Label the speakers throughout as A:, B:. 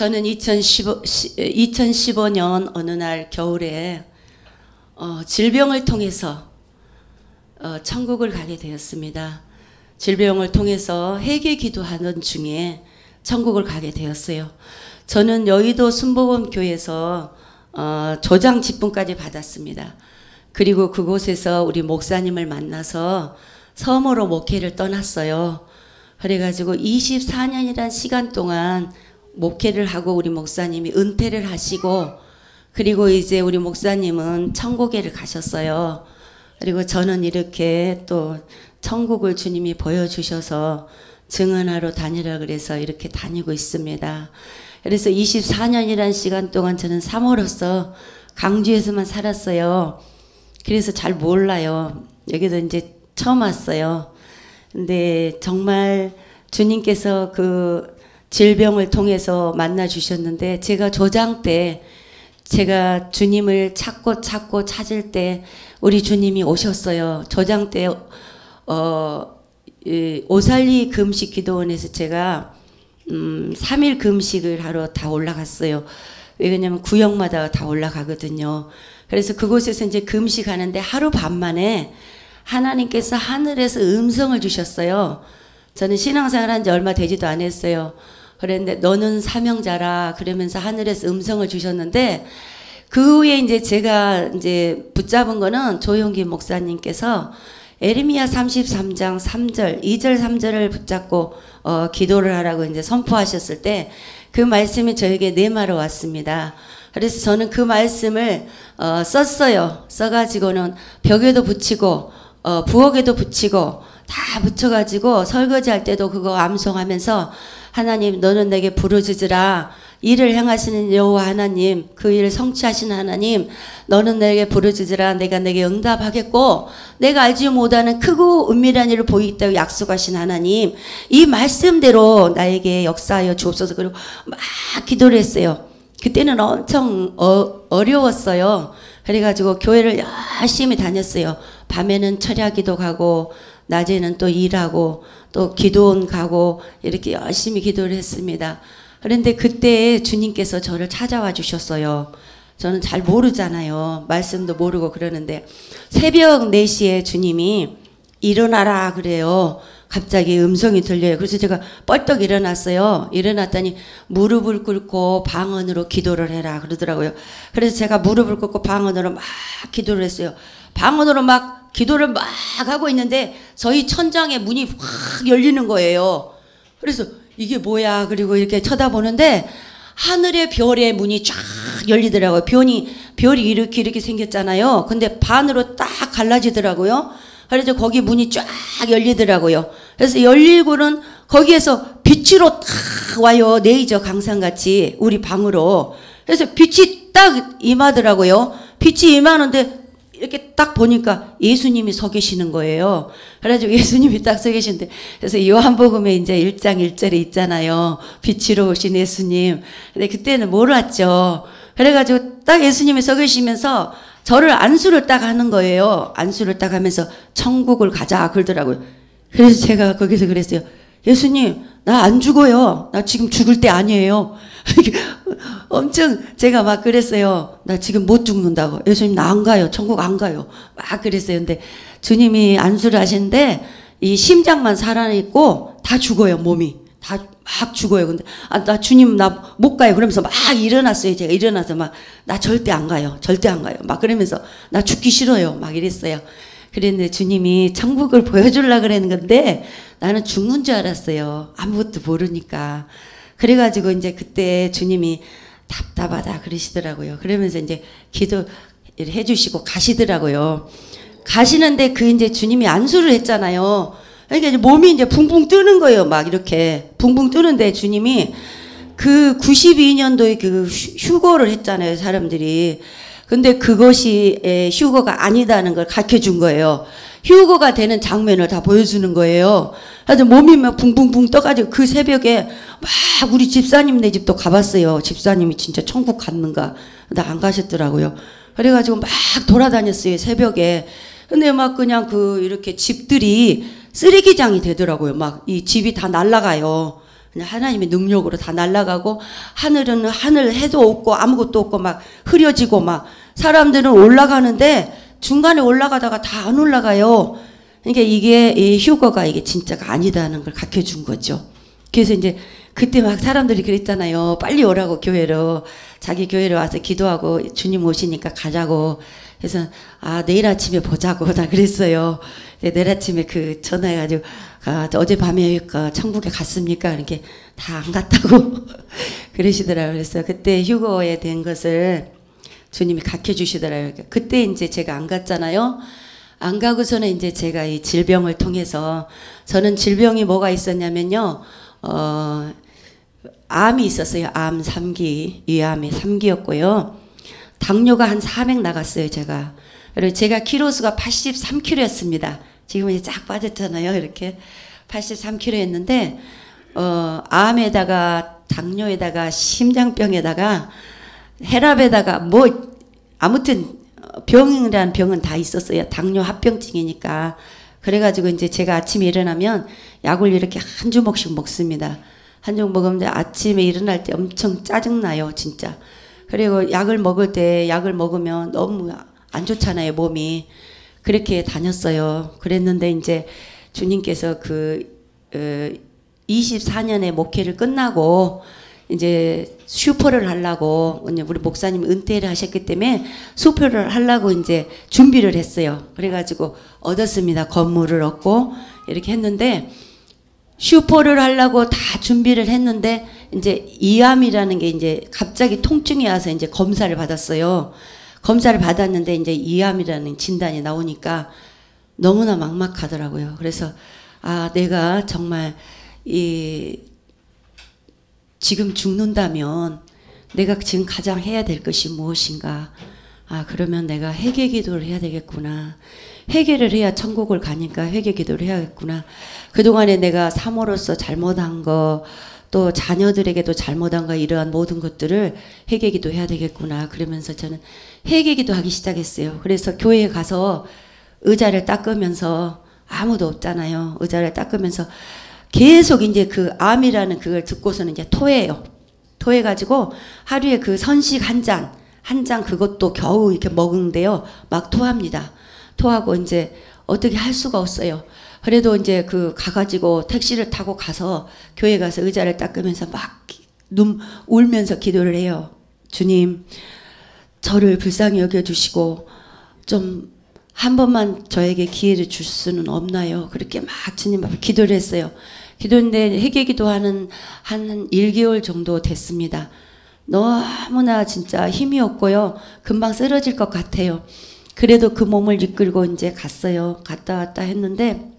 A: 저는 2015년 어느 날 겨울에 질병을 통해서 천국을 가게 되었습니다. 질병을 통해서 회개 기도하는 중에 천국을 가게 되었어요. 저는 여의도 순복음교회에서 조장 직분까지 받았습니다. 그리고 그곳에서 우리 목사님을 만나서 섬으로 목회를 떠났어요. 그래가지고 24년이란 시간 동안 목회를 하고 우리 목사님이 은퇴를 하시고, 그리고 이제 우리 목사님은 천국에를 가셨어요. 그리고 저는 이렇게 또 천국을 주님이 보여주셔서 증언하러 다니라 그래서 이렇게 다니고 있습니다. 그래서 24년이란 시간 동안 저는 사모로서 강주에서만 살았어요. 그래서 잘 몰라요. 여기도 이제 처음 왔어요. 근데 정말 주님께서 그 질병을 통해서 만나 주셨는데, 제가 조장 때 제가 주님을 찾고 찾을 때 우리 주님이 오셨어요. 조장 때 오살리 금식 기도원에서 제가 3일 금식을 하러 다 올라갔어요. 왜냐면 구역마다 다 올라가거든요. 그래서 그곳에서 이제 금식하는데 하루 반 만에 하나님께서 하늘에서 음성을 주셨어요. 저는 신앙생활 한 지 얼마 되지도 않았어요. 그랬는데 너는 사명자라 그러면서 하늘에서 음성을 주셨는데, 그 후에 이제 제가 이제 붙잡은 거는 조용기 목사님께서 에레미야 33장 3절, 2절 3절을 붙잡고 기도를 하라고 이제 선포하셨을 때 그 말씀이 저에게 내마로 왔습니다. 그래서 저는 그 말씀을 썼어요. 써가지고는 벽에도 붙이고 부엌에도 붙이고 다 붙여가지고 설거지할 때도 그거 암송하면서, 하나님 너는 내게 부르짖으라. 일을 행하시는 여호와 하나님, 그 일을 성취하시는 하나님, 너는 내게 부르짖으라. 내가 내게 응답하겠고 내가 알지 못하는 크고 은밀한 일을 보이겠다고 약속하신 하나님, 이 말씀대로 나에게 역사하여 주옵소서. 그리고 막 기도를 했어요. 그때는 엄청 어려웠어요. 그래가지고 교회를 열심히 다녔어요. 밤에는 철야기도 가고 낮에는 또 일하고 또 기도원 가고 이렇게 열심히 기도를 했습니다. 그런데 그때 주님께서 저를 찾아와 주셨어요. 저는 잘 모르잖아요. 말씀도 모르고 그러는데 새벽 4시에 주님이 일어나라 그래요. 갑자기 음성이 들려요. 그래서 제가 뻘떡 일어났어요. 일어났더니 무릎을 꿇고 방언으로 기도를 해라 그러더라고요. 그래서 제가 무릎을 꿇고 방언으로 막 기도를 했어요. 방언으로 막 기도를 막 하고 있는데 저희 천장에 문이 확 열리는 거예요. 그래서 이게 뭐야? 그리고 이렇게 쳐다보는데 하늘의 별의 문이 쫙 열리더라고요. 별이 이렇게 생겼잖아요. 근데 반으로 딱 갈라지더라고요. 그래서 거기 문이 쫙 열리더라고요. 그래서 열리고는 거기에서 빛으로 탁 와요. 레이저 강산같이 우리 방으로. 그래서 빛이 딱 임하더라고요. 빛이 임하는데 이렇게 딱 보니까 예수님이 서 계시는 거예요. 그래가지고 예수님이 딱 서 계신데, 그래서 요한복음에 이제 1장 1절에 있잖아요. 빛으로 오신 예수님. 근데 그때는 몰랐죠. 그래가지고 딱 예수님이 서 계시면서 저를 안수를 딱 하는 거예요. 안수를 딱 하면서 천국을 가자 그러더라고요. 그래서 제가 거기서 그랬어요. 예수님, 나 안 죽어요. 나 지금 죽을 때 아니에요. 엄청 제가 막 그랬어요. 나 지금 못 죽는다고. 예수님 나 안 가요. 천국 안 가요. 막 그랬어요. 근데 주님이 안수를 하시는데 이 심장만 살아있고 다 죽어요. 몸이. 다 막 죽어요. 근데 나 주님 나 못 가요. 그러면서 막 일어났어요. 제가 일어나서 막 나 절대 안 가요. 절대 안 가요. 막 그러면서 나 죽기 싫어요. 막 이랬어요. 그랬는데 주님이 천국을 보여주려고 그러는 건데 나는 죽는 줄 알았어요. 아무것도 모르니까. 그래가지고 이제 그때 주님이 답답하다 그러시더라고요. 그러면서 이제 기도 해주시고 가시더라고요. 가시는데 그 이제 주님이 안수를 했잖아요. 그러니까 이제 몸이 이제 붕붕 뜨는 거예요. 막 이렇게 붕붕 뜨는데 주님이 그 92년도에 그 휴거를 했잖아요. 사람들이. 근데 그것이 휴거가 아니다는 걸 가르쳐 준 거예요. 휴거가 되는 장면을 다 보여주는 거예요. 그래서 몸이 막 붕붕붕 떠가지고 그 새벽에 막 우리 집사님네 집도 가봤어요. 집사님이 진짜 천국 갔는가. 근데 안 가셨더라고요. 그래가지고 막 돌아다녔어요. 새벽에. 근데 막 그냥 그 이렇게 집들이 쓰레기장이 되더라고요. 막 이 집이 다 날아가요. 그냥 하나님의 능력으로 다 날아가고, 하늘은 하늘 해도 없고 아무것도 없고 막 흐려지고, 막 사람들은 올라가는데 중간에 올라가다가 다 안 올라가요. 그러니까 이게 이 휴거가 이게 진짜가 아니다는 걸 가르쳐 준 거죠. 그래서 이제 그때 막 사람들이 그랬잖아요. 빨리 오라고 교회로. 자기 교회로 와서 기도하고 주님 오시니까 가자고. 그래서 아 내일 아침에 보자고 다 그랬어요. 내일 아침에 그 전화해가지고 어젯밤에 천국에 갔습니까? 이렇게 다 안 갔다고 그러시더라고요. 그래서 그때 휴거에 된 것을 주님이 가르쳐 주시더라고요. 그때 이제 제가 안 갔잖아요. 안 가고서는 이제 제가 이 질병을 통해서, 저는 질병이 뭐가 있었냐면요. 암이 있었어요. 암 3기, 위암이 3기였고요. 당뇨가 한 400 나갔어요, 제가. 그리고 제가 키로수가 83kg였습니다. 지금은 이제 쫙 빠졌잖아요. 이렇게 83kg였는데, 암에다가 당뇨에다가 심장병에다가 혈압에다가 뭐 아무튼 병이란 병은 다 있었어요. 당뇨 합병증이니까. 그래가지고 이제 제가 아침에 일어나면 약을 이렇게 한 주먹씩 먹습니다. 한 주먹 먹으면 아침에 일어날 때 엄청 짜증나요, 진짜. 그리고 약을 먹을 때 약을 먹으면 너무 안 좋잖아요, 몸이. 그렇게 다녔어요. 그랬는데 이제 주님께서 24년의 목회를 끝나고 이제 슈퍼를 하려고, 우리 목사님 은퇴를 하셨기 때문에 슈퍼를 하려고 이제 준비를 했어요. 그래가지고 얻었습니다. 건물을 얻고 이렇게 했는데, 슈퍼를 하려고 다 준비를 했는데 이제 이암이라는 게 이제 갑자기 통증이 와서 이제 검사를 받았어요. 검사를 받았는데 이제 이암이라는 진단이 나오니까 너무나 막막하더라고요. 그래서 아 내가 정말 지금 죽는다면 내가 지금 가장 해야 될 것이 무엇인가. 아 그러면 내가 회개 기도를 해야 되겠구나. 회개를 해야 천국을 가니까 회개 기도를 해야겠구나. 그동안에 내가 사모로서 잘못한 거, 또 자녀들에게도 잘못한 거, 이러한 모든 것들을 회개 기도해야 되겠구나. 그러면서 저는 회개 기도하기 시작했어요. 그래서 교회에 가서 의자를 닦으면서, 아무도 없잖아요. 의자를 닦으면서 계속 이제 그 암이라는 그걸 듣고서는 이제 토해요. 토해가지고 하루에 그 선식 한 잔 그것도 겨우 이렇게 먹은데요. 막 토합니다. 토하고 이제 어떻게 할 수가 없어요. 그래도 이제 가가지고 택시를 타고 가서 교회 가서 의자를 닦으면서 막 울면서 기도를 해요. 주님, 저를 불쌍히 여겨주시고 좀 한 번만 저에게 기회를 줄 수는 없나요? 그렇게 막 주님 앞에 기도를 했어요. 기도했는데 회개 기도하는 한 1개월 정도 됐습니다. 너무나 진짜 힘이 없고요. 금방 쓰러질 것 같아요. 그래도 그 몸을 이끌고 이제 갔어요. 갔다 왔다 했는데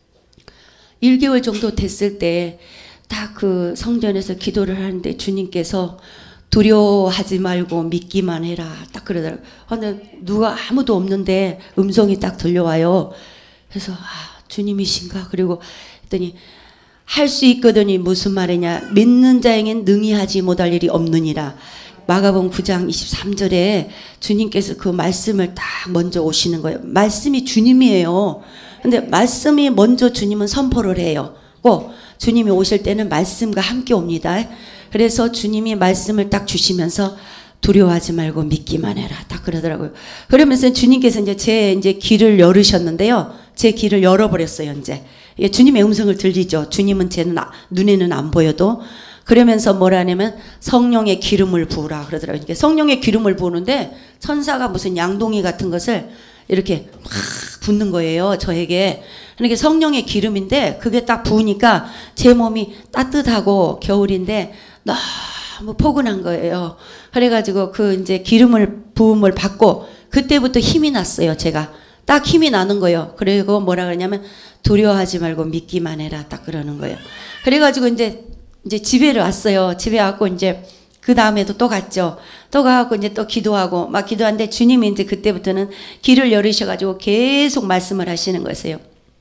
A: 1개월 정도 됐을 때 딱 그 성전에서 기도를 하는데 주님께서 두려워하지 말고 믿기만 해라. 딱 그러더라고요. 근데 누가 아무도 없는데 음성이 딱 들려와요. 그래서 주님이신가? 그리고 했더니 할 수 있거든이 무슨 말이냐. 믿는 자에겐 능히 하지 못할 일이 없느니라. 마가복음 9장 23절에 주님께서 그 말씀을 딱 먼저 오시는 거예요. 말씀이 주님이에요. 근데 말씀이 먼저 주님은 선포를 해요. 꼭 주님이 오실 때는 말씀과 함께 옵니다. 그래서 주님이 말씀을 딱 주시면서 두려워하지 말고 믿기만 해라. 딱 그러더라고요. 그러면서 주님께서 이제 길을 열으셨는데요. 제 길을 열어버렸어요, 이제. 주님의 음성을 들리죠. 주님은 제 눈에는 안 보여도. 그러면서 뭐라냐면 성령의 기름을 부으라 그러더라고요. 그러니까 성령의 기름을 부으는데 천사가 무슨 양동이 같은 것을 이렇게 막 붓는 거예요, 저에게. 그러니까 성령의 기름인데 그게 딱 부으니까 제 몸이 따뜻하고 겨울인데 너무 포근한 거예요. 그래가지고 이제 기름을 부음을 받고 그때부터 힘이 났어요, 제가. 딱 힘이 나는 거예요. 그리고 뭐라 그러냐면 두려워하지 말고 믿기만 해라. 딱 그러는 거예요. 그래가지고 이제 집에 왔어요. 집에 왔고 이제 그 다음에도 또 갔죠. 또 가고 이제 또 기도하고 막 기도하는데 주님이 이제 그때부터는 길을 열으셔가지고 계속 말씀을 하시는 거였어요.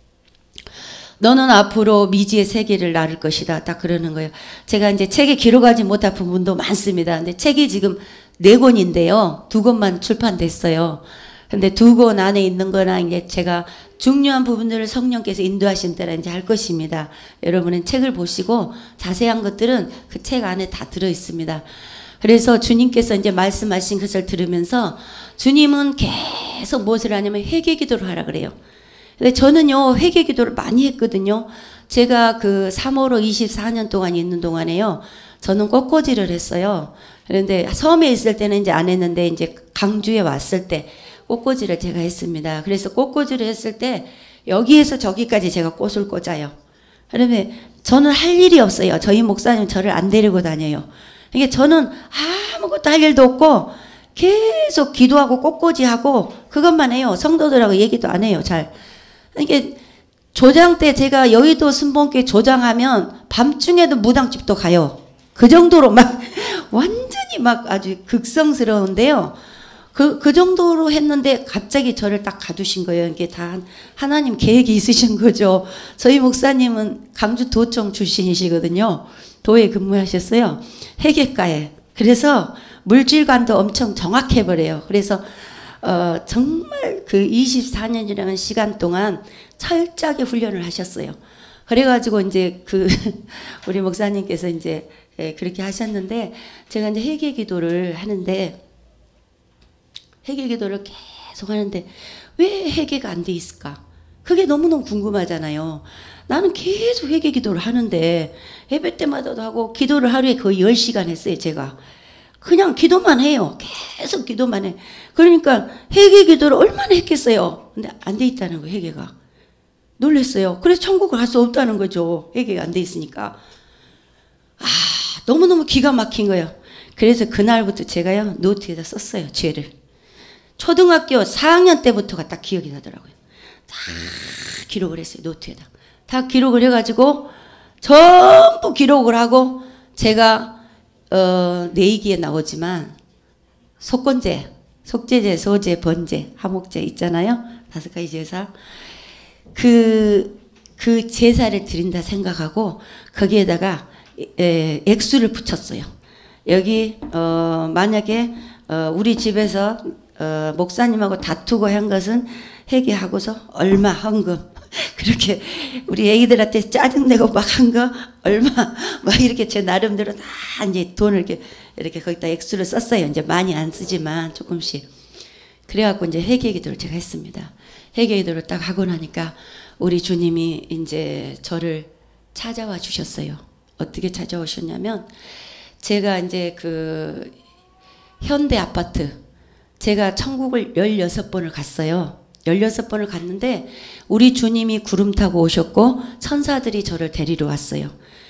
A: 너는 앞으로 미지의 세계를 나를 것이다. 딱 그러는 거예요. 제가 이제 책에 기록하지 못한 부분도 많습니다. 근데 책이 지금 4권인데요. 2권만 출판됐어요. 근데 두 권 안에 있는 거나 이제 제가 중요한 부분들을 성령께서 인도하신 대로 이제 할 것입니다. 여러분은 책을 보시고 자세한 것들은 그 책 안에 다 들어 있습니다. 그래서 주님께서 이제 말씀하신 것을 들으면서 주님은 계속 무엇을 하냐면 회개 기도를 하라 그래요. 근데 저는요, 회개 기도를 많이 했거든요. 제가 그 3호로 24년 동안 있는 동안에요, 저는 꽃꽂이를 했어요. 그런데 섬에 있을 때는 이제 안 했는데, 이제 강주에 왔을 때 꽃꽂이를 제가 했습니다. 그래서 꽃꽂이를 했을 때 여기에서 저기까지 제가 꽃을 꽂아요. 그러면 저는 할 일이 없어요. 저희 목사님 저를 안 데리고 다녀요. 이게 저는 아무것도 할 일도 없고 계속 기도하고 꽃꽂이하고 그것만 해요. 성도들하고 얘기도 안 해요. 잘. 이게 조장 때 제가 여의도 순복음교회 조장하면 밤중에도 무당집도 가요. 그 정도로 막 완전히 막 아주 극성스러운데요. 그 정도로 했는데 갑자기 저를 딱 가두신 거예요. 이게 다 하나님 계획이 있으신 거죠. 저희 목사님은 강주 도청 출신이시거든요. 도에 근무하셨어요. 회계과에. 그래서 물질관도 엄청 정확해버려요. 그래서 정말 그 24년이라는 시간 동안 철저하게 훈련을 하셨어요. 그래가지고 이제 그 우리 목사님께서 이제 그렇게 하셨는데, 제가 이제 회개 기도를 하는데, 회개 기도를 계속 하는데 왜 회개가 안 돼 있을까? 그게 너무너무 궁금하잖아요. 나는 계속 회개 기도를 하는데, 예배 때마다도 하고 기도를 하루에 거의 10시간 했어요. 제가 그냥 기도만 해요. 계속 기도만 해. 그러니까 회개 기도를 얼마나 했겠어요. 근데 안 돼 있다는 거예요. 회개가. 놀랐어요. 그래서 천국을 갈 수 없다는 거죠. 회개가 안 돼 있으니까. 너무너무 기가 막힌 거예요. 그래서 그날부터 제가요, 노트에다 썼어요. 죄를. 초등학교 4학년 때부터가 딱 기억이 나더라고요. 다 기록을 했어요. 노트에다. 다 기록을 해가지고 전부 기록을 하고, 제가 내이기에 나오지만 속건제, 속죄제, 소제, 번제, 화목제 있잖아요. 5가지 제사. 그 제사를 드린다 생각하고 거기에다가 액수를 붙였어요. 여기 만약에 우리 집에서 목사님하고 다투고 한 것은 회개하고서 얼마 헌금, 그렇게 우리 애기들한테 짜증내고 막 한 거 얼마, 막 이렇게 제 나름대로 다 이제 돈을 이렇게 거기다 액수를 썼어요. 이제 많이 안 쓰지만 조금씩. 그래갖고 이제 회개 기도를 제가 했습니다. 회개 기도를 딱 하고 나니까 우리 주님이 이제 저를 찾아와 주셨어요. 어떻게 찾아오셨냐면, 제가 이제 그 현대 아파트, 제가 천국을 16번을 갔어요. 16번을 갔는데 우리 주님이 구름 타고 오셨고 천사들이 저를 데리러 왔어요.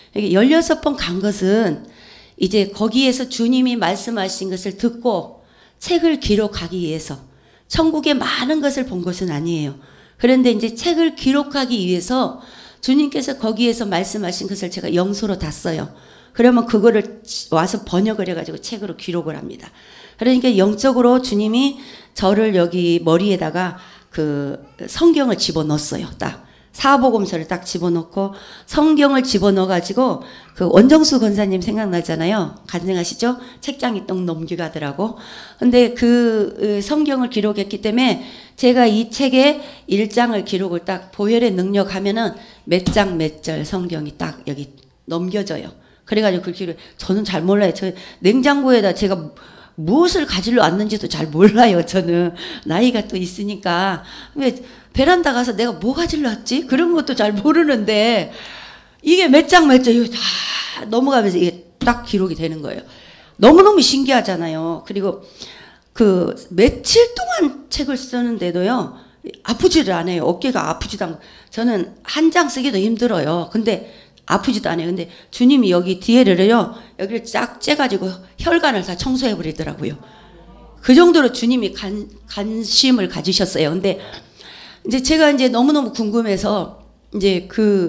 A: 16번 간 것은 이제 거기에서 주님이 말씀하신 것을 듣고 책을 기록하기 위해서, 천국의 많은 것을 본 것은 아니에요. 그런데 이제 책을 기록하기 위해서 주님께서 거기에서 말씀하신 것을 제가 영서로 다 써요. 그러면 그거를 와서 번역을 해가지고 책으로 기록을 합니다. 그러니까 영적으로 주님이 저를 여기 머리에다가 그 성경을 집어넣었어요. 딱 사복음서를 딱 집어넣고 성경을 집어넣어가지고, 그 원정수 권사님 생각나잖아요. 간증하시죠? 책장이 똥 넘겨가더라고. 근데 그 성경을 기록했기 때문에 제가 이 책에 1장을 기록을 딱 보혈의 능력 하면은 몇 장 몇 절 성경이 딱 여기 넘겨져요. 그래가지고 그 기록, 저는 잘 몰라요. 저 냉장고에다 제가 무엇을 가지러 왔는지도 잘 몰라요. 저는 나이가 또 있으니까. 왜 베란다 가서 내가 뭐 가지러 왔지? 그런 것도 잘 모르는데 이게 몇 장 몇 장 다 넘어가면서 이게 딱 기록이 되는 거예요. 너무너무 신기하잖아요. 그리고 그 며칠 동안 책을 쓰는데도요, 아프지를 않아요. 어깨가 아프지도 않고. 저는 한 장 쓰기도 힘들어요. 근데 아프지도 않아요. 근데 주님이 여기 뒤에를요, 여기를 쫙 째가지고 혈관을 다 청소해 버리더라고요. 그 정도로 주님이 관심을 가지셨어요. 근데 이제 제가 이제 너무너무 궁금해서 이제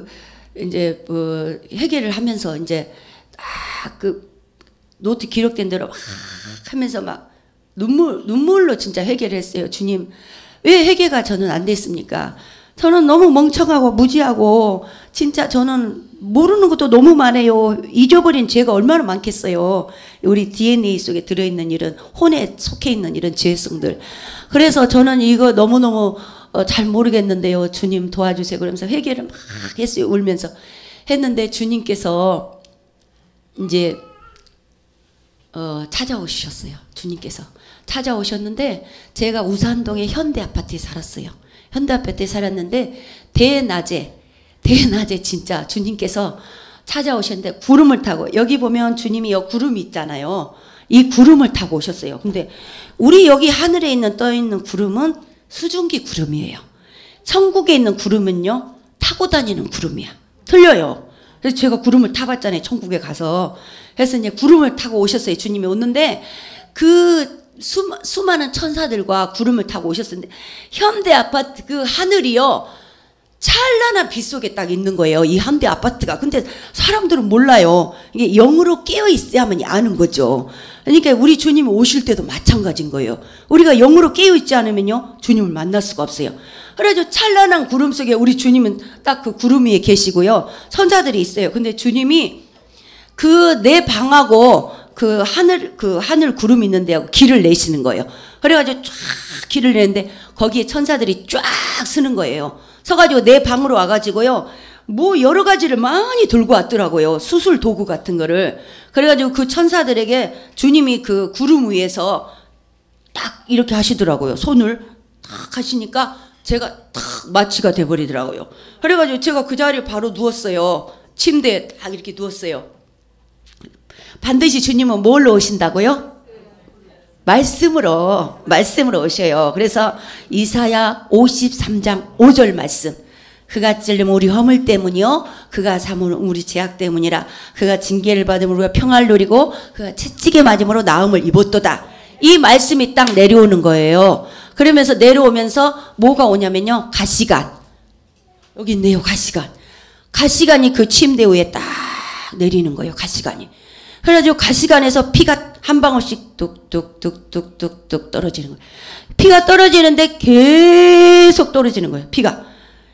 A: 이제 회개를 하면서 이제 그 노트 기록된 대로 막 하면서 막 눈물로 진짜 회개를 했어요. 주님, 왜 회개가 저는 안 됐습니까? 저는 너무 멍청하고 무지하고 진짜 저는 모르는 것도 너무 많아요. 잊어버린 죄가 얼마나 많겠어요. 우리 DNA 속에 들어있는 이런 혼에 속해 있는 이런 죄성들. 그래서 저는 이거 너무너무 잘 모르겠는데요. 주님 도와주세요. 그러면서 회개를 막 했어요. 울면서 했는데 주님께서 이제 찾아오셨어요. 주님께서 찾아오셨는데 제가 우산동의 현대아파트에 살았어요. 현대아파트에 살았는데 대낮에 진짜 주님께서 찾아오셨는데 구름을 타고, 여기 보면 주님이 여 구름이 있잖아요. 이 구름을 타고 오셨어요. 근데 우리 여기 하늘에 있는 떠 있는 구름은 수증기 구름이에요. 천국에 있는 구름은요 타고 다니는 구름이야. 틀려요. 그래서 제가 구름을 타봤잖아요. 천국에 가서. 그래서 이제 구름을 타고 오셨어요. 주님이 오는데 그 수많은 천사들과 구름을 타고 오셨는데 현대 아파트 그 하늘이요 찬란한 빛 속에 딱 있는 거예요. 이 현대 아파트가. 근데 사람들은 몰라요. 이게 영으로 깨어 있어야만 아는 거죠. 그러니까 우리 주님이 오실 때도 마찬가지인 거예요. 우리가 영으로 깨어 있지 않으면요 주님을 만날 수가 없어요. 그래서 찬란한 구름 속에 우리 주님은 딱 그 구름 위에 계시고요. 천사들이 있어요. 근데 주님이 그 내 방하고 그 하늘 구름이 있는데 길을 내시는 거예요. 그래가지고 쫙 길을 내는데 거기에 천사들이 쫙 서는 거예요. 서가지고 내 방으로 와가지고요 뭐 여러 가지를 많이 들고 왔더라고요. 수술 도구 같은 거를. 그래가지고 그 천사들에게 주님이 그 구름 위에서 딱 이렇게 하시더라고요. 손을 딱 하시니까 제가 딱 마취가 돼버리더라고요. 그래가지고 제가 그 자리에 바로 누웠어요. 침대에 딱 이렇게 누웠어요. 반드시 주님은 뭘로 오신다고요? 말씀으로 오셔요. 그래서 이사야 53장 5절 말씀. 그가 찔림 우리 허물 때문이요 그가 삼은 우리 죄악 때문이라. 그가 징계를 받음으로 우리가 평화를 누리고 그가 채찍에 맞음으로 나음을 입었도다. 이 말씀이 딱 내려오는 거예요. 그러면서 내려오면서 뭐가 오냐면요 가시관. 여기 있네요. 가시관이 그 침대 위에 딱 내리는 거예요. 가시관이. 그래가지고 가시관에서 피가 한 방울씩 뚝뚝뚝뚝뚝뚝 떨어지는 거예요. 피가 떨어지는데 계속 떨어지는 거예요. 피가.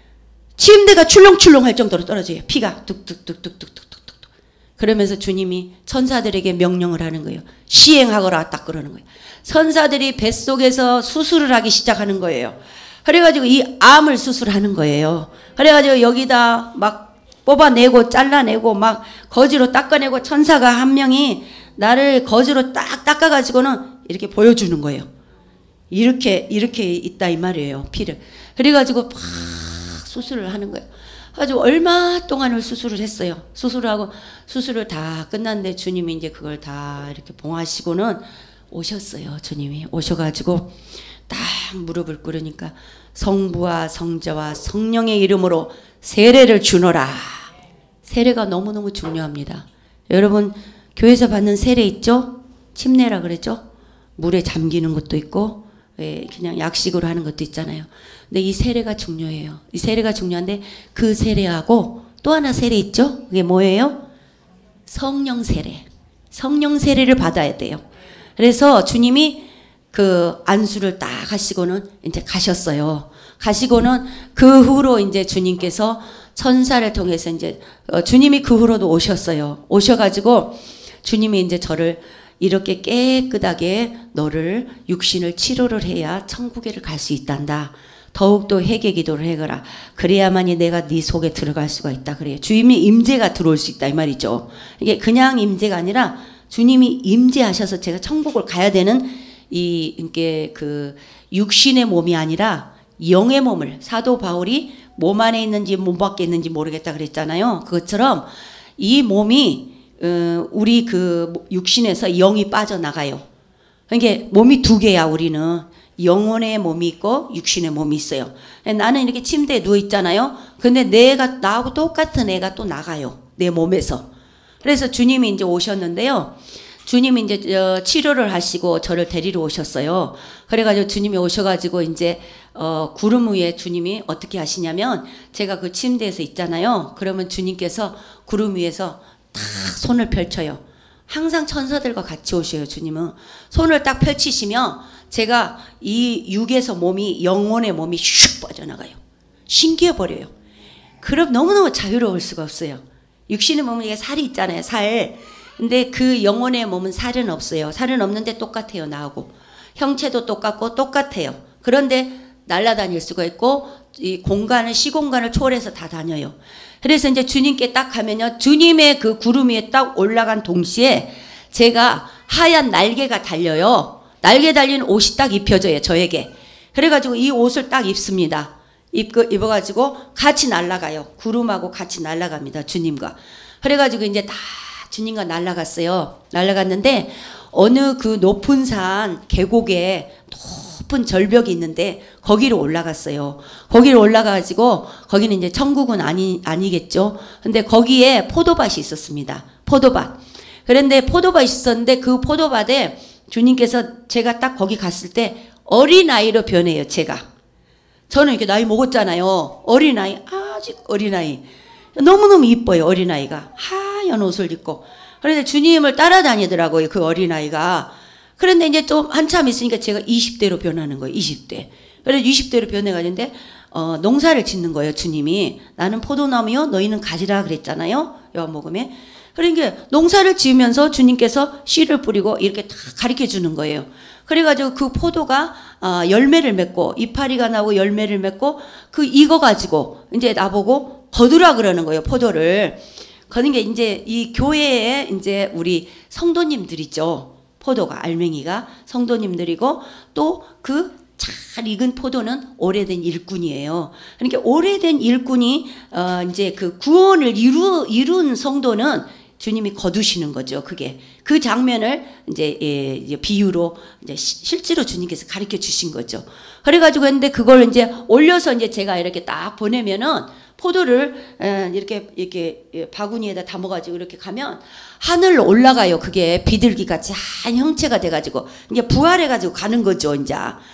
A: 침대가 출렁출렁 할 정도로 떨어져요. 피가 뚝뚝뚝뚝뚝뚝뚝. 그러면서 주님이 천사들에게 명령을 하는 거예요. 시행하거라 딱 그러는 거예요. 천사들이 뱃속에서 수술을 하기 시작하는 거예요. 그래가지고 이 암을 수술하는 거예요. 그래가지고 여기다 막 뽑아내고 잘라내고 막 거지로 닦아내고 천사가 한 명이 나를 거지로 딱 닦아가지고는 이렇게 보여주는 거예요. 이렇게 있다 이 말이에요. 피를. 그래가지고 막 수술을 하는 거예요. 아주 얼마 동안을 수술을 했어요. 수술을 다 끝났는데 주님이 이제 그걸 다 이렇게 봉하시고는 오셨어요. 주님이 오셔가지고 딱 무릎을 꿇으니까 성부와 성자와 성령의 이름으로 세례를 주노라. 세례가 너무너무 중요합니다. 여러분 교회에서 받는 세례 있죠? 침례라 그랬죠? 물에 잠기는 것도 있고 그냥 약식으로 하는 것도 있잖아요. 근데 이 세례가 중요해요. 이 세례가 중요한데 그 세례하고 또 하나 세례 있죠? 그게 뭐예요? 성령 세례. 성령 세례를 받아야 돼요. 그래서 주님이 그 안수를 딱 하시고는 이제 가셨어요. 가시고는 그 후로 이제 주님께서 천사를 통해서 이제 주님이 그 후로도 오셨어요. 오셔가지고 주님이 이제 저를 이렇게 깨끗하게 너를 육신을 치료를 해야 천국에를 갈 수 있단다. 더욱더 회개 기도를 해거라. 그래야만이 내가 네 속에 들어갈 수가 있다. 그래요. 주님이 임재가 들어올 수 있다 이 말이죠. 이게 그냥 임재가 아니라 주님이 임재하셔서 제가 천국을 가야 되는 이게 그 육신의 몸이 아니라 영의 몸을, 사도 바울이 몸 안에 있는지 몸 밖에 있는지 모르겠다 그랬잖아요. 그것처럼 이 몸이 우리 그 육신에서 영이 빠져나가요. 그러니까 몸이 두 개야. 우리는 영혼의 몸이 있고 육신의 몸이 있어요. 나는 이렇게 침대에 누워 있잖아요. 근데 나하고 똑같은 애가 또 나가요. 내 몸에서. 그래서 주님이 이제 오셨는데요. 주님이 이제 치료를 하시고 저를 데리러 오셨어요. 그래가지고 주님이 오셔가지고 이제 구름 위에 주님이 어떻게 하시냐면 제가 그 침대에서 있잖아요. 그러면 주님께서 구름 위에서 딱 손을 펼쳐요. 항상 천사들과 같이 오셔요. 주님은 손을 딱 펼치시면 제가 이 육에서 몸이 영혼의 몸이 슉 빠져나가요. 신기해 버려요. 그럼 너무너무 자유로울 수가 없어요. 육신의 몸은 이게 살이 있잖아요. 살. 근데 그 영혼의 몸은 살은 없어요. 살은 없는데 똑같아요. 나하고. 형체도 똑같고 똑같아요. 그런데 날아다닐 수가 있고 이 공간을 시공간을 초월해서 다 다녀요. 그래서 이제 주님께 딱 가면요. 주님의 그 구름 위에 딱 올라간 동시에 제가 하얀 날개가 달려요. 날개 달린 옷이 딱 입혀져요. 저에게. 그래가지고 이 옷을 딱 입습니다. 입어가지고 같이 날아가요. 구름하고 같이 날아갑니다. 주님과. 그래가지고 이제 다 주님과 날아갔어요. 날아갔는데 어느 그 높은 산 계곡에 높은 절벽이 있는데 거기로 올라갔어요. 거기로 올라가가지고 거기는 이제 천국은 아니겠죠. 근데 거기에 포도밭이 있었습니다. 포도밭. 그런데 포도밭이 있었는데 그 포도밭에 주님께서 제가 딱 거기 갔을 때 어린아이로 변해요. 제가. 저는 이렇게 나이 먹었잖아요. 어린아이, 아직 어린아이. 너무너무 이뻐요. 어린아이가. 하얀 옷을 입고. 그런데 주님을 따라다니더라고요. 그 어린아이가. 그런데 이제 좀 한참 있으니까 제가 20대로 변하는 거예요. 20대. 그래서 20대로 변해가는데 농사를 짓는 거예요. 주님이. 나는 포도나무요. 너희는 가지라 그랬잖아요. 요한복음에. 그러니까 농사를 지으면서 주님께서 씨를 뿌리고 이렇게 다 가르쳐 주는 거예요. 그래가지고 그 포도가 열매를 맺고 이파리가 나고 열매를 맺고 그 익어가지고 이제 나보고 거두라 그러는 거예요. 포도를. 그런 게 이제 이 교회에 이제 우리 성도님들이죠. 포도가 알맹이가 성도님들이고 또 그 잘 익은 포도는 오래된 일꾼이에요. 그러니까 오래된 일꾼이 이제 그 구원을 이룬 성도는 주님이 거두시는 거죠. 그게 그 장면을 이제 비유로 이제 실제로 주님께서 가르쳐 주신 거죠. 그래가지고 했는데 그걸 이제 올려서 이제 제가 이렇게 딱 보내면은 포도를 이렇게 바구니에다 담아가지고 이렇게 가면 하늘로 올라가요. 그게 비둘기 같이 한 형체가 돼가지고 이제 부활해가지고 가는 거죠. 이제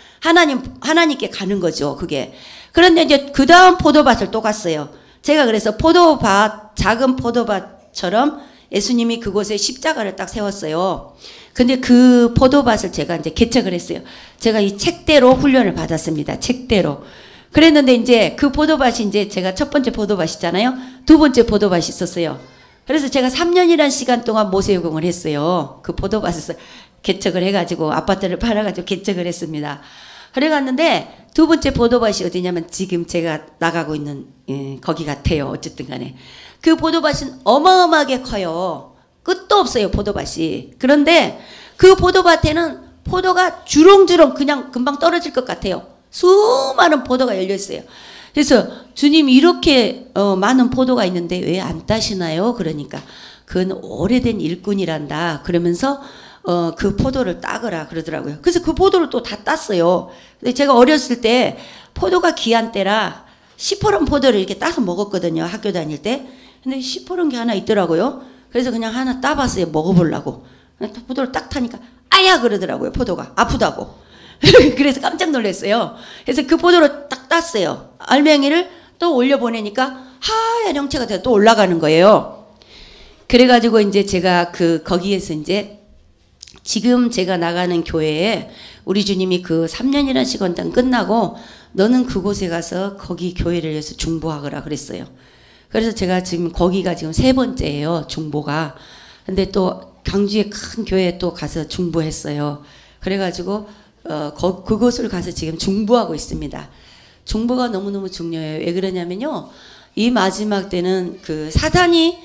A: 하나님께 가는 거죠. 그게. 그런데 이제 그 다음 포도밭을 또 갔어요. 제가 그래서 작은 포도밭처럼 예수님이 그곳에 십자가를 딱 세웠어요. 근데 그 포도밭을 제가 이제 개척을 했어요. 제가 이 책대로 훈련을 받았습니다. 책대로. 그랬는데 이제 그 포도밭이 이제 제가 첫 번째 포도밭이잖아요. 두 번째 포도밭이 있었어요. 그래서 제가 3년이라는 시간 동안 모세유공을 했어요. 그 포도밭에서 개척을 해가지고 아파트를 팔아가지고 개척을 했습니다. 그래갔는데 두 번째 포도밭이 어디냐면 지금 제가 나가고 있는 거기 같아요. 어쨌든 간에. 그 포도밭은 어마어마하게 커요. 끝도 없어요. 포도밭이. 그런데 그 포도밭에는 포도가 주렁주렁 그냥 금방 떨어질 것 같아요. 수많은 포도가 열려 있어요. 그래서 주님 이렇게 많은 포도가 있는데 왜 안 따시나요? 그러니까 그건 오래된 일꾼이란다. 그러면서 그 포도를 따거라 그러더라고요. 그래서 그 포도를 또 다 땄어요. 근데 제가 어렸을 때 포도가 귀한 때라 시퍼런 포도를 이렇게 따서 먹었거든요. 학교 다닐 때. 근데 시퍼런 게 하나 있더라고요. 그래서 그냥 하나 따봤어요. 먹어보려고. 포도를 딱 타니까 아야 그러더라고요. 포도가 아프다고. 그래서 깜짝 놀랐어요. 그래서 그 포도를 딱 땄어요. 알맹이를 또 올려보내니까 하얀 형체가 돼서 또 올라가는 거예요. 그래가지고 이제 제가 거기에서 이제 지금 제가 나가는 교회에 우리 주님이 그 3년이라는 시간당 끝나고 너는 그곳에 가서 거기 교회를 위해서 중보하거라 그랬어요. 그래서 제가 지금 거기가 지금 3번째예요. 중보가. 근데 또 강주의 큰 교회에 또 가서 중보했어요. 그래가지고 그곳을 가서 지금 중보하고 있습니다. 중보가 너무너무 중요해요. 왜 그러냐면요. 이 마지막 때는 그 사단이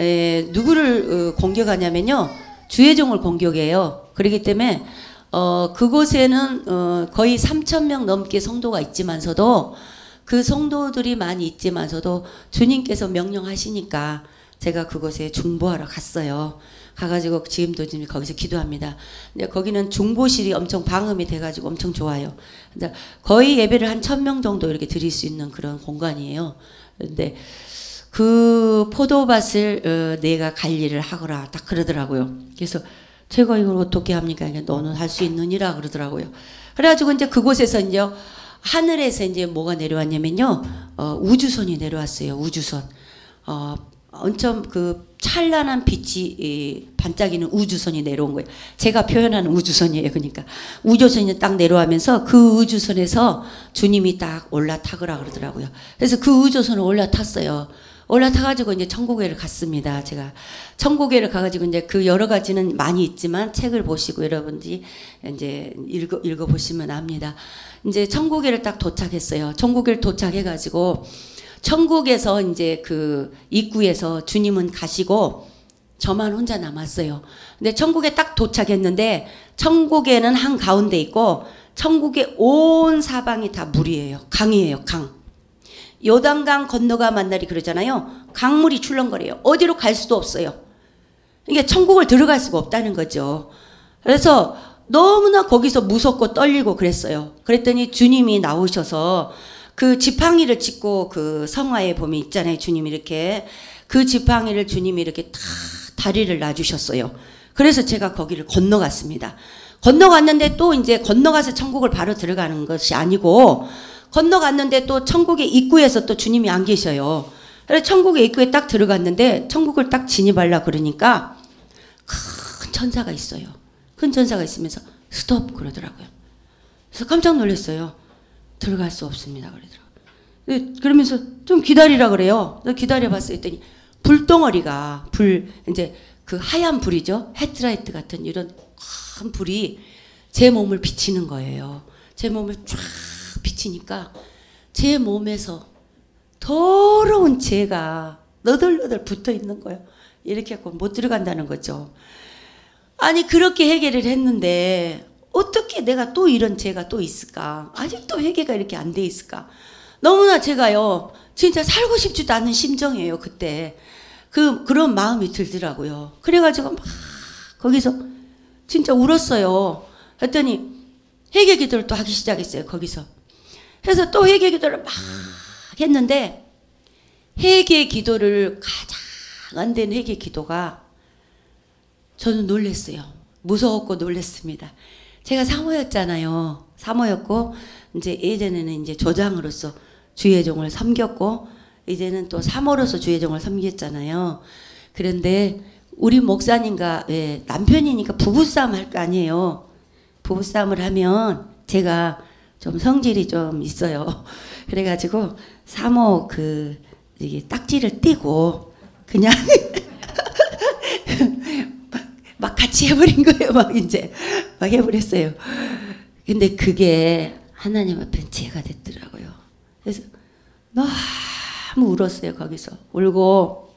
A: 누구를 공격하냐면요. 주의 종을 공격해요. 그렇기 때문에 그곳에는 거의 3,000명 넘게 성도가 있지만서도 그 성도들이 많이 있지만서도 주님께서 명령하시니까 제가 그곳에 중보하러 갔어요. 가가지고 지금도 지금 거기서 기도합니다. 근데 거기는 중보실이 엄청 방음이 돼가지고 엄청 좋아요. 근데 거의 예배를 한 1,000명 정도 이렇게 드릴 수 있는 그런 공간이에요. 근데 그 포도밭을 내가 관리를 하거라 딱 그러더라고요. 그래서 제가 이걸 어떻게 합니까? 너는 할 수 있느니라 그러더라고요. 그래가지고 이제 그곳에서 이제 하늘에서 이제 뭐가 내려왔냐면요. 우주선이 내려왔어요. 우주선. 엄청 그 찬란한 빛이 반짝이는 우주선이 내려온 거예요. 제가 표현하는 우주선이에요. 그러니까 우주선이 딱 내려오면서 그 우주선에서 주님이 딱 올라타거라 그러더라고요. 그래서 그 우주선을 올라탔어요. 올라타가지고 이제 천국에를 갔습니다. 제가 천국에를 가가지고 이제 그 여러 가지는 많이 있지만 책을 보시고 여러분들이 이제 읽어보시면 압니다. 이제 천국에를 딱 도착했어요. 천국에를 도착해가지고 천국에서 이제 그 입구에서 주님은 가시고 저만 혼자 남았어요. 근데 천국에 딱 도착했는데 천국에는 한 가운데 있고 천국의 온 사방이 다 물이에요. 강이에요. 강. 요단강 건너가 만나리 그러잖아요. 강물이 출렁거려요. 어디로 갈 수도 없어요. 이게 천국을 들어갈 수가 없다는 거죠. 그래서 너무나 거기서 무섭고 떨리고 그랬어요. 그랬더니 주님이 나오셔서 그 지팡이를 짚고 그 성화에 보면 있잖아요. 주님이 이렇게 그 지팡이를 주님이 이렇게 다 다리를 놔주셨어요. 그래서 제가 거기를 건너갔습니다. 건너갔는데 또 이제 건너가서 천국을 바로 들어가는 것이 아니고 건너갔는데 또 천국의 입구에서 또 주님이 안 계셔요. 그래서 천국의 입구에 딱 들어갔는데 천국을 딱 진입하려 그러니까 큰 천사가 있어요. 큰 천사가 있으면서 스톱 그러더라고요. 그래서 깜짝 놀랐어요. 들어갈 수 없습니다. 그러더라고요. 그러면서 좀 기다리라 그래요. 기다려봤어요. 했더니 불덩어리가 이제 그 하얀 불이죠. 헤드라이트 같은 이런 큰 불이 제 몸을 비치는 거예요. 제 몸을 쫙 비치니까 제 몸에서 더러운 죄가 너덜너덜 붙어 있는 거예요. 이렇게 하고 못 들어간다는 거죠. 아니 그렇게 회개를 했는데 어떻게 내가 또 이런 죄가 또 있을까? 아직도 회개가 이렇게 안 돼 있을까? 너무나 제가요 진짜 살고 싶지도 않은 심정이에요. 그때 그런 마음이 들더라고요. 그래가지고 막 거기서 진짜 울었어요. 그랬더니 회개 기도를 또 하기 시작했어요. 거기서. 그래서 또 회개 기도를 막 했는데 회개 기도를 가장 안 된 회개 기도가 저는 놀랐어요. 무서웠고 놀랐습니다. 제가 사모였잖아요. 사모였고 이제 예전에는 이제 조장으로서 주의 종을 섬겼고 이제는 또 사모로서 주의 종을 섬겼잖아요. 그런데 우리 목사님과 남편이니까 부부싸움 할 거 아니에요. 부부싸움을 하면 제가 좀 성질이 좀 있어요. 그래가지고 사모 이게 딱지를 떼고 그냥 막 같이 해버린 거예요. 막 이제 막 해버렸어요. 근데 그게 하나님 앞에 죄가 됐더라고요. 그래서 너무 울었어요. 거기서 울고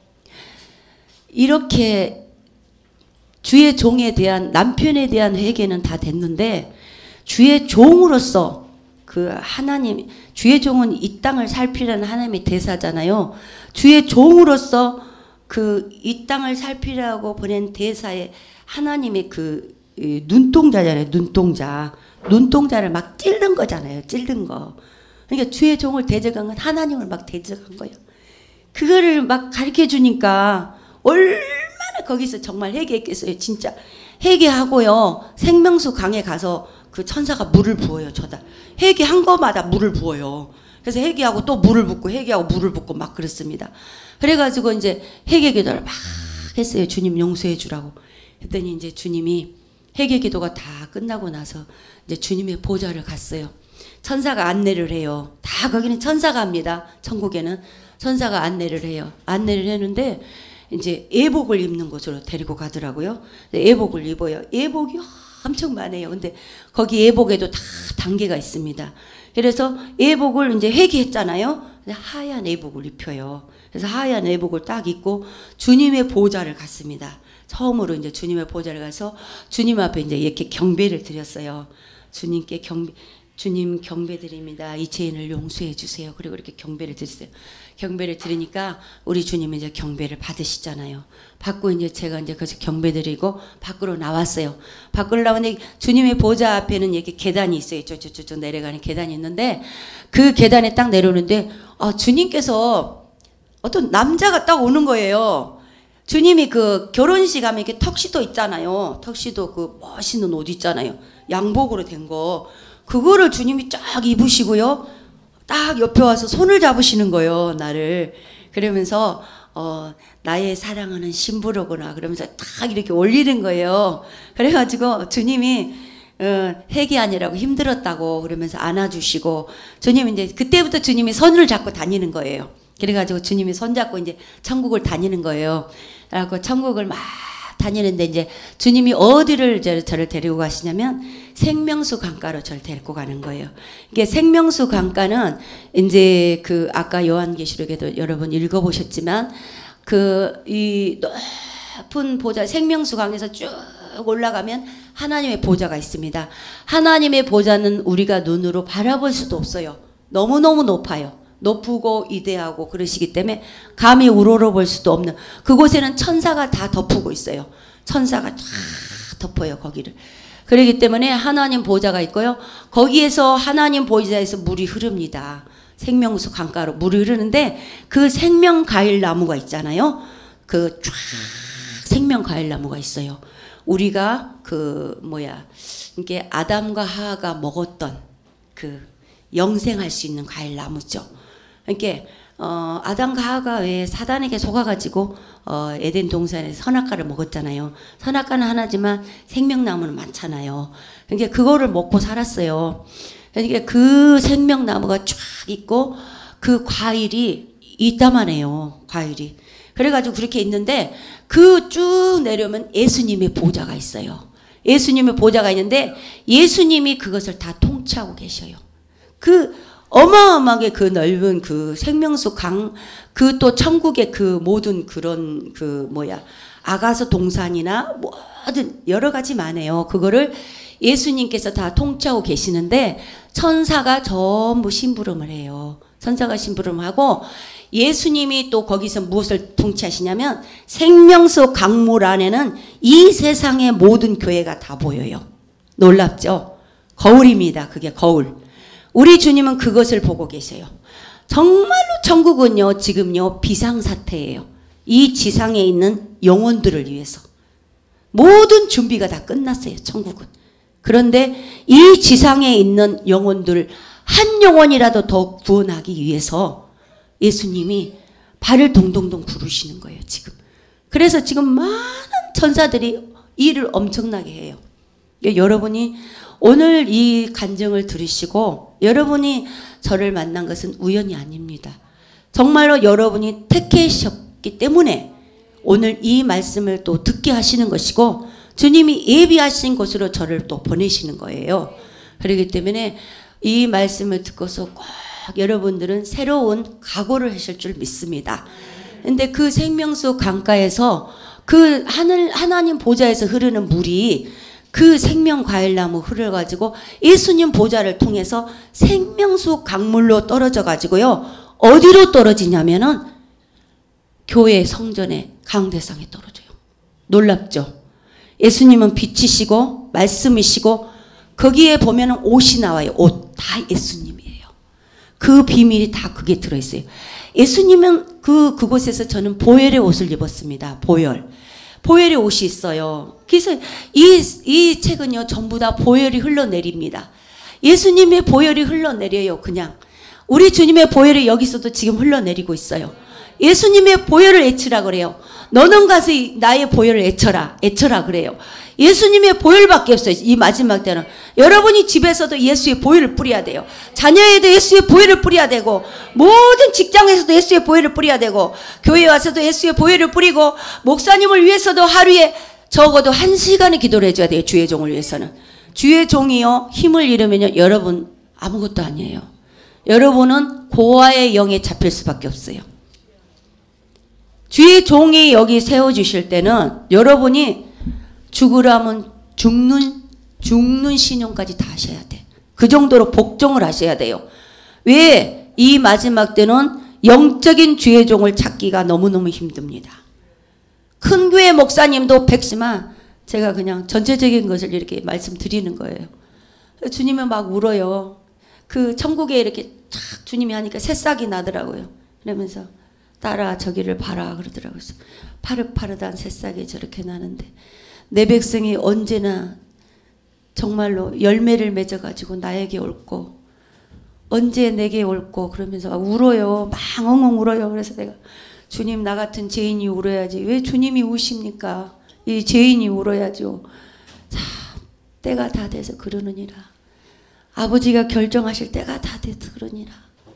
A: 이렇게 주의 종에 대한 남편에 대한 회개는 다 됐는데 주의 종으로서 그 하나님 주의 종은 이 땅을 살피라는 하나님의 대사잖아요. 주의 종으로서 그 이 땅을 살피라고 보낸 대사에 하나님의 그 눈동자잖아요. 눈동자를 막 찔른 거잖아요. 찔른 거. 그러니까 주의 종을 대적한 건 하나님을 막 대적한 거예요. 그거를 막 가르쳐 주니까 얼마나 거기서 정말 회개했겠어요. 진짜 회개하고요. 생명수 강에 가서 그 천사가 물을 부어요. 저다. 회개한 거마다 물을 부어요. 그래서 회개하고 또 물을 붓고 회개하고 물을 붓고 막 그랬습니다. 그래가지고 이제 회개 기도를 막 했어요. 주님 용서해 주라고. 했더니 이제 주님이 회개 기도가 다 끝나고 나서 이제 주님의 보좌를 갔어요. 천사가 안내를 해요. 다 거기는 천사가 합니다. 천국에는 천사가 안내를 해요. 안내를 했는데 이제 예복을 입는 곳으로 데리고 가더라고요. 예복을 입어요. 예복이 엄청 많아요. 근데 거기 예복에도 다 단계가 있습니다. 그래서 예복을 이제 회개했잖아요. 하얀 예복을 입혀요. 그래서 하얀 예복을 딱 입고 주님의 보좌를 갔습니다. 처음으로 이제 주님의 보좌를 가서 주님 앞에 이제 이렇게 경배를 드렸어요. 주님께 주님 경배드립니다. 이 죄인을 용서해 주세요. 그리고 이렇게 경배를 드렸어요. 경배를 드리니까 우리 주님이 이제 경배를 받으시잖아요. 받고 이제 제가 이제 거기서 경배드리고 밖으로 나왔어요. 밖으로 나오는데 주님의 보좌 앞에는 이렇게 계단이 있어요. 쭉 내려가는 계단이 있는데 그 계단에 딱 내려오는데 주님께서 어떤 남자가 딱 오는 거예요. 주님이 그 결혼식 하면 이렇게 턱시도 있잖아요. 턱시도 그 멋있는 옷 있잖아요. 양복으로 된 거. 그거를 주님이 쫙 입으시고요. 딱 옆에 와서 손을 잡으시는 거예요. 나를. 그러면서 나의 사랑하는 신부로구나 그러면서 딱 이렇게 올리는 거예요. 그래가지고 주님이 핵이 아니라고 힘들었다고 그러면서 안아주시고, 주님이 이제 그때부터 주님이 손을 잡고 다니는 거예요. 그래가지고 주님이 손 잡고 이제 천국을 다니는 거예요. 그래갖고 천국을 막 다니는데 이제 주님이 어디를 저를 데리고 가시냐면 생명수 강가로 저를 데리고 가는 거예요. 이게 생명수 강가는 이제 그 아까 요한계시록에도 여러분 읽어보셨지만 이 높은 보좌 생명수 강에서 쭉 올라가면 하나님의 보좌가 있습니다. 하나님의 보좌는 우리가 눈으로 바라볼 수도 없어요. 너무너무 높아요. 높고 위대하고 그러시기 때문에 감히 우러러볼 수도 없는, 그곳에는 천사가 다 덮고 있어요. 천사가 다 덮어요 거기를. 그렇기 때문에 하나님 보좌가 있고요. 거기에서 하나님 보좌에서 물이 흐릅니다. 생명수 강가로 물이 흐르는데 그 생명 과일 나무가 있잖아요. 그 쫙 생명 과일 나무가 있어요. 우리가 이게 아담과 하하가 먹었던 그 영생할 수 있는 과일 나무죠. 그러니까 아담과 하하가 왜 사단에게 속아가지고 에덴 동산에서 선악과를 먹었잖아요. 선악과는 하나지만 생명나무는 많잖아요. 그러니까 그거를 먹고 살았어요. 그러니까 그 생명나무가 쫙 있고 그 과일이 이따만해요. 과일이. 그래가지고 그렇게 있는데 그 쭉 내려오면 예수님의 보좌가 있어요. 예수님의 보좌가 있는데 예수님이 그것을 다 통치하고 계셔요. 그 어마어마하게 그 넓은 그 생명수 강, 그 또 천국의 그 모든 그런 아가서 동산이나 모든 여러 가지 많아요. 그거를 예수님께서 다 통치하고 계시는데 천사가 전부 심부름을 해요. 천사가 심부름하고 예수님이 또 거기서 무엇을 통치하시냐면 생명수 강물 안에는 이 세상의 모든 교회가 다 보여요. 놀랍죠? 거울입니다. 그게 거울. 우리 주님은 그것을 보고 계세요. 정말로 천국은요 지금요 비상사태예요. 이 지상에 있는 영혼들을 위해서 모든 준비가 다 끝났어요. 천국은. 그런데 이 지상에 있는 영혼들 한 영혼이라도 더 구원하기 위해서 예수님이 발을 동동동 구르시는 거예요. 지금. 그래서 지금 많은 천사들이 일을 엄청나게 해요. 여러분이 오늘 이 간증을 들으시고 여러분이 저를 만난 것은 우연이 아닙니다. 정말로 여러분이 택하셨기 때문에 오늘 이 말씀을 또 듣게 하시는 것이고 주님이 예비하신 곳으로 저를 또 보내시는 거예요. 그렇기 때문에 이 말씀을 듣고서 꼭 여러분들은 새로운 각오를 하실 줄 믿습니다. 근데 그 생명수 강가에서 그 하나님 보좌에서 흐르는 물이 그 생명 과일나무 흘러가지고 예수님 보좌를 통해서 생명수 강물로 떨어져 가지고요. 어디로 떨어지냐면은 교회 성전의 강대상에 떨어져요. 놀랍죠? 예수님은 빛이시고 말씀이시고 거기에 보면은 옷이 나와요. 옷 다 예수님이에요. 그 비밀이 다 그게 들어있어요. 예수님은 그곳에서 저는 보혈의 옷을 입었습니다. 보혈의 옷이 있어요. 그래서 이 책은요 전부 다 보혈이 흘러내립니다. 예수님의 보혈이 흘러내려요. 그냥 우리 주님의 보혈이 여기서도 지금 흘러내리고 있어요. 예수님의 보혈을 애치라 그래요. 너는 가서 나의 보혈을 애쳐라 그래요. 예수님의 보혈밖에 없어요. 이 마지막 때는 여러분이 집에서도 예수의 보혈을 뿌려야 돼요. 자녀에도 예수의 보혈을 뿌려야 되고 모든 직장에서도 예수의 보혈을 뿌려야 되고 교회에 와서도 예수의 보혈을 뿌리고 목사님을 위해서도 하루에 적어도 1시간의 기도를 해줘야 돼요. 주의 종을 위해서는. 주의 종이요 힘을 잃으면요 여러분 아무것도 아니에요. 여러분은 고아의 영에 잡힐 수밖에 없어요. 주의 종이 여기 세워주실 때는 여러분이 죽으라면 죽는 신용까지 다 하셔야 돼. 그 정도로 복종을 하셔야 돼요. 왜? 이 마지막 때는 영적인 주의 종을 찾기가 너무너무 힘듭니다. 큰 교회 목사님도 백지만 제가 그냥 전체적인 것을 이렇게 말씀드리는 거예요. 주님은 막 울어요. 그 천국에 이렇게 탁 주님이 하니까 새싹이 나더라고요. 그러면서 딸아 저기를 봐라 그러더라고요. 파릇파릇한 새싹이 저렇게 나는데 내 백성이 언제나 정말로 열매를 맺어가지고 나에게 옳고 언제 내게 옳고 그러면서 막 울어요. 막 엉엉 울어요. 그래서 내가 주님, 나 같은 죄인이 울어야지. 왜 주님이 우십니까? 이 죄인이 울어야죠. 자, 때가 다 돼서 그러느니라. 아버지가 결정하실 때가 다 돼서 그러니라.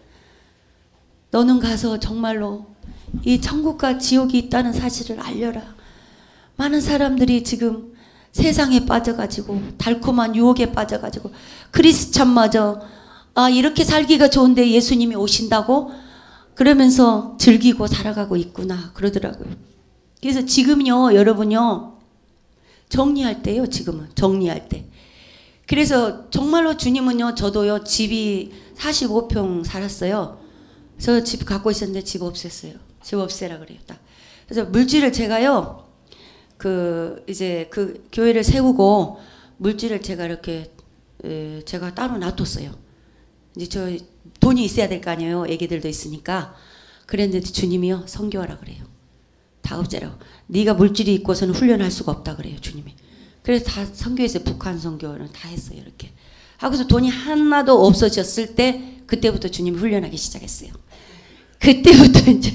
A: 너는 가서 정말로 이 천국과 지옥이 있다는 사실을 알려라. 많은 사람들이 지금 세상에 빠져가지고 달콤한 유혹에 빠져가지고 크리스찬마저 이렇게 살기가 좋은데 예수님이 오신다고 그러면서 즐기고 살아가고 있구나 그러더라고요. 그래서 지금요, 여러분요, 정리할 때요. 지금은 정리할 때. 그래서 정말로 주님은요, 저도요, 집이 45평 살았어요. 저 집 갖고 있었는데 집 없앴어요. 집 없애라 그래요. 딱. 그래서 물질을 제가요, 이제 그 교회를 세우고 물질을 제가 이렇게 제가 따로 놔뒀어요. 이제 저 돈이 있어야 될 거 아니에요. 애기들도 있으니까. 그랬는데 주님이요, 선교하라 그래요. 다 없애라고. 네가 물질이 있고서는 훈련할 수가 없다 그래요, 주님이. 그래서 다 선교했어요. 북한 선교는 다 했어요. 이렇게 하고서 돈이 하나도 없어졌을 때 그때부터 주님이 훈련하기 시작했어요. 그때부터 이제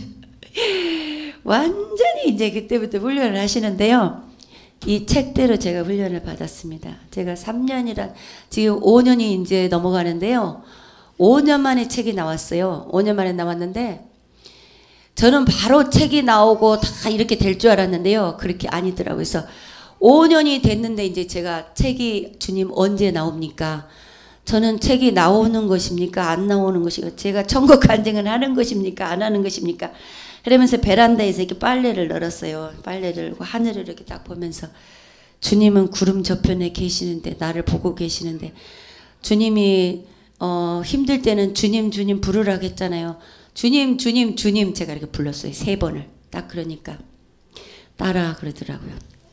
A: 완전히 이제 그때부터 훈련을 하시는데요. 이 책대로 제가 훈련을 받았습니다. 제가 3년이란 지금 5년이 이제 넘어가는데요. 5년 만에 책이 나왔어요. 5년 만에 나왔는데 저는 바로 책이 나오고 다 이렇게 될 줄 알았는데요. 그렇게 아니더라고요. 그래서 5년이 됐는데 이제 제가 책이 주님 언제 나옵니까? 저는 책이 나오는 것입니까? 안 나오는 것입니까? 제가 천국 간증을 하는 것입니까? 안 하는 것입니까? 그러면서 베란다에서 이렇게 빨래를 널었어요. 빨래를 하늘을 이렇게 딱 보면서 주님은 구름 저편에 계시는데 나를 보고 계시는데 주님이 힘들 때는 주님 주님 부르라고 했잖아요. 주님 주님 주님 제가 이렇게 불렀어요. 3번을. 딱 그러니까 따라 그러더라고요.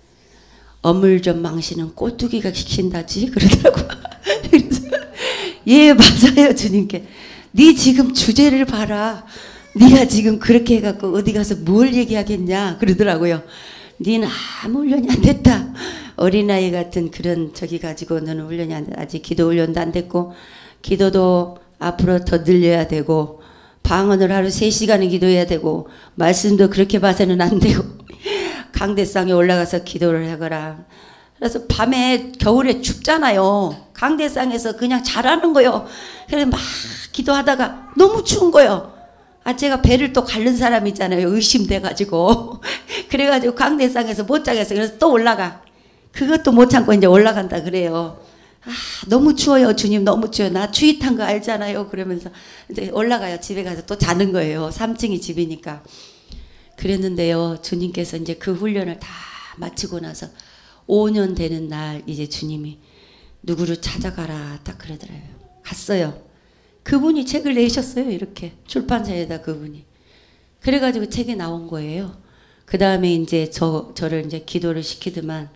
A: 어물좀 망치는 꼴뚜기가 시킨다지 그러더라고요. 그래서 예 맞아요 주님께. 네 지금 주제를 봐라. 네가 지금 그렇게 해갖고 어디 가서 뭘 얘기하겠냐 그러더라고요. 네는 아무 훈련이 안 됐다. 어린아이 같은 그런 저기 가지고 너는 훈련이 안 됐다. 아직 기도 훈련도 안 됐고 기도도 앞으로 더 늘려야 되고 방언을 하루 3시간은 기도해야 되고 말씀도 그렇게 봐서는 안 되고 강대상에 올라가서 기도를 하거라. 그래서 밤에 겨울에 춥잖아요. 강대상에서 그냥 자라는 거요. 그래서 막 기도하다가 너무 추운 거요. 제가 배를 또 가른 사람이잖아요. 의심돼가지고. 그래가지고 강대상에서 못 자겠어요. 그래서 또 올라가. 그것도 못 참고 이제 올라간다 그래요. 너무 추워요. 주님 너무 추워요. 나 추위 탄 거 알잖아요. 그러면서 이제 올라가요. 집에 가서 또 자는 거예요. 3층이 집이니까. 그랬는데요. 주님께서 이제 그 훈련을 다 마치고 나서 5년 되는 날 이제 주님이 누구를 찾아가라 딱 그러더라고요. 갔어요. 그분이 책을 내셨어요. 이렇게 출판사에다 그분이. 그래가지고 책이 나온 거예요. 그 다음에 이제 저를 이제 기도를 시키더만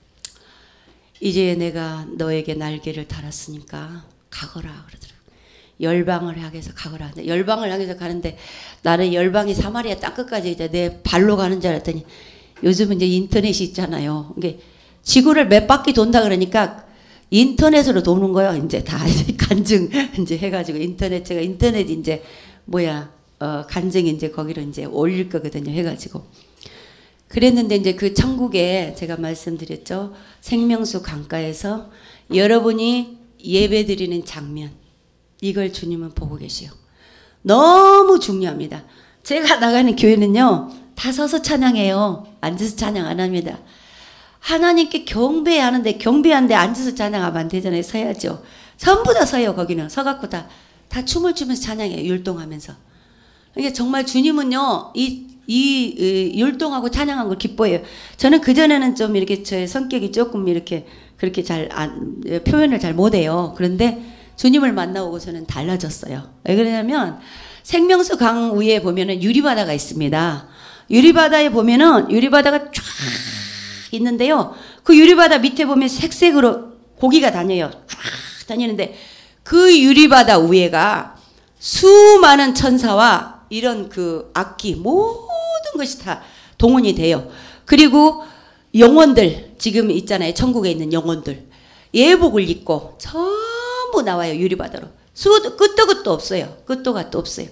A: 이제 내가 너에게 날개를 달았으니까 가거라 그러더라고요. 열방을 향해서 가거라. 열방을 향해서 가는데 나는 열방이 사마리아 땅끝까지 이제 내 발로 가는 줄 알았더니 요즘은 이제 인터넷이 있잖아요. 이게 지구를 몇 바퀴 돈다 그러니까 인터넷으로 도는 거예요. 이제 다 이제 간증 이제 해가지고 제가 인터넷 이제 간증 이제 거기로 이제 올릴 거거든요. 해가지고 그랬는데 이제 그 천국에 제가 말씀드렸죠. 생명수 강가에서 여러분이 예배드리는 장면 이걸 주님은 보고 계시오. 너무 중요합니다. 제가 나가는 교회는요 다 서서 찬양해요. 앉아서 찬양 안 합니다. 하나님께 경배하는데 경배하는데 앉아서 찬양하면 안 되잖아요. 서야죠. 전부 다 서요. 거기는 서갖고 다 춤을 추면서 찬양해요. 율동하면서. 이게 정말 주님은요 이 율동하고 찬양한 걸 기뻐해요. 저는 그전에는 좀 이렇게 제 성격이 조금 이렇게 그렇게 표현을 잘 못해요. 그런데 주님을 만나고서는 달라졌어요. 왜 그러냐면 생명수 강 위에 보면은 유리바다가 있습니다. 유리바다에 보면은 유리바다가 쫙 있는데요. 그 유리바다 밑에 보면 색색으로 고기가 다녀요. 쫙 다니는데 그 유리바다 위에가 수많은 천사와 이런 그 악기 모든 것이 다 동원이 돼요. 그리고 영혼들 지금 있잖아요. 천국에 있는 영혼들 예복을 입고 전부 나와요. 유리바다로. 끝도 없어요. 끝도 갓도 없어요.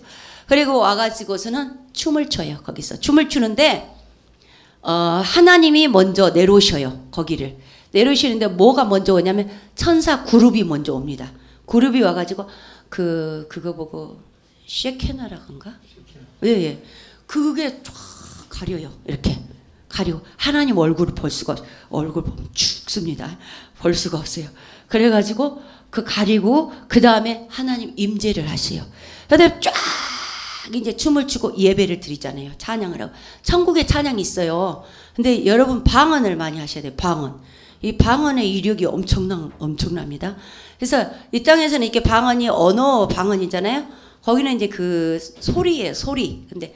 A: 그리고 와가지고서는 춤을 춰요. 거기서 춤을 추는데 하나님이 먼저 내려오셔요. 거기를 내려오시는데 뭐가 먼저 오냐면 천사 그룹이 먼저 옵니다. 그룹이 와가지고 그거 보고 쉐케나라건가? 예. 그게 쫙 가려요. 이렇게 가리고 하나님 얼굴을 볼 수가 없어요. 얼굴 보면 죽습니다. 볼 수가 없어요. 그래가지고 그 가리고 그 다음에 하나님 임재를 하세요. 그다음에 쫙 이제 춤을 추고 예배를 드리잖아요. 찬양을 하고 천국에 찬양이 있어요. 근데 여러분 방언을 많이 하셔야 돼요. 방언. 이 방언의 이력이 엄청납니다. 그래서 이 땅에서는 이렇게 방언이 언어 방언이잖아요. 거기는 이제 그 소리예요. 소리. 근데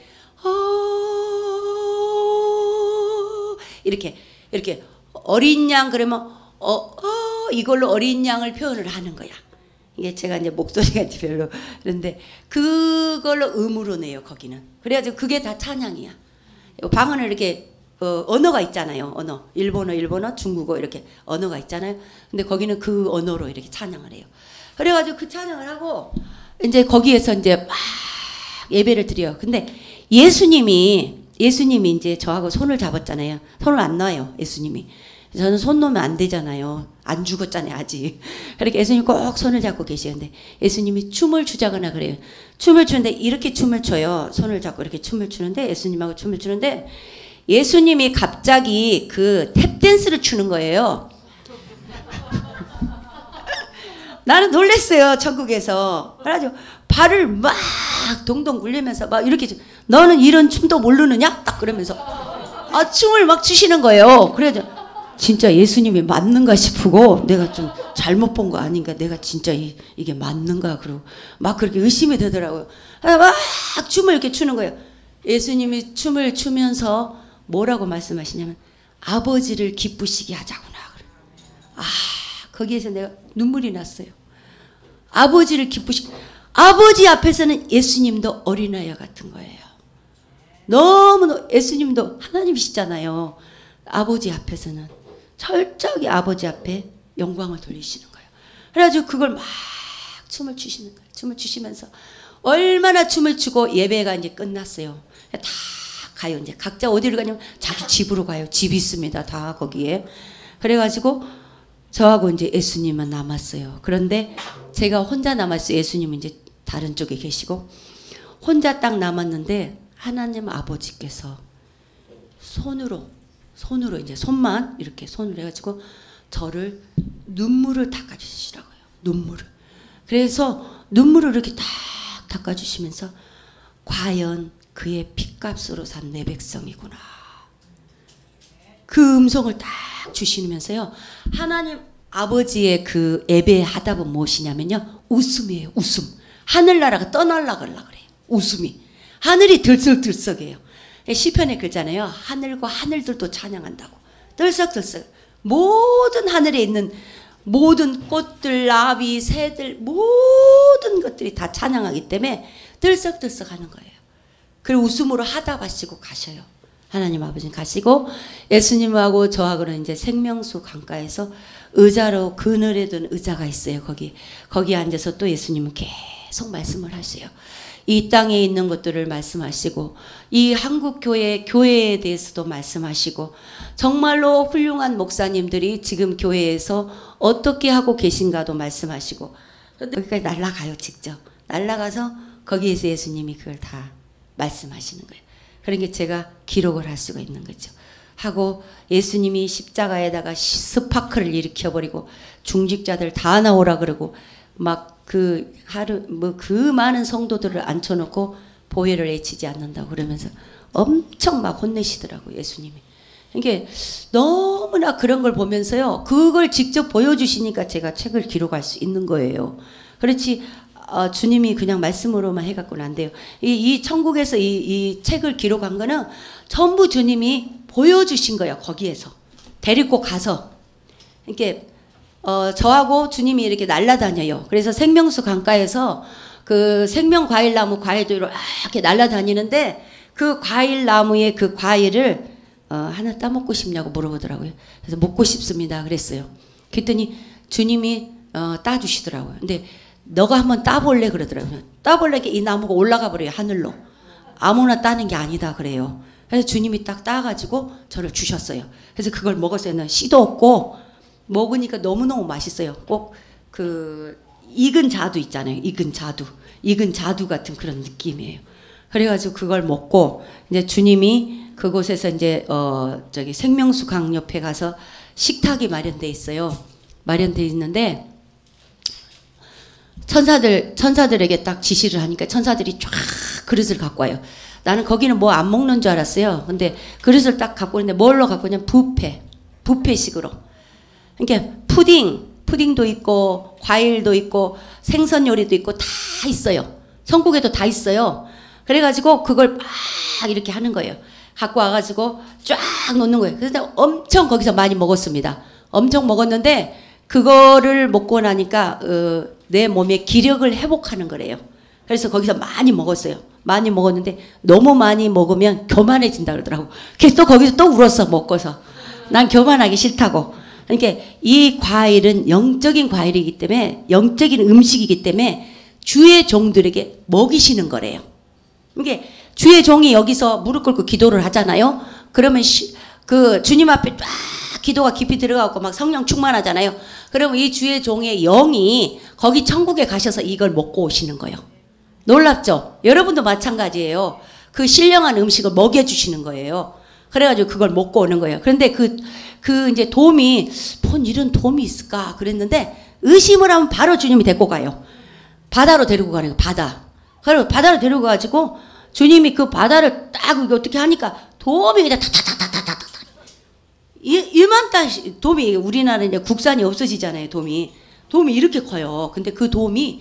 A: 이렇게 어린 양 그러면 이걸로 어린 양을 표현을 하는 거야. 이게 제가 이제 목소리가 이제 별로 그런데 그걸로 음으로 내요. 거기는. 그래가지고 그게 다 찬양이야. 방언을 이렇게 언어가 있잖아요. 언어 일본어 중국어 이렇게 언어가 있잖아요. 근데 거기는 그 언어로 이렇게 찬양을 해요. 그래가지고 그 찬양을 하고 이제 거기에서 이제 막 예배를 드려요. 근데 예수님이 이제 저하고 손을 잡았잖아요. 손을 안 놔요. 예수님이. 저는 손 놓으면 안 되잖아요. 안 죽었잖아요. 아직. 그러니까 예수님이 꼭 손을 잡고 계시는데 예수님이 춤을 추자거나 그래요. 춤을 추는데 이렇게 춤을 춰요. 손을 잡고 이렇게 춤을 추는데 예수님하고 춤을 추는데 예수님이 갑자기 그 탭댄스를 추는 거예요. 나는 놀랬어요. 천국에서. 그래가지고 발을 막 동동 굴리면서 막 이렇게 너는 이런 춤도 모르느냐? 딱 그러면서 춤을 막 추시는 거예요. 그래서 진짜 예수님이 맞는가 싶고 내가 좀 잘못 본 거 아닌가 내가 진짜 이게 맞는가 그러고 막 그렇게 의심이 되더라고요. 막 춤을 이렇게 추는 거예요. 예수님이 춤을 추면서 뭐라고 말씀하시냐면 아버지를 기쁘시게 하자구나. 거기에서 내가 눈물이 났어요. 아버지를 기쁘시게 아버지 앞에서는 예수님도 어린아이 같은 거예요. 너무 예수님도 하나님이시잖아요. 아버지 앞에서는 철저하게 아버지 앞에 영광을 돌리시는 거예요. 그래가지고 그걸 막 춤을 추시는 거예요. 춤을 추시면서 얼마나 춤을 추고 예배가 이제 끝났어요. 다 가요. 이제 각자 어디를 가냐면 자기 집으로 가요. 집이 있습니다. 다 거기에. 그래가지고 저하고 이제 예수님만 남았어요. 그런데 제가 혼자 남았어요. 예수님은 이제 다른 쪽에 계시고 혼자 딱 남았는데 하나님 아버지께서 손으로 이제 손만 이렇게 손을 해가지고 저를 눈물을 닦아주시라고요. 눈물을. 그래서 눈물을 이렇게 딱 닦아주시면서 과연 그의 핏값으로 산 내 백성이구나. 그 음성을 딱 주시면서요. 하나님 아버지의 그 예배하다 보면 무엇이냐면요. 웃음이에요. 웃음. 하늘나라가 떠날라 그래요. 웃음이. 하늘이 들썩들썩해요. 시편에 그러잖아요. 하늘과 하늘들도 찬양한다고. 들썩들썩. 모든 하늘에 있는 모든 꽃들, 나비, 새들 모든 것들이 다 찬양하기 때문에 들썩들썩 하는 거예요. 그리고 웃음으로 하다 마시고 가셔요. 하나님 아버지는 가시고 예수님하고 저하고는 이제 생명수 강가에서 의자로 그늘에 둔 의자가 있어요. 거기 앉아서 또 예수님은 계속 말씀을 하세요. 이 땅에 있는 것들을 말씀하시고 이 한국 교회에 대해서도 말씀하시고 정말로 훌륭한 목사님들이 지금 교회에서 어떻게 하고 계신가도 말씀하시고 여기까지 날아가요. 직접 날아가서 거기에서 예수님이 그걸 다 말씀하시는 거예요. 그러니까 제가 기록을 할 수가 있는 거죠. 하고 예수님이 십자가에다가 스파크를 일으켜버리고 중직자들 다 나오라 그러고 막 그 많은 성도들을 앉혀놓고 보혈을 외치지 않는다고 그러면서 엄청 막 혼내시더라고요. 예수님이. 이게 너무나 그런 걸 보면서요. 그걸 직접 보여주시니까 제가 책을 기록할 수 있는 거예요. 그렇지 주님이 그냥 말씀으로만 해갖고는 안 돼요. 이 천국에서 이 책을 기록한 거는 전부 주님이 보여주신 거예요. 거기에서 데리고 가서 이렇게 저하고 주님이 이렇게 날아다녀요. 그래서 생명수 강가에서 그 생명과일나무 과일들로 이렇게 날아다니는데 그 과일나무의 그 과일을 하나 따먹고 싶냐고 물어보더라고요. 그래서 먹고 싶습니다. 그랬어요. 그랬더니 주님이 따주시더라고요. 근데 너가 한번 따볼래 그러더라고요. 따볼래 이 나무가 올라가 버려요 하늘로. 아무나 따는 게 아니다 그래요. 그래서 주님이 딱 따가지고 저를 주셨어요. 그래서 그걸 먹었어요. 씨도 없고 먹으니까 너무너무 맛있어요. 꼭 그 익은 자두 있잖아요. 익은 자두 같은 그런 느낌이에요. 그래가지고 그걸 먹고 이제 주님이 그곳에서 이제 저기 생명수 강 옆에 가서 식탁이 마련돼 있어요. 마련돼 있는데 천사들에게 딱 지시를 하니까 천사들이 쫙 그릇을 갖고 와요. 나는 거기는 뭐 안 먹는 줄 알았어요. 근데 그릇을 딱 갖고 오는데 뭘로 갖고 오냐면 뷔페식으로. 그러니까 푸딩도 있고 과일도 있고 생선 요리도 있고 다 있어요. 천국에도 다 있어요. 그래가지고 그걸 막 이렇게 하는 거예요. 갖고 와가지고 쫙 놓는 거예요. 그래서 엄청 거기서 많이 먹었습니다. 엄청 먹었는데 그거를 먹고 나니까 내 몸의 기력을 회복하는 거래요. 그래서 거기서 많이 먹었어요. 많이 먹었는데 너무 많이 먹으면 교만해진다 그러더라고. 그래서 또 거기서 또 울었어 먹고서. 난 교만하기 싫다고. 그러니까 이 과일은 영적인 과일이기 때문에 영적인 음식이기 때문에 주의 종들에게 먹이시는 거래요. 이게 주의 종이 여기서 무릎 꿇고 기도를 하잖아요. 그러면 그 주님 앞에 쫙 기도가 깊이 들어가고 막 성령 충만하잖아요. 그러면 이 주의 종의 영이 거기 천국에 가셔서 이걸 먹고 오시는 거예요. 놀랍죠? 여러분도 마찬가지예요. 그 신령한 음식을 먹여주시는 거예요. 그래가지고 그걸 먹고 오는 거예요. 그런데 그 이제 돔이 뭔 이런 돔이 있을까 그랬는데 의심을 하면 바로 주님이 데리고 가요. 바다로 데리고 가는 거예요. 바다. 그리고 바다로 데리고 가지고 주님이 그 바다를 딱 어떻게 하니까 돔이 그냥 타타타타타타 1만 단 돔이 우리나라 이제 국산이 없어지잖아요. 돔이 이렇게 커요. 근데 그 돔이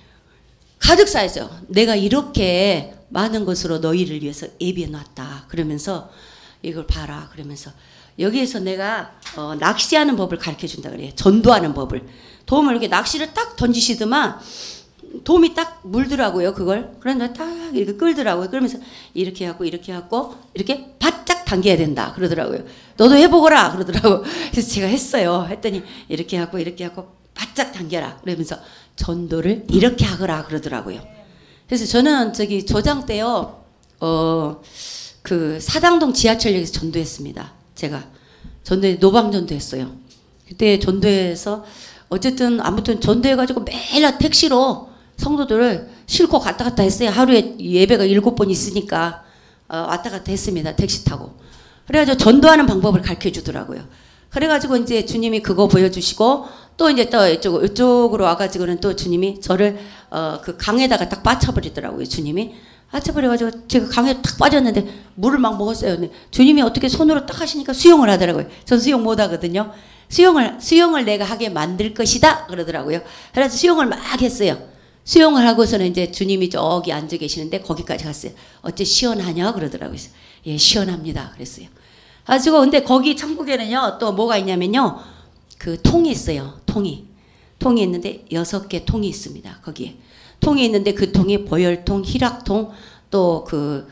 A: 가득 쌓여 있어요. 내가 이렇게 많은 것으로 너희를 위해서 예비해 놨다. 그러면서 이걸 봐라. 그러면서 여기에서 내가 낚시하는 법을 가르쳐 준다 그래요. 전도하는 법을. 돔을 이렇게 낚시를 딱 던지시더만 돔이 딱 물더라고요. 그걸. 그런데 딱 이렇게 끌더라고요. 그러면서 이렇게 하고 이렇게 바짝 당겨야 된다 그러더라고요. 너도 해보거라 그러더라고요. 그래서 제가 했어요. 했더니 이렇게 하고 바짝 당겨라 그러면서 전도를 이렇게 하거라 그러더라고요. 그래서 저는 저기 조장 때요 그 사당동 지하철역에서 전도했습니다. 제가 노방 전도했어요. 그때 전도해서 어쨌든 아무튼 전도해가지고 매일 택시로 성도들을 싣고 갔다 갔다 했어요. 하루에 예배가 7번 있으니까 왔다 갔다 했습니다. 택시 타고. 그래가지고 전도하는 방법을 가르쳐 주더라고요. 그래가지고 이제 주님이 그거 보여주시고 또 이제 또 이쪽으로 와가지고는 또 주님이 저를 그 강에다가 딱 빠쳐버리더라고요. 주님이 빠쳐버려가지고 제가 강에 탁 빠졌는데 물을 막 먹었어요. 근데 주님이 어떻게 손으로 딱 하시니까 수영을 하더라고요. 전 수영 못 하거든요. 수영을 내가 하게 만들 것이다 그러더라고요. 그래서 수영을 막 했어요. 수영을 하고서는 이제 주님이 저기 앉아 계시는데 거기까지 갔어요. 어째 시원하냐 그러더라고요. 예, 시원합니다. 그랬어요. 가지고 근데 거기 천국에는요 또 뭐가 있냐면요 그 통이 있어요. 통이 있는데 6개 통이 있습니다. 거기에 통이 있는데 그 통이 보혈통, 희락통 또 그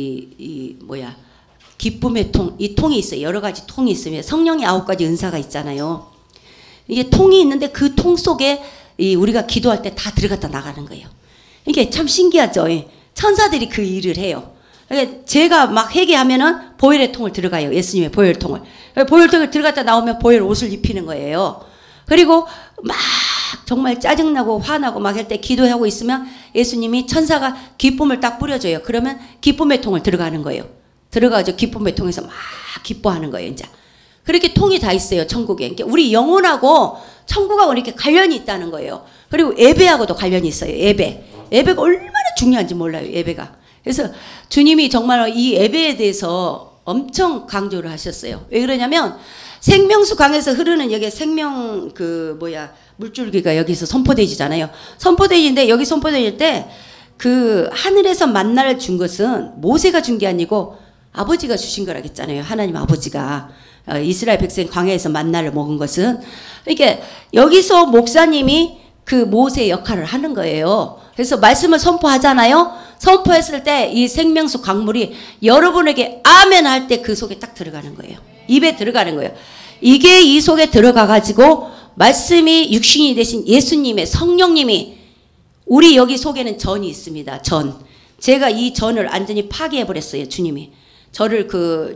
A: 기쁨의 통, 이 통이 있어요. 여러 가지 통이 있으면 성령의 9가지 은사가 있잖아요. 이게 통이 있는데 그 통 속에 우리가 기도할 때 다 들어갔다 나가는 거예요. 이게 참 신기하죠. 천사들이 그 일을 해요. 제가 막 회개하면은 보혈의 통을 들어가요. 예수님의 보혈통을. 보혈통을 들어갔다 나오면 보혈 옷을 입히는 거예요. 그리고 막 정말 짜증나고 화나고 막 할 때 기도하고 있으면 예수님이 천사가 기쁨을 딱 뿌려줘요. 그러면 기쁨의 통을 들어가는 거예요. 들어가서 기쁨의 통에서 막 기뻐하는 거예요. 이제 그렇게 통이 다 있어요. 천국에. 그러니까 우리 영혼하고 천국하고 이렇게 관련이 있다는 거예요. 그리고 예배하고도 관련이 있어요. 예배가 얼마나 중요한지 몰라요. 예배가. 그래서 주님이 정말 이 예배에 대해서 엄청 강조를 하셨어요. 왜 그러냐면 생명수 강에서 흐르는 여기 생명 물줄기가 여기서 선포돼지잖아요. 선포돼지인데 여기 선포돼질 때 그 하늘에서 만나를 준 것은 모세가 준 게 아니고 아버지가 주신 거라겠잖아요. 하나님 아버지가 이스라엘 백성 광야에서 만나를 먹은 것은 이게 여기서 목사님이 그 모세의 역할을 하는 거예요. 그래서 말씀을 선포하잖아요. 선포했을 때 이 생명수 강물이 여러분에게 아멘 할 때 그 속에 딱 들어가는 거예요. 입에 들어가는 거예요. 이게 이 속에 들어가 가지고 말씀이 육신이 되신 예수님의 성령님이 우리 여기 속에는 전이 있습니다. 전. 제가 이 전을 완전히 파괴해버렸어요. 주님이. 저를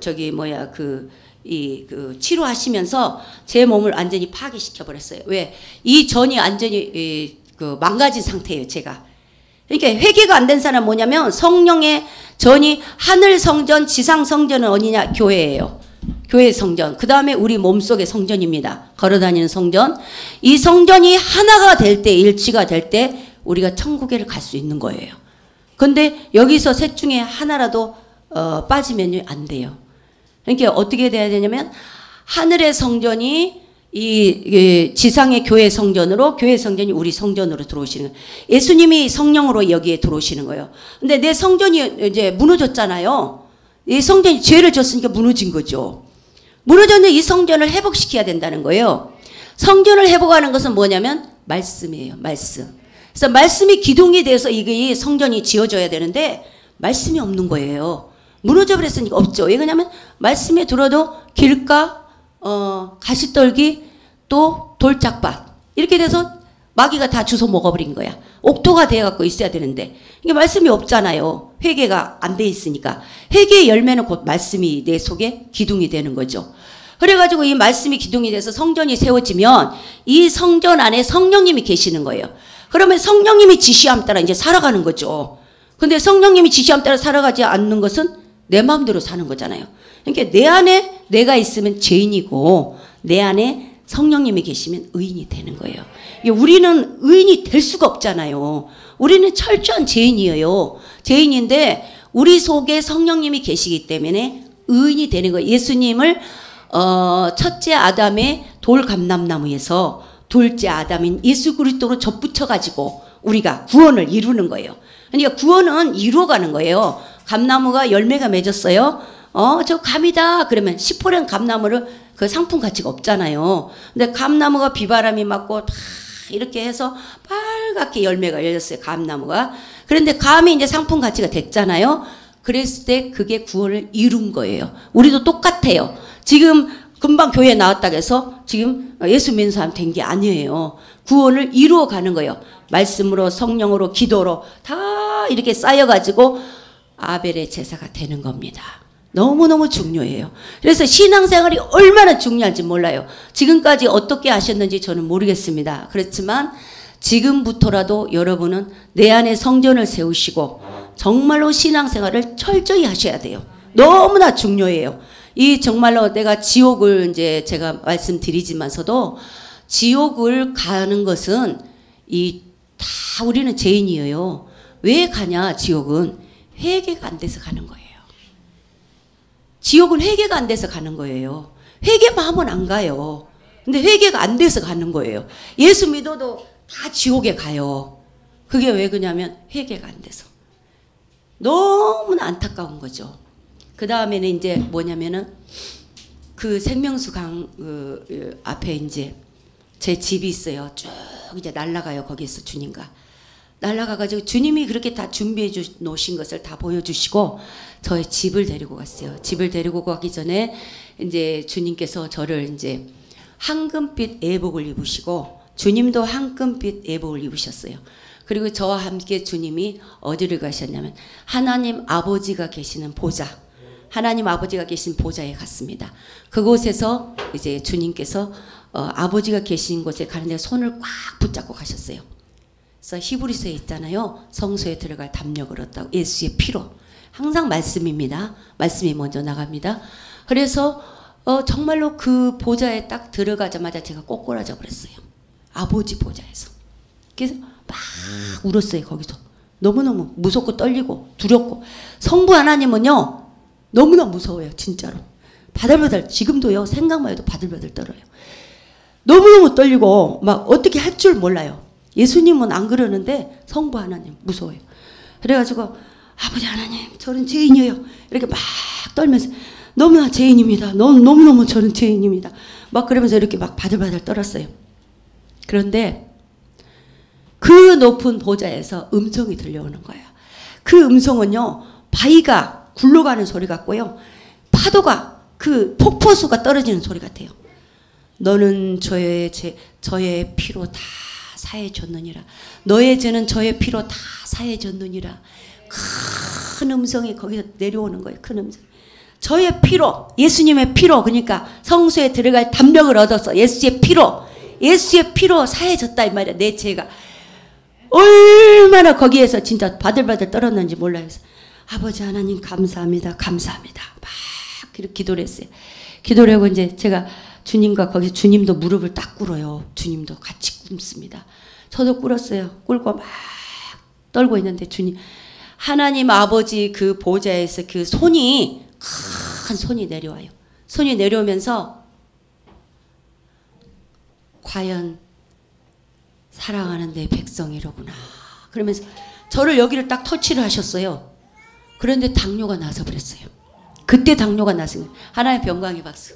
A: 치료하시면서 제 몸을 완전히 파괴시켜버렸어요. 왜? 이 전이 완전히 망가진 상태예요. 제가. 그러니까 회개가 안 된 사람은 뭐냐면 성령의 전이 하늘 성전, 지상 성전은 어디냐? 교회예요. 교회 성전. 그 다음에 우리 몸속의 성전입니다. 걸어다니는 성전. 이 성전이 하나가 될 때, 일치가 될 때 우리가 천국에를 갈 수 있는 거예요. 근데 여기서 셋 중에 하나라도 빠지면 안 돼요. 그러니까 어떻게 돼야 되냐면 하늘의 성전이 이 지상의 교회 성전으로, 교회 성전이 우리 성전으로 들어오시는 거예요. 예수님이 성령으로 여기에 들어오시는 거예요. 근데 내 성전이 이제 무너졌잖아요. 이 성전이 죄를 졌으니까 무너진 거죠. 무너졌는데 이 성전을 회복시켜야 된다는 거예요. 성전을 회복하는 것은 뭐냐면 말씀이에요. 말씀. 그래서 말씀이 기둥이 돼서 이게 성전이 지어져야 되는데 말씀이 없는 거예요. 무너져 버렸으니까 없죠. 왜 그러냐면 말씀에 들어도 길가, 가시떨기, 또 돌짝밭 이렇게 돼서 마귀가 다 주워 먹어버린 거야. 옥토가 되어갖고 있어야 되는데 이게 말씀이 없잖아요. 회개가 안 돼 있으니까. 회개의 열매는 곧 말씀이 내 속에 기둥이 되는 거죠. 그래가지고 이 말씀이 기둥이 돼서 성전이 세워지면 이 성전 안에 성령님이 계시는 거예요. 그러면 성령님이 지시함 따라 이제 살아가는 거죠. 근데 성령님이 지시함 따라 살아가지 않는 것은 내 마음대로 사는 거잖아요. 그러니까 내 안에 내가 있으면 죄인이고 내 안에 성령님이 계시면 의인이 되는 거예요. 우리는 의인이 될 수가 없잖아요. 우리는 철저한 죄인이에요. 죄인인데 우리 속에 성령님이 계시기 때문에 의인이 되는 거예요. 예수님을 첫째 아담의 돌감람나무에서 둘째 아담인 예수 그리스도로 접붙여가지고 우리가 구원을 이루는 거예요. 그러니까 구원은 이루어가는 거예요. 감나무가 열매가 맺었어요. 저 감이다. 그러면 시퍼런 감나무를 그 상품 가치가 없잖아요. 근데 감나무가 비바람이 맞고 다 이렇게 해서 빨갛게 열매가 열렸어요. 감나무가. 그런데 감이 이제 상품 가치가 됐잖아요. 그랬을 때 그게 구원을 이룬 거예요. 우리도 똑같아요. 지금 금방 교회에 나왔다고 해서 지금 예수 믿는 사람 된 게 아니에요. 구원을 이루어 가는 거예요. 말씀으로, 성령으로, 기도로 다 이렇게 쌓여가지고 아벨의 제사가 되는 겁니다. 너무너무 중요해요. 그래서 신앙생활이 얼마나 중요한지 몰라요. 지금까지 어떻게 하셨는지 저는 모르겠습니다. 그렇지만 지금부터라도 여러분은 내 안에 성전을 세우시고 정말로 신앙생활을 철저히 하셔야 돼요. 너무나 중요해요. 이 정말로 내가 지옥을 이제 제가 말씀드리지만서도 지옥을 가는 것은 다 우리는 죄인이에요. 왜 가냐 지옥은 회개가 안 돼서 가는 거예요. 지옥은 회개가 안 돼서 가는 거예요. 회개만 하면 안 가요. 근데 회개가 안 돼서 가는 거예요. 예수 믿어도 다 지옥에 가요. 그게 왜 그러냐면 회개가 안 돼서. 너무나 안타까운 거죠. 그 다음에는 이제 뭐냐면은 그 생명수 강 앞에 이제 제 집이 있어요. 쭉 이제 날아가요. 거기서 주님과. 날아가가지고 주님이 그렇게 다 준비해 놓으신 것을 다 보여주시고 저의 집을 데리고 갔어요. 집을 데리고 가기 전에 이제 주님께서 저를 이제 황금빛 예복을 입으시고 주님도 황금빛 예복을 입으셨어요. 그리고 저와 함께 주님이 어디를 가셨냐면 하나님 아버지가 계시는 보좌, 하나님 아버지가 계신 보좌에 갔습니다. 그곳에서 이제 주님께서 아버지가 계신 곳에 가는데 손을 꽉 붙잡고 가셨어요. 그래서 히브리서에 있잖아요. 성소에 들어갈 담력을 얻다고 예수의 피로. 항상 말씀입니다. 말씀이 먼저 나갑니다. 그래서 정말로 그 보좌에 딱 들어가자마자 제가 꼬꾸라져 버렸어요. 아버지 보좌에서. 그래서 막 울었어요. 거기서. 너무너무 무섭고 떨리고 두렵고. 성부 하나님은요. 너무나 무서워요. 진짜로. 바들바들 지금도요. 생각만 해도 바들바들 떨어요. 너무너무 떨리고 막 어떻게 할 줄 몰라요. 예수님은 안 그러는데 성부 하나님 무서워요. 그래가지고 아버지 하나님 저는 죄인이에요. 이렇게 막 떨면서 너무나 죄인입니다. 너무너무 저는 죄인입니다. 막 그러면서 이렇게 막 바들바들 떨었어요. 그런데 그 높은 보좌에서 음성이 들려오는 거예요. 그 음성은요. 바위가 굴러가는 소리 같고요. 파도가 그 폭포수가 떨어지는 소리 같아요. 너는 저의 피로 다 사해졌느니라. 너의 죄는 저의 피로 다 사해졌느니라. 큰 음성이 거기서 내려오는 거예요. 큰 음성. 저의 피로, 예수님의 피로, 그러니까 성소에 들어갈 담력을 얻어서 예수의 피로 사해졌다 이 말이야. 내 죄가 얼마나 거기에서 진짜 바들바들 떨었는지 몰라요. 그래서 아버지 하나님 감사합니다. 감사합니다. 막 이렇게 기도를 했어요. 기도를 하고 이제 제가 주님과 거기서 주님도 무릎을 딱 꿇어요. 주님도 같이 꿇습니다. 저도 꿇었어요. 꿇고 막 떨고 있는데 주님, 하나님 아버지 그 보좌에서 그 손이, 큰 손이 내려와요. 손이 내려오면서 과연 사랑하는 내 백성이로구나. 그러면서 저를 여기를 딱 터치를 하셨어요. 그런데 당뇨가 나서 버렸어요. 그때 당뇨가 났어요. 하나님의 영광의 박수.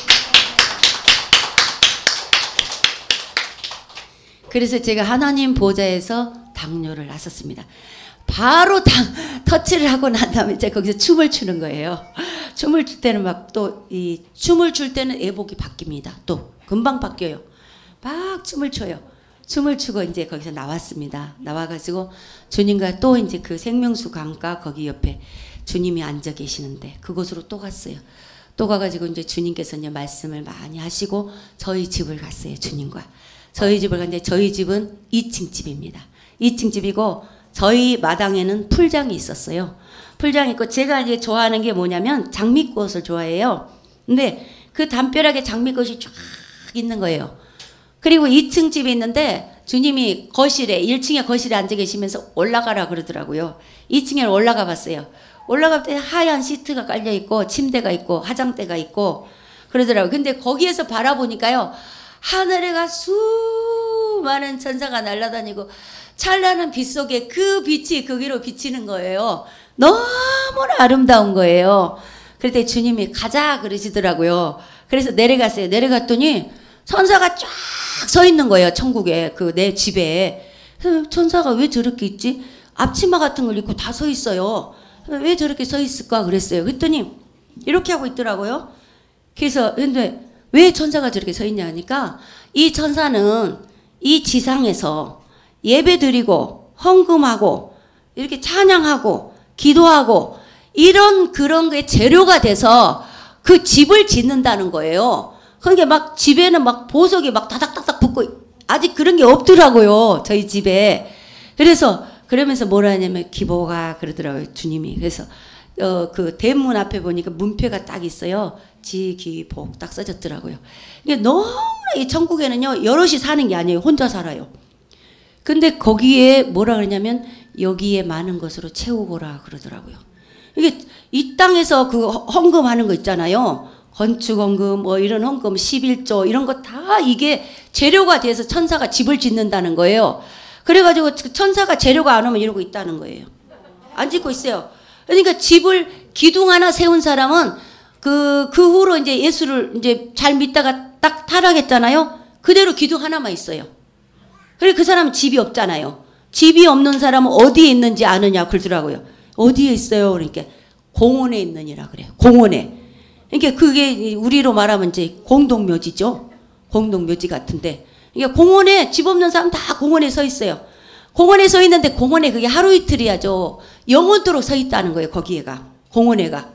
A: 그래서 제가 하나님 보좌에서 당뇨를 났었습니다. 바로 터치를 하고 난 다음에 제가 거기서 춤을 추는 거예요. 춤을 출 때는 막 또 이 춤을 출 때는 애복이 바뀝니다. 또 금방 바뀌어요. 막 춤을 춰요. 춤을 추고 이제 거기서 나왔습니다. 나와가지고 주님과 또 이제 그 생명수 강가 거기 옆에 주님이 앉아 계시는데 그곳으로 또 갔어요. 또 가가지고 이제 주님께서 이제 말씀을 많이 하시고 저희 집을 갔어요. 주님과 저희 집을 갔는데 저희 집은 2층 집입니다. 2층 집이고 저희 마당에는 풀장이 있었어요. 풀장이 있고 제가 이제 좋아하는 게 뭐냐면 장미꽃을 좋아해요. 근데 그 담벼락에 장미꽃이 쫙 있는 거예요. 그리고 2층 집이 있는데 주님이 거실에 1층에 거실에 앉아 계시면서 올라가라 그러더라고요. 2층에 올라가 봤어요. 올라갈 때 하얀 시트가 깔려 있고 침대가 있고 화장대가 있고 그러더라고요. 근데 거기에서 바라보니까요. 하늘에가 수많은 천사가 날아다니고 찬란한 빛 속에 그 빛이 거기로 비치는 거예요. 너무나 아름다운 거예요. 그럴 때 주님이 가자 그러시더라고요. 그래서 내려갔어요. 내려갔더니 천사가 쫙 서 있는 거예요. 천국에 그 내 집에. 그래서 천사가 왜 저렇게 있지? 앞치마 같은 걸 입고 다 서 있어요. 왜 저렇게 서 있을까 그랬어요. 그랬더니 이렇게 하고 있더라고요. 그래서 근데 왜 천사가 저렇게 서 있냐 하니까 이 천사는 이 지상에서 예배드리고 헌금하고 이렇게 찬양하고 기도하고 이런 그런 게 재료가 돼서 그 집을 짓는다는 거예요. 그러니까 막 집에는 막 보석이 막 다닥다닥 붙고 아직 그런 게 없더라고요. 저희 집에. 그래서 그러면서 뭐라 하냐면 기보가 그러더라고요. 주님이. 그래서 그 대문 앞에 보니까 문패가 딱 있어요. 지기복 딱 써졌더라고요. 이게 너무나 이 천국에는요 여럿이 사는 게 아니에요. 혼자 살아요. 근데 거기에 뭐라 그러냐면 여기에 많은 것으로 채우고라 그러더라고요. 이게 이 땅에서 그 헌금하는 거 있잖아요. 건축 헌금 뭐 이런 헌금 11조 이런 거 다 이게 재료가 돼서 천사가 집을 짓는다는 거예요. 그래가지고 천사가 재료가 안 오면 이러고 있다는 거예요. 안 짓고 있어요. 그러니까 집을 기둥 하나 세운 사람은 그 후로 이제 예수를 이제 잘 믿다가 딱 타락했잖아요. 그대로 기둥 하나만 있어요. 그래 그 사람은 집이 없잖아요. 집이 없는 사람은 어디에 있는지 아느냐 그러더라고요. 어디에 있어요? 그러니까 공원에 있느니라 그래요. 공원에. 그러니까 그게 우리로 말하면 이제 공동묘지죠. 공동묘지 같은데. 그러니까 공원에 집 없는 사람 다 공원에 서 있어요. 공원에 서 있는데 공원에 그게 하루 이틀이야죠. 영원토록 서 있다는 거예요. 거기에가. 공원에가.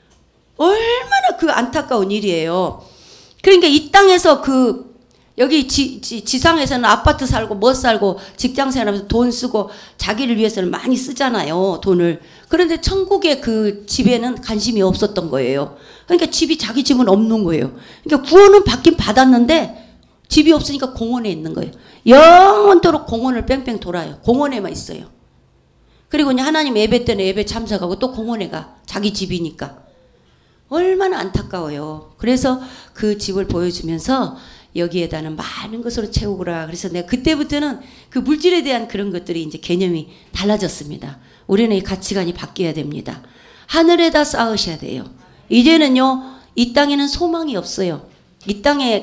A: 얼마나 그 안타까운 일이에요. 그러니까 이 땅에서 여기 지상에서는 아파트 살고 뭐 살고 직장 생활하면서 돈 쓰고 자기를 위해서는 많이 쓰잖아요. 돈을. 그런데 천국의 그 집에는 관심이 없었던 거예요. 그러니까 집이 자기 집은 없는 거예요. 그러니까 구원은 받긴 받았는데 집이 없으니까 공원에 있는 거예요. 영원토록 공원을 뺑뺑 돌아요. 공원에만 있어요. 그리고 이제 하나님 예배 때는 예배 참석하고 또 공원에 가. 자기 집이니까. 얼마나 안타까워요. 그래서 그 집을 보여주면서 여기에다는 많은 것으로 채우거라. 그래서 내가 그때부터는 그 물질에 대한 그런 것들이 이제 개념이 달라졌습니다. 우리는 이 가치관이 바뀌어야 됩니다. 하늘에다 쌓으셔야 돼요. 이제는요, 이 땅에는 소망이 없어요. 이 땅에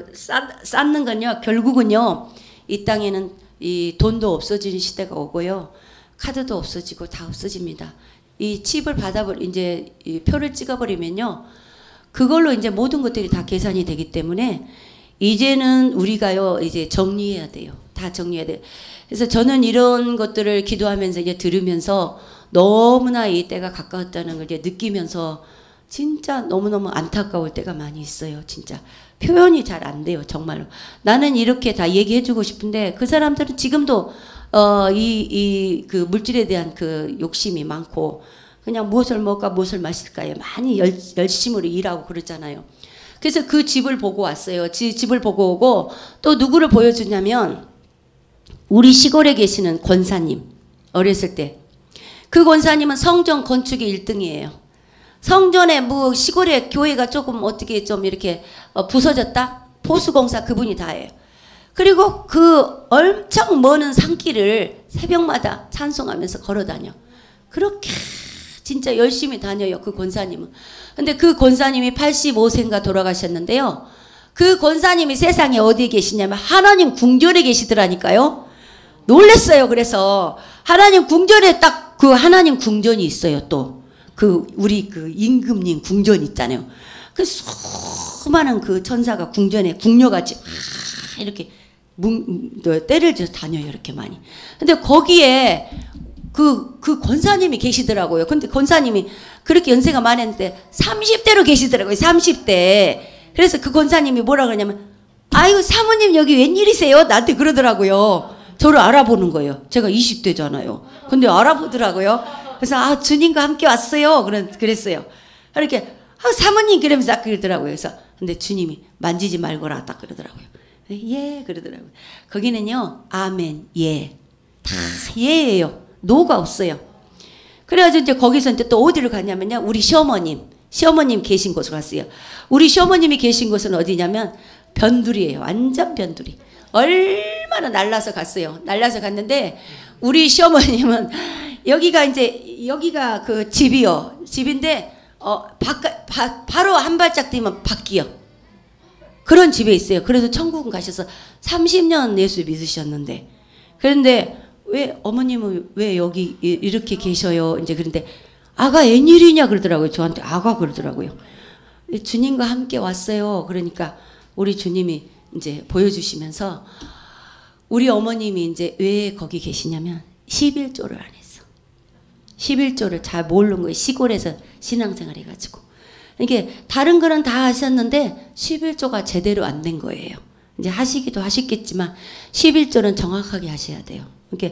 A: 쌓는 건요, 결국은요, 이 땅에는 이 돈도 없어지는 시대가 오고요, 카드도 없어지고 다 없어집니다. 이 칩을 이제 이 표를 찍어버리면요, 그걸로 이제 모든 것들이 다 계산이 되기 때문에 이제는 우리가요, 이제 정리해야 돼요. 다 정리해야 돼요. 그래서 저는 이런 것들을 기도하면서 이제 들으면서 너무나 이 때가 가까웠다는 걸 이제 느끼면서 진짜 너무너무 안타까울 때가 많이 있어요. 진짜 표현이 잘 안 돼요. 정말로. 나는 이렇게 다 얘기해주고 싶은데 그 사람들은 지금도 그 물질에 대한 그 욕심이 많고 그냥 무엇을 먹을까 무엇을 마실까에 많이 열심으로 일하고 그러잖아요. 그래서 그 집을 보고 왔어요. 집을 보고 오고 또 누구를 보여주냐면 우리 시골에 계시는 권사님. 어렸을 때 그 권사님은 성전 건축의 1등이에요. 성전에 뭐 시골에 교회가 조금 어떻게 좀 이렇게 부서졌다? 보수공사 그분이 다 해요. 그리고 그 엄청 먼 산길을 새벽마다 찬송하면서 걸어다녀. 그렇게 진짜 열심히 다녀요. 그 권사님은. 근데 그 권사님이 85세인가 돌아가셨는데요. 그 권사님이 세상에 어디에 계시냐면 하나님 궁전에 계시더라니까요. 놀랬어요. 그래서 하나님 궁전에 딱 그 하나님 궁전이 있어요. 또 그 우리 그 임금님 궁전 있잖아요. 그 수많은 그 천사가 궁전에 궁녀같이 이렇게 때를 져서 다녀요. 이렇게 많이. 근데 거기에 그 권사님이 계시더라고요. 근데 권사님이 그렇게 연세가 많았는데 30대로 계시더라고요. 30대. 그래서 그 권사님이 뭐라 그러냐면 아이고 사모님 여기 웬일이세요? 나한테 그러더라고요. 저를 알아보는 거예요. 제가 20대잖아요. 근데 알아보더라고요. 그래서 주님과 함께 왔어요. 그랬어요. 이렇게 사모님 그러면서 딱 그러더라고요. 그래서 근데 주님이 만지지 말거라 딱 그러더라고요. 예 그러더라고요. 거기는요 아멘 예 다 예예요. 노가 없어요. 그래가지고 이제 거기서 이제 또 어디를 갔냐면요 우리 시어머님 계신 곳으로 갔어요. 우리 시어머님이 계신 곳은 어디냐면 변두리예요. 완전 변두리. 얼마나 날라서 갔어요. 날라서 갔는데 우리 시어머님은 여기가 그 집이요. 집인데 바로 한 발짝 뛰면 밖이요. 그런 집에 있어요. 그래서 천국은 가셔서 30년 예수 믿으셨는데 그런데 왜 어머님은 왜 여기 이렇게 계셔요? 이제 그런데 아가 웬일이냐 그러더라고요. 저한테 아가 그러더라고요. 주님과 함께 왔어요. 그러니까 우리 주님이 이제 보여주시면서 우리 어머님이 이제 왜 거기 계시냐면 11조를 안 했어. 11조를 잘 모르는 거예요. 시골에서 신앙생활 해가지고. 이게 다른 거는 다 하셨는데 11조가 제대로 안 된 거예요. 이제 하시기도 하셨겠지만 11조는 정확하게 하셔야 돼요. 이게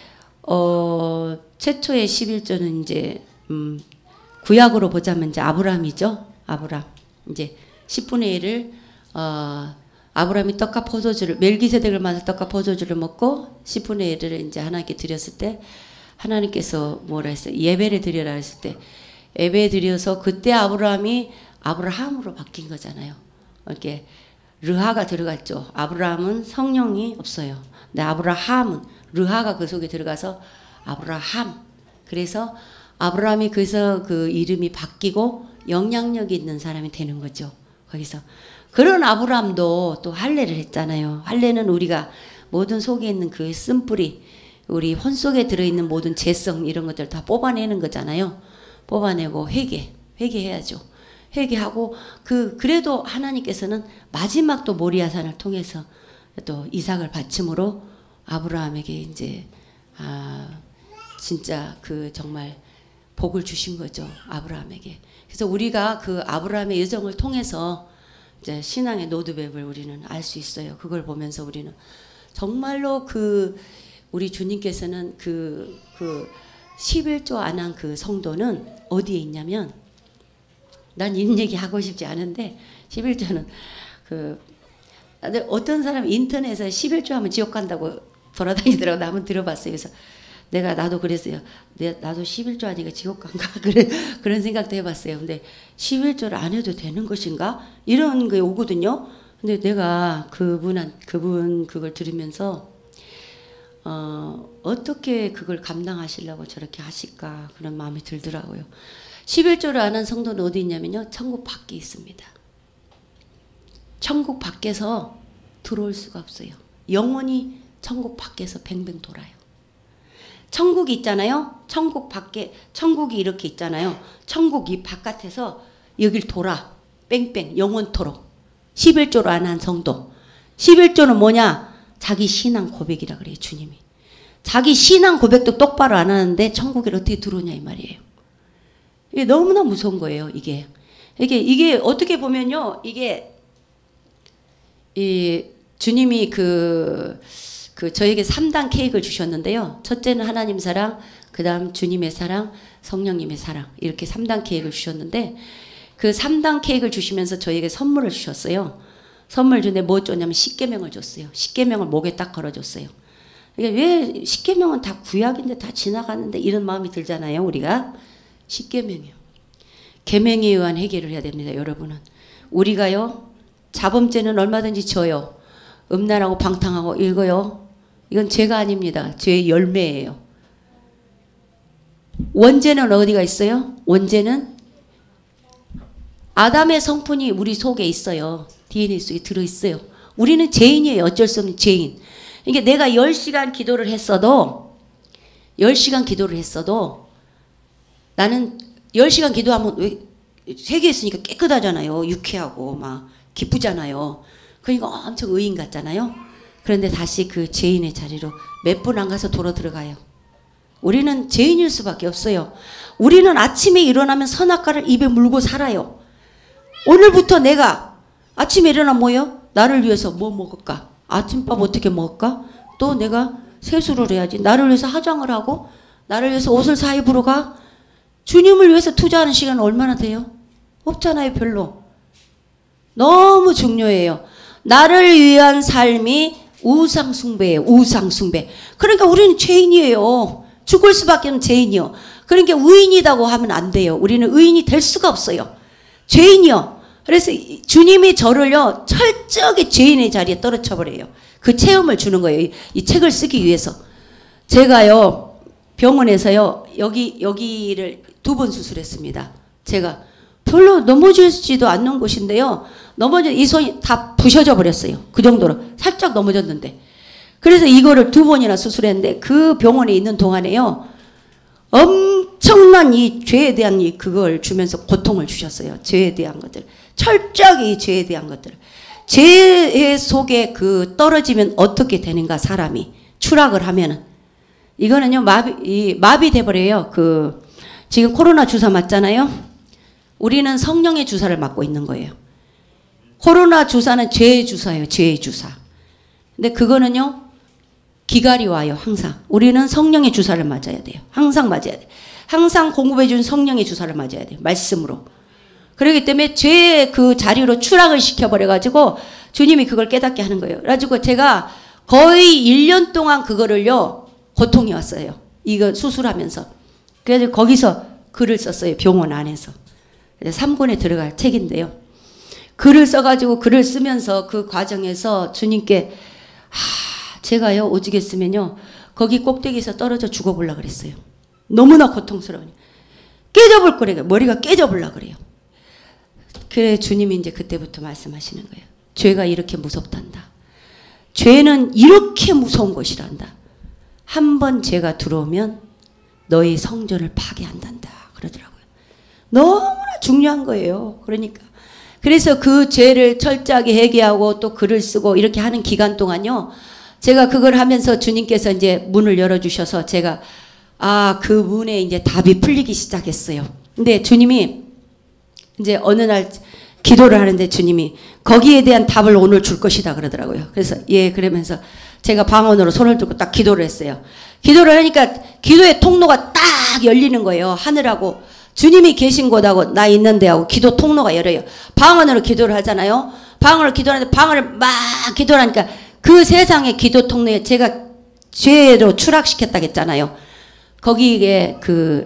A: 최초의 11조는 이제 구약으로 보자면 이제 아브라함이죠. 아브라함. 이제 10분의 1을 아브라함이 떡과 포도주를 멜기세덱을 만나 떡과 포도주를 먹고 10분의 1을 이제 하나님께 드렸을 때 하나님께서 뭐라 했어요? 예배를 드려라 했을 때 예배 드려서 그때 아브라함이 아브라함으로 바뀐 거잖아요. 이렇게 르하가 들어갔죠. 아브라함은 성령이 없어요. 근데 아브라함은 르하가 그 속에 들어가서 아브라함. 그래서 아브라함이 그래서 그 이름이 바뀌고 영향력이 있는 사람이 되는 거죠. 거기서 그런 아브라함도 또 할례를 했잖아요. 할례는 우리가 모든 속에 있는 그 쓴뿌리, 우리 혼 속에 들어있는 모든 죄성 이런 것들 다 뽑아내는 거잖아요. 뽑아내고 회개해야죠. 회개하고 그래도 하나님께서는 마지막 또 모리아산을 통해서 또 이삭을 바침으로 아브라함에게 이제 진짜 그 정말 복을 주신 거죠. 아브라함에게. 그래서 우리가 그 아브라함의 여정을 통해서 이제 신앙의 로드맵을 우리는 알 수 있어요. 그걸 보면서 우리는 정말로 우리 주님께서는 그 11조 안 한 그 성도는 어디에 있냐면 난 이런 얘기 하고 싶지 않은데 11조는 어떤 사람 인터넷에 11조 하면 지옥 간다고 돌아다니더라고. 나 한번 들어봤어요. 그래서 나도 그랬어요. 나도 11조 하니까 지옥 간가? 그런 생각도 해봤어요. 근데 11조를 안 해도 되는 것인가? 이런 게 오거든요. 근데 내가 그분 그걸 들으면서 어떻게 그걸 감당하시려고 저렇게 하실까? 그런 마음이 들더라고요. 11조를 안 한 성도는 어디 있냐면요. 천국 밖에 있습니다. 천국 밖에서 들어올 수가 없어요. 영원히 천국 밖에서 뱅뱅 돌아요. 천국이 있잖아요. 천국 밖에 천국이 이렇게 있잖아요. 천국 이 바깥에서 여길 돌아 뺑뺑 영원토록. 11조를 안 한 성도. 11조는 뭐냐? 자기 신앙 고백이라 그래요, 주님이. 자기 신앙 고백도 똑바로 안 하는데 천국에 어떻게 들어오냐 이 말이에요. 이게 너무나 무서운 거예요, 이게. 이게 어떻게 보면요, 이게 이 주님이 저에게 3단 케이크를 주셨는데요. 첫째는 하나님 사랑, 그 다음 주님의 사랑, 성령님의 사랑, 이렇게 3단 케이크를 주셨는데, 그 3단 케이크를 주시면서 저에게 선물을 주셨어요. 선물 주는데 뭐 줬냐면 십계명을 줬어요. 십계명을 목에 딱 걸어줬어요. 이게 왜 십계명은 다 구약인데 다 지나가는데 이런 마음이 들잖아요, 우리가. 십계명이요. 계명에 의한 해결을 해야 됩니다, 여러분은. 우리가요, 자범죄는 얼마든지 져요. 음란하고 방탕하고 이거요, 이건 죄가 아닙니다. 죄의 열매예요. 원죄는 어디가 있어요? 원죄는 아담의 성분이 우리 속에 있어요. DNA 속에 들어있어요. 우리는 죄인이에요. 어쩔 수 없는 죄인. 이게 내가 10시간 기도를 했어도 10시간 기도를 했어도 나는 10시간 기도하면 왜 회개했으니까 깨끗하잖아요. 유쾌하고 막 기쁘잖아요. 그러니까 엄청 의인 같잖아요. 그런데 다시 그 죄인의 자리로 몇 분 안 가서 돌아 들어가요. 우리는 죄인일 수밖에 없어요. 우리는 아침에 일어나면 선악과를 입에 물고 살아요. 오늘부터 내가 아침에 일어나 뭐요? 나를 위해서 뭐 먹을까? 아침밥 어떻게 먹을까? 또 내가 세수를 해야지. 나를 위해서 화장을 하고 나를 위해서 옷을 사 입으러 가. 주님을 위해서 투자하는 시간은 얼마나 돼요? 없잖아요, 별로. 너무 중요해요. 나를 위한 삶이 우상숭배예요. 우상숭배. 그러니까 우리는 죄인이에요. 죽을 수밖에 없는 죄인이요. 그러니까 의인이라고 하면 안 돼요. 우리는 의인이 될 수가 없어요. 죄인이요. 그래서 주님이 저를요, 철저하게 죄인의 자리에 떨어져 버려요. 그 체험을 주는 거예요. 이 책을 쓰기 위해서. 제가요, 병원에서요, 여기를 2번 수술했습니다. 제가 별로 넘어지지도 않는 곳인데요. 이 손이 다 부셔져 버렸어요. 그 정도로. 살짝 넘어졌는데. 그래서 이거를 2번이나 수술했는데 그 병원에 있는 동안에요, 엄청난 이 죄에 대한 그걸 주면서 고통을 주셨어요. 죄에 대한 것들. 철저하게 이 죄에 대한 것들. 죄 속에 떨어지면 어떻게 되는가, 사람이. 추락을 하면은. 이거는요, 마비돼 버려요. 지금 코로나 주사 맞잖아요. 우리는 성령의 주사를 맞고 있는 거예요. 코로나 주사는 죄의 주사예요. 죄의 주사. 근데 그거는요, 기갈이 와요. 항상. 우리는 성령의 주사를 맞아야 돼요. 항상 맞아야 돼요. 항상 공급해 준 성령의 주사를 맞아야 돼요. 말씀으로. 그렇기 때문에 죄의 그 자리로 추락을 시켜버려가지고 주님이 그걸 깨닫게 하는 거예요. 그래가지고 제가 거의 1년 동안 그거를요, 고통이 왔어요. 이거 수술하면서. 그래서 거기서 글을 썼어요. 병원 안에서. 3권에 들어갈 책인데요. 글을 써가지고 글을 쓰면서 그 과정에서 주님께 제가요, 오죽했으면요, 거기 꼭대기에서 떨어져 죽어보려고 그랬어요. 너무나 고통스러우니. 깨져볼 거래요. 머리가 깨져보려고 그래요. 그래, 주님이 이제 그때부터 말씀하시는 거예요. 죄가 이렇게 무섭단다. 죄는 이렇게 무서운 것이란다. 한 번 죄가 들어오면 너희 성전을 파괴한단다. 그러더라고요. 너무나 중요한 거예요. 그러니까. 그래서 그 죄를 철저하게 회개하고 또 글을 쓰고 이렇게 하는 기간 동안요, 제가 그걸 하면서 주님께서 이제 문을 열어주셔서 제가 그 문에 이제 답이 풀리기 시작했어요. 근데 주님이 이제 어느 날 기도를 하는데 주님이 거기에 대한 답을 오늘 줄 것이다 그러더라고요. 그래서 예, 그러면서 제가 방언으로 손을 들고 딱 기도를 했어요. 기도를 하니까 기도의 통로가 딱 열리는 거예요. 하늘하고 주님이 계신 곳하고 나 있는 데하고 기도 통로가 열어요. 방언으로 기도를 하잖아요. 방언으로 기도하는데 방언을 막 기도를 하니까 그 세상의 기도 통로에 제가 죄로 추락시켰다고 했잖아요. 거기에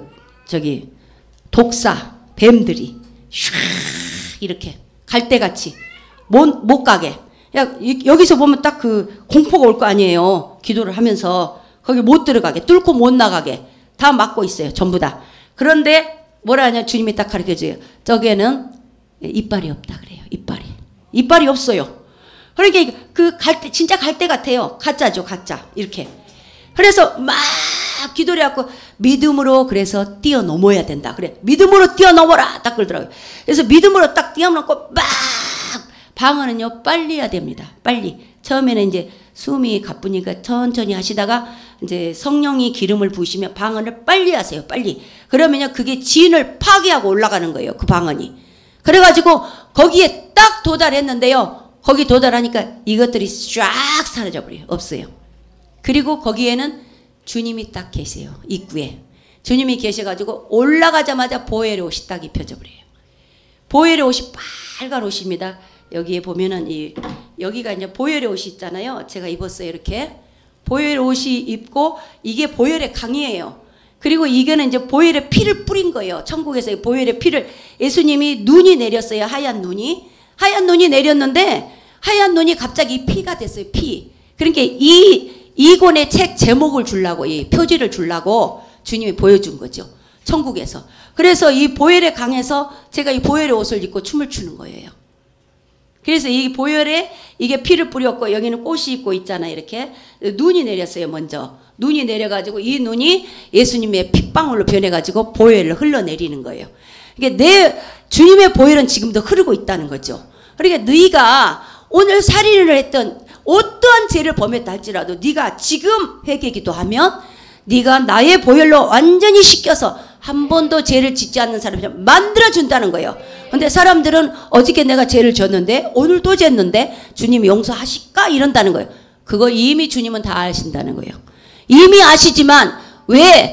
A: 독사, 뱀들이 슉 이렇게 갈대같이 못 가게. 여기서 보면 딱 공포가 올 거 아니에요. 기도를 하면서 거기 못 들어가게, 뚫고 못 나가게 다 막고 있어요. 전부 다. 그런데 뭐라 하냐, 주님이 딱 가르쳐줘요. 저기에는 이빨이 없다 그래요. 이빨이 없어요. 그러니까 갈대, 진짜 갈대 같아요. 가짜죠, 가짜. 이렇게. 그래서 막 기도를 하고 믿음으로 그래서 뛰어넘어야 된다. 그래. 믿음으로 뛰어넘어라. 딱 그러더라고요. 그래서 믿음으로 딱 뛰어넘고 막 방언은요, 빨리 해야 됩니다. 빨리. 처음에는 이제 숨이 가쁘니까 천천히 하시다가 이제 성령이 기름을 부으시면 방언을 빨리 하세요. 빨리. 그러면요 그게 진을 파괴하고 올라가는 거예요. 그 방언이. 그래가지고 거기에 딱 도달했는데요. 거기 도달하니까 이것들이 쫙 사라져버려요. 없어요. 그리고 거기에는 주님이 딱 계세요. 입구에. 주님이 계셔가지고 올라가자마자 보혈의 옷이 딱 입혀져 버려요. 보혈의 옷이 빨간 옷입니다. 여기에 보면은 여기가 이제 보혈의 옷이 있잖아요. 제가 입었어요. 이렇게. 보혈의 옷이 입고 이게 보혈의 강이에요. 그리고 이게는 이제 보혈의 피를 뿌린 거예요. 천국에서 보혈의 피를 예수님이 눈이 내렸어요. 하얀 눈이. 하얀 눈이 내렸는데 하얀 눈이 갑자기 피가 됐어요. 피. 그러니까 이 권의 책 제목을 주려고 이 표지를 주려고 주님이 보여준 거죠. 천국에서. 그래서 이 보혈의 강에서 제가 이 보혈의 옷을 입고 춤을 추는 거예요. 그래서 이 보혈에 이게 피를 뿌렸고 여기는 꽃이 있고 있잖아요. 이렇게 눈이 내렸어요. 먼저 눈이 내려가지고 이 눈이 예수님의 핏방울로 변해가지고 보혈을 흘러내리는 거예요. 그러니까 내 주님의 보혈은 지금도 흐르고 있다는 거죠. 그러니까 네가 오늘 살인을 했던 어떠한 죄를 범했다 할지라도 네가 지금 회개기도 하면 네가 나의 보혈로 완전히 씻겨서 한 번도 죄를 짓지 않는 사람이 만들어준다는 거예요. 근데 사람들은 어저께 내가 죄를 졌는데 오늘 또 졌는데 주님이 용서하실까 이런다는 거예요. 그거 이미 주님은 다 아신다는 거예요. 이미 아시지만 왜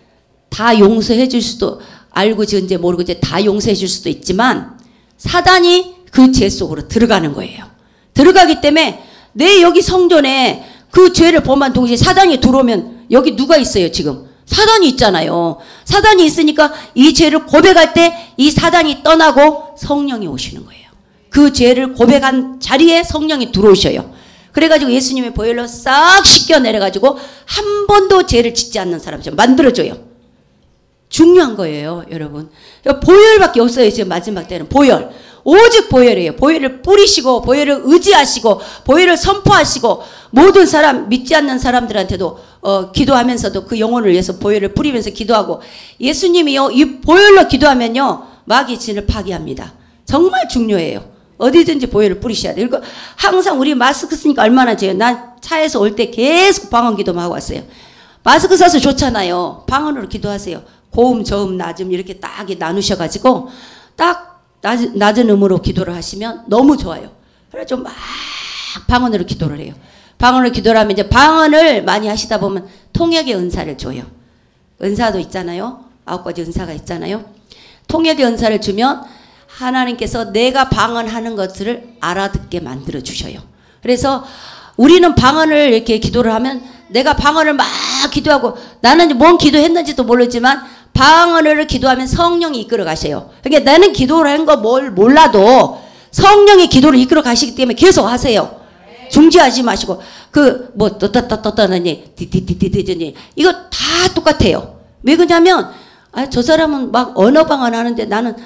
A: 다 용서해 줄 수도 알고 지은지 모르고 이제 다 용서해 줄 수도 있지만 사단이 그 죄 속으로 들어가는 거예요. 들어가기 때문에 내 여기 성전에 그 죄를 범한 동시에 사단이 들어오면 여기 누가 있어요 지금? 사단이 있잖아요. 사단이 있으니까 이 죄를 고백할 때 이 사단이 떠나고 성령이 오시는 거예요. 그 죄를 고백한 자리에 성령이 들어오셔요. 그래가지고 예수님의 보혈로 싹 씻겨 내려가지고 한 번도 죄를 짓지 않는 사람처럼 만들어줘요. 중요한 거예요 여러분. 보혈밖에 없어요. 지금 마지막 때는 보혈. 오직 보혈이에요. 보혈을 뿌리시고 보혈을 의지하시고 보혈을 선포하시고 모든 사람 믿지 않는 사람들한테도 기도하면서도 그 영혼을 위해서 보혈을 뿌리면서 기도하고 예수님이요 이 보혈로 기도하면요 마귀 진을 파괴합니다. 정말 중요해요. 어디든지 보혈을 뿌리셔야 돼요. 그리고 항상 우리 마스크 쓰니까 얼마나 돼요. 난 차에서 올 때 계속 방언 기도만 하고 왔어요. 마스크 써서 좋잖아요. 방언으로 기도하세요. 고음 저음 낮음 이렇게 딱 나누셔가지고 딱 낮은 음으로 기도를 하시면 너무 좋아요. 그래서 막 방언으로 기도를 해요. 방언으로 기도를 하면 이제 방언을 많이 하시다 보면 통역의 은사를 줘요. 은사도 있잖아요. 9가지 은사가 있잖아요. 통역의 은사를 주면 하나님께서 내가 방언하는 것들을 알아듣게 만들어 주셔요. 그래서 우리는 방언을 이렇게 기도를 하면 내가 방언을 막 기도하고 나는 뭔 기도했는지도 모르지만 방언을 기도하면 성령이 이끌어 가셔요. 그러니까 나는 기도를 한 거 뭘 몰라도 성령이 기도를 이끌어 가시기 때문에 계속 하세요. 중지하지 마시고 뭐 떴다니 디디디디디니 이거 다 똑같아요. 왜 그러냐면 저 사람은 막 언어 방언 하는데 나는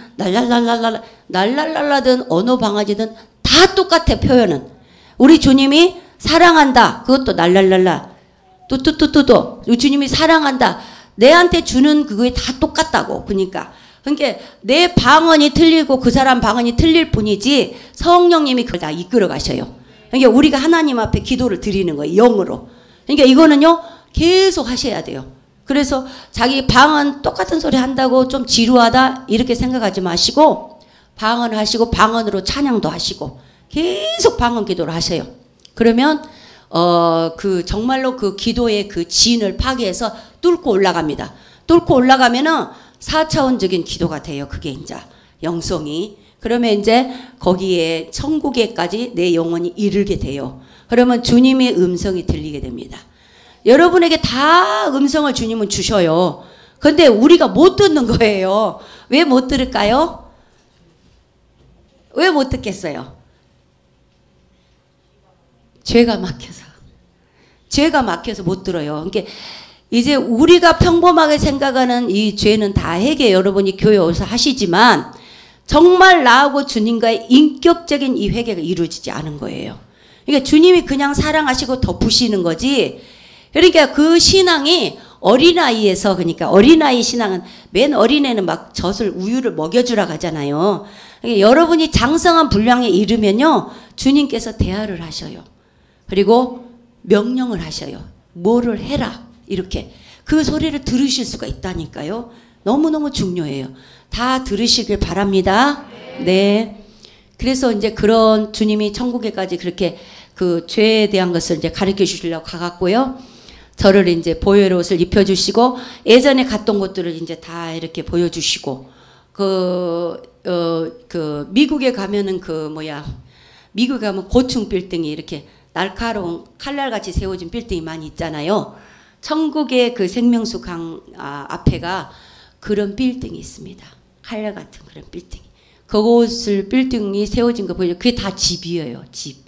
A: 날랄랄라든 언어 방언이든 다 똑같아. 표현은 우리 주님이 사랑한다 그것도 날랄랄라 뚜뚜뚜뚜도 주님이 사랑한다 내한테 주는 그거에 다 똑같다고. 그러니까 내 방언이 틀리고 그 사람 방언이 틀릴 뿐이지 성령님이 그걸 다 이끌어 가셔요. 그러니까 우리가 하나님 앞에 기도를 드리는 거예요. 영으로. 그러니까 이거는요 계속 하셔야 돼요. 그래서 자기 방언 똑같은 소리 한다고 좀 지루하다 이렇게 생각하지 마시고 방언하시고 방언으로 찬양도 하시고 계속 방언 기도를 하세요. 그러면 정말로 그 기도의 그 진을 파괴해서 뚫고 올라갑니다. 뚫고 올라가면은 4차원적인 기도가 돼요. 그게 이제 영성이. 그러면 이제 거기에 천국에까지 내 영혼이 이르게 돼요. 그러면 주님의 음성이 들리게 됩니다. 여러분에게 다 음성을 주님은 주셔요. 근데 우리가 못 듣는 거예요. 왜 못 들을까요? 왜 못 듣겠어요? 죄가 막혀서. 죄가 막혀서 못 들어요. 그러니까 이제 우리가 평범하게 생각하는 이 죄는 다 해결 여러분이 교회 와서 하시지만 정말 나하고 주님과의 인격적인 이 회개가 이루어지지 않은 거예요. 그러니까 주님이 그냥 사랑하시고 덮으시는 거지. 그러니까 그 신앙이 어린아이에서 그러니까 어린아이 신앙은 맨 어린애는 막 젖을 우유를 먹여주라 하잖아요. 그러니까 여러분이 장성한 분량에 이르면요 주님께서 대화를 하셔요. 그리고 명령을 하셔요. 뭐를 해라 이렇게. 그 소리를 들으실 수가 있다니까요. 너무너무 중요해요. 다 들으시길 바랍니다. 네. 그래서 이제 그런 주님이 천국에까지 그렇게 그 죄에 대한 것을 이제 가르쳐 주시려고 가갔고요. 저를 이제 보혈 옷을 입혀주시고 예전에 갔던 곳들을 이제 다 이렇게 보여주시고 미국에 가면은 미국에 가면 고층 빌딩이 이렇게 날카로운 칼날같이 세워진 빌딩이 많이 있잖아요. 천국의 그 생명수 강 앞에가 그런 빌딩이 있습니다. 칼날 같은 그런 빌딩. 그곳을 빌딩이 세워진 거 보여요. 그게 다 집이에요.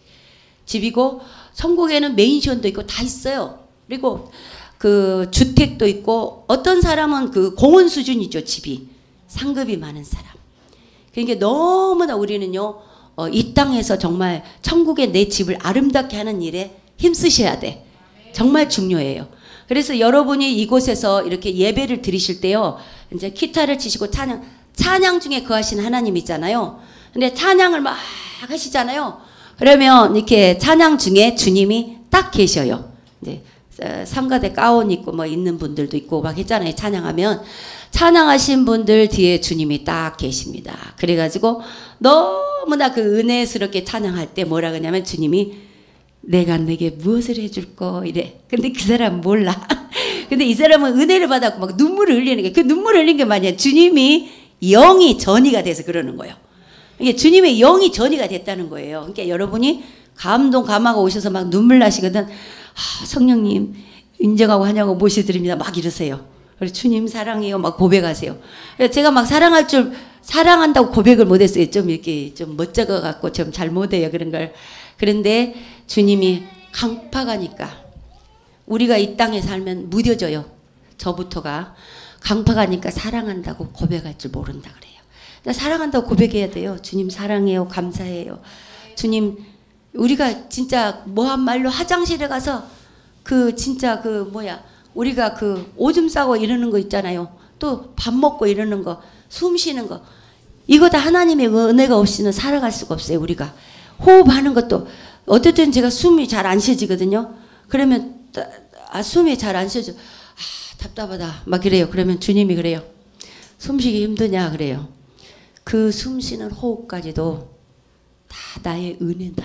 A: 집이고 천국에는 맨션도 있고 다 있어요. 그리고 그 주택도 있고 어떤 사람은 그 공원 수준이죠. 집이. 상급이 많은 사람. 그러니까 너무나 우리는요. 이 땅에서 정말 천국의 내 집을 아름답게 하는 일에 힘쓰셔야 돼. 정말 중요해요. 그래서 여러분이 이곳에서 이렇게 예배를 드리실 때요. 이제 기타를 치시고 찬양 중에 거하신 하나님이잖아요. 근데 찬양을 막 하시잖아요. 그러면 이렇게 찬양 중에 주님이 딱 계셔요. 이제 삼가대 가운 입고 뭐 있는 분들도 있고 막 했잖아요. 찬양하면 찬양하신 분들 뒤에 주님이 딱 계십니다. 그래가지고 너무나 그 은혜스럽게 찬양할 때 뭐라 그러냐면 주님이 내가 내게 무엇을 해줄 거 이래. 근데 그 사람은 몰라. 근데 이 사람은 은혜를 받았고 막 눈물을 흘리는 게 그 눈물을 흘린 게 뭐냐. 주님이 영이 전이가 돼서 그러는 거예요. 이게 주님의 영이 전이가 됐다는 거예요. 그러니까 여러분이 감동감하고 오셔서 막 눈물 나시거든. 성령님 인정하고 하냐고 모시드립니다. 막 이러세요. 그래서 주님 사랑해요. 막 고백하세요. 그래서 제가 막 사랑한다고 고백을 못했어요. 좀 이렇게 좀 멋쩍어 갖고 좀 잘 못해요. 그런 걸. 그런데 주님이 강팍하니까 우리가 이 땅에 살면 무뎌져요. 저부터가 강팍하니까 사랑한다고 고백할 줄 모른다 그래요. 사랑한다고 고백해야 돼요. 주님 사랑해요. 감사해요. 주님 우리가 진짜 뭐한 말로 화장실에 가서 진짜 우리가 오줌 싸고 이러는 거 있잖아요. 또 밥 먹고 이러는 거, 숨 쉬는 거. 이거 다 하나님의 은혜가 없이는 살아갈 수가 없어요. 우리가 호흡하는 것도 어쨌든 제가 숨이 잘 안 쉬어지거든요. 그러면 숨이 잘 안 쉬어져. 답답하다 막 그래요. 그러면 주님이 그래요. 숨쉬기 힘드냐 그래요. 그 숨쉬는 호흡까지도 다 나의 은혜다.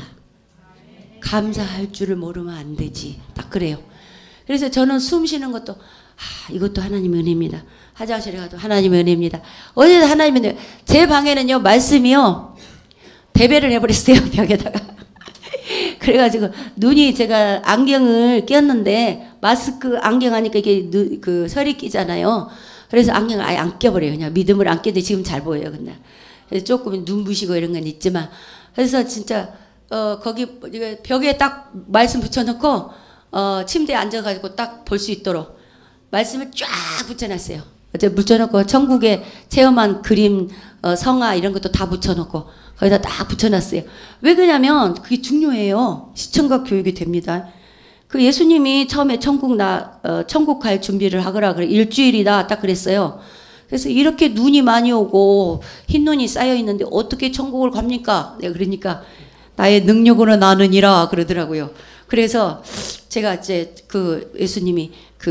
A: 감사할 줄을 모르면 안 되지. 딱 그래요. 그래서 저는 숨 쉬는 것도 이것도 하나님의 은혜입니다. 화장실에 가도 하나님의 은혜입니다. 어디서 하나님의 은혜. 제 방에는요 말씀이요 대배를 해버렸어요. 벽에다가. 그래가지고 눈이 제가 안경을 꼈는데 마스크 안경 하니까 이게 설이 끼잖아요. 그래서 안경을 아예 안 껴버려요. 그냥 믿음을 안 껴도 지금 잘 보여요. 근데 그래서 조금 눈부시고 이런 건 있지만 그래서 진짜 거기 벽에 딱 말씀 붙여놓고 침대에 앉아가지고 딱 볼 수 있도록 말씀을 쫙 붙여놨어요. 어제 붙여놓고 천국에 체험한 그림 성화 이런 것도 다 붙여놓고 거기다 딱 붙여놨어요. 왜 그러냐면 그게 중요해요. 시청각 교육이 됩니다. 그 예수님이 처음에 천국 갈 준비를 하거라 그래. 일주일이다 딱 그랬어요. 그래서 이렇게 눈이 많이 오고 흰 눈이 쌓여 있는데 어떻게 천국을 갑니까? 내가 그러니까 나의 능력으로 나느니라 그러더라고요. 그래서 제가 이제 예수님이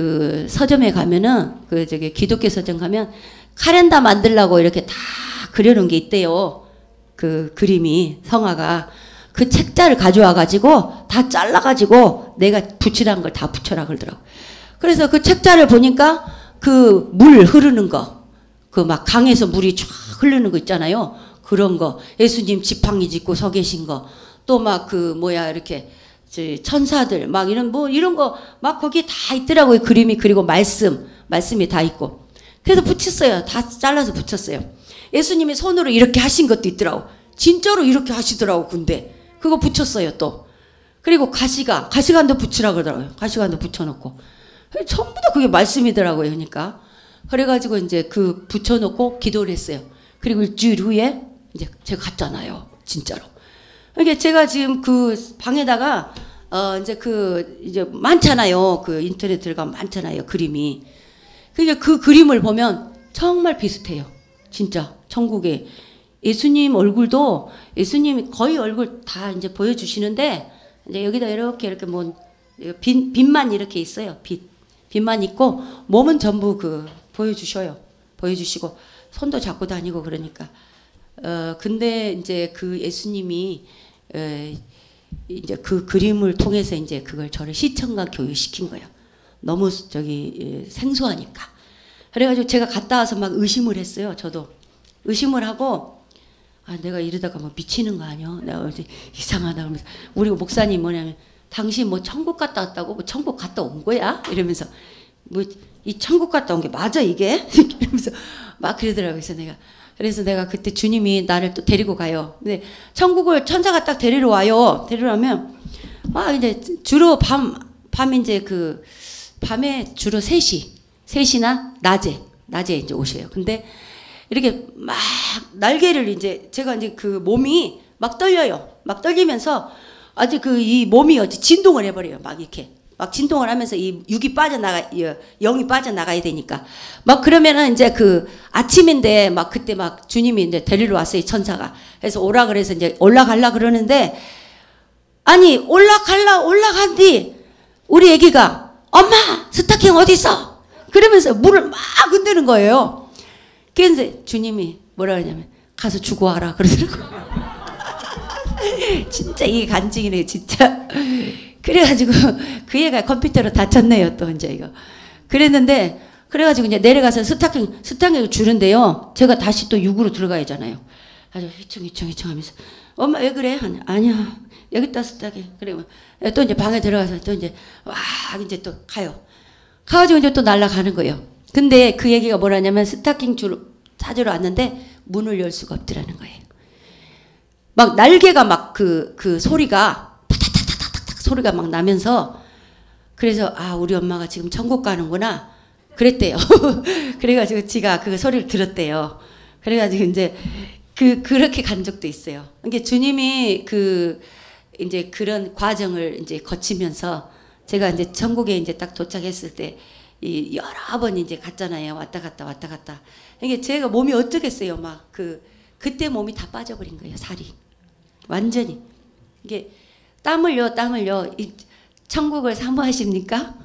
A: 서점에 가면은 기독교 서점 가면 카렌다 만들라고 이렇게 다 그려놓은 게 있대요. 그 그림이 성화가 그 책자를 가져와 가지고 다 잘라 가지고 내가 붙이라는 걸 다 붙여라 그러더라고. 그래서 그 책자를 보니까 그 물 흐르는 거, 막 강에서 물이 쫙 흐르는 거 있잖아요. 그런 거, 예수님 지팡이 짚고 서 계신 거, 또 막 이렇게 천사들 막 이런 거 막 거기 다 있더라고요. 그림이. 그리고 말씀이 다 있고. 그래서 붙였어요. 다 잘라서 붙였어요. 예수님이 손으로 이렇게 하신 것도 있더라고. 진짜로 이렇게 하시더라고. 근데 그거 붙였어요. 또 그리고 가시관도 붙이라 그러더라고요. 가시관도 붙여놓고 전부 다 그게 말씀이더라고요. 그러니까 그래가지고 이제 붙여놓고 기도를 했어요. 그리고 일주일 후에 이제 제가 갔잖아요. 진짜로. 그러니까 제가 지금 방에다가 이제 많잖아요. 인터넷 들어가면 많잖아요. 그림이. 그러니까 그 그림을 보면 정말 비슷해요. 진짜 천국에 예수님 얼굴도 예수님이 거의 얼굴 다 이제 보여주시는데 이제 여기다 이렇게 빛만 이렇게 있어요. 빛만 있고 몸은 전부 보여주셔요. 보여주시고 손도 잡고 다니고 그러니까. 근데 이제 그 예수님이 이제 그 그림을 통해서 이제 그걸 저를 시청각 교육시킨 거예요. 너무 생소하니까. 그래가지고 제가 갔다 와서 막 의심을 했어요. 저도 의심을 하고 내가 이러다가 뭐 미치는 거 아니야? 내가 이상하다 그러면서 우리 목사님 뭐냐면 당신 뭐 천국 갔다 왔다고? 뭐 천국 갔다 온 거야? 이러면서 뭐 이 천국 갔다 온 게 맞아 이게? 이러면서 막 그러더라고요. 그래서 내가 그때 주님이 나를 또 데리고 가요. 근데 천국을 천사가 딱 데리러 와요. 데리러 오면 이제 주로 밤 이제 밤에 주로 3시나 낮에 이제 오셔요. 근데 이렇게 막 날개를 이제 제가 이제 그 몸이 막 떨려요. 막 떨리면서 아주 이 몸이 어찌 진동을 해버려요. 막 이렇게 막 진동을 하면서 이 육이 영이 빠져나가야 되니까 막 그러면은 이제 아침인데 막 그때 막 주님이 이제 데리러 왔어요. 천사가. 그래서 오라 그래서 이제 올라갈라 그러는데 아니 올라간뒤 우리 애기가 엄마 스타킹 어디 있어? 그러면서 물을 막 흔드는 거예요. 그래서 주님이 뭐라 그러냐면 가서 주고 와라 그러더라고. 진짜 이게 간증이네 진짜. 그래가지고 그 애가 컴퓨터로 다쳤네요 또 이제 이거. 그랬는데 그래가지고 이제 내려가서 스타킹을 주는데요. 제가 다시 또 육으로 들어가야잖아요. 아주 휘청휘청 하면서 엄마 왜 그래? 아니야 여기 있다 스타킹. 그래 또 이제 방에 들어가서 또 이제 이제 또 가요. 가가지고 이제 또 날아가는 거예요. 근데 그 얘기가 뭐라냐면 스타킹 찾으러 왔는데 문을 열 수가 없더라는 거예요. 막 날개가 막 그 소리가 타타타타타타 소리가 막 나면서 그래서 우리 엄마가 지금 천국 가는구나 그랬대요. 그래가지고 지가 그 소리를 들었대요. 그래가지고 이제 그렇게 간 적도 있어요. 그러니까 주님이 이제 그런 과정을 이제 거치면서 제가 이제 천국에 이제 딱 도착했을 때 여러 번 이제 갔잖아요. 왔다 갔다. 이게 제가 몸이 어쩌겠어요. 막 그때 몸이 다 빠져버린 거예요. 살이 완전히. 이게 땀을요. 이 천국을 사모하십니까?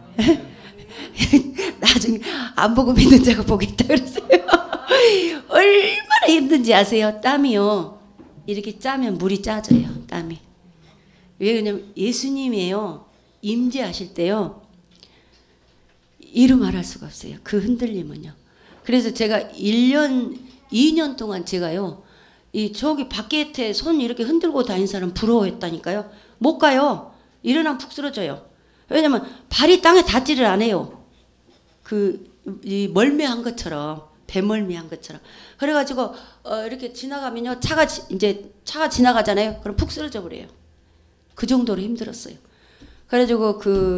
A: 나중에 안 보고 믿는 자가 보겠다 그랬어요. 얼마나 힘든지 아세요? 땀이요. 이렇게 짜면 물이 짜져요. 땀이. 왜 그러냐면 예수님이에요. 임재하실 때요. 이루 말할 수가 없어요. 그 흔들림은요. 그래서 제가 2년 동안 제가요. 저기 밖에 손 이렇게 흔들고 다니는 사람 부러워했다니까요. 못 가요. 일어나면 푹 쓰러져요. 왜냐면 발이 땅에 닿지를 않아요. 이 멀미한 것처럼 배멀미한 것처럼. 그래가지고 이렇게 지나가면요. 차가 지나가잖아요. 그럼 푹 쓰러져 버려요. 그 정도로 힘들었어요. 그래가지고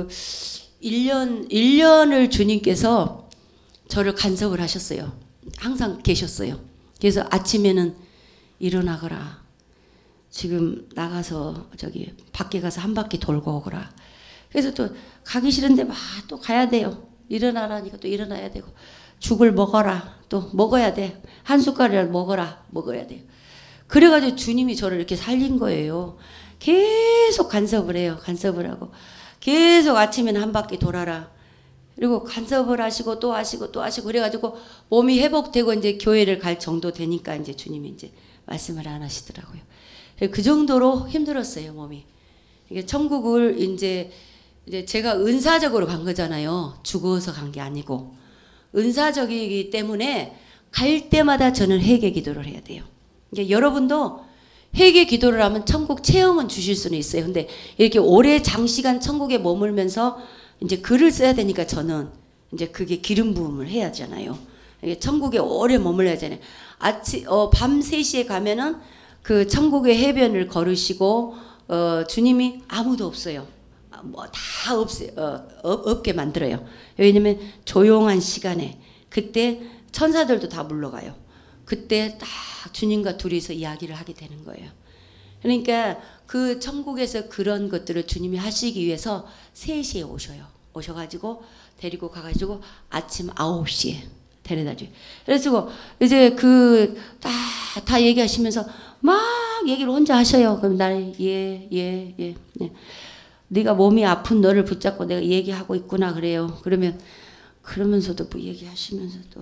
A: 1년을 주님께서 저를 간섭을 하셨어요. 항상 계셨어요. 그래서 아침에는 일어나거라. 지금 나가서 밖에 가서 한 바퀴 돌고 오거라. 그래서 또 가기 싫은데 막 또 가야 돼요. 일어나라니까 또 일어나야 되고. 죽을 먹어라. 또 먹어야 돼. 한 숟갈이라도 먹어야 돼요. 그래가지고 주님이 저를 이렇게 살린 거예요. 계속 간섭을 해요. 간섭을 하고. 계속 아침에는 한 바퀴 돌아라. 그리고 간섭을 하시고 또 하시고 그래가지고 몸이 회복되고 이제 교회를 갈 정도 되니까 이제 주님이 이제 말씀을 안 하시더라고요. 그 정도로 힘들었어요, 몸이. 이게 천국을 이제 제가 은사적으로 간 거잖아요. 죽어서 간 게 아니고. 은사적이기 때문에 갈 때마다 저는 회개 기도를 해야 돼요. 그러니까 여러분도 회개 기도를 하면 천국 체험은 주실 수는 있어요. 근데 이렇게 오래 장시간 천국에 머물면서 이제 글을 써야 되니까 저는 이제 그게 기름 부음을 해야 하잖아요. 천국에 오래 머물러야 하잖아요. 밤 3시에 가면은 그 천국의 해변을 걸으시고 주님이 아무도 없어요. 뭐 다 없게 만들어요. 왜냐면 조용한 시간에 그때 천사들도 다 물러가요. 그때 딱 주님과 둘이서 이야기를 하게 되는 거예요. 그러니까 그 천국에서 그런 것들을 주님이 하시기 위해서 3시에 오셔요. 오셔가지고 데리고 가가지고 아침 9시에 데려다줘요. 그래서 이제 다 얘기하시면서 막 얘기를 혼자 하셔요. 그럼 나는 예. 네가 몸이 아픈 너를 붙잡고 내가 얘기하고 있구나 그래요. 그러면서도 뭐 얘기하시면서도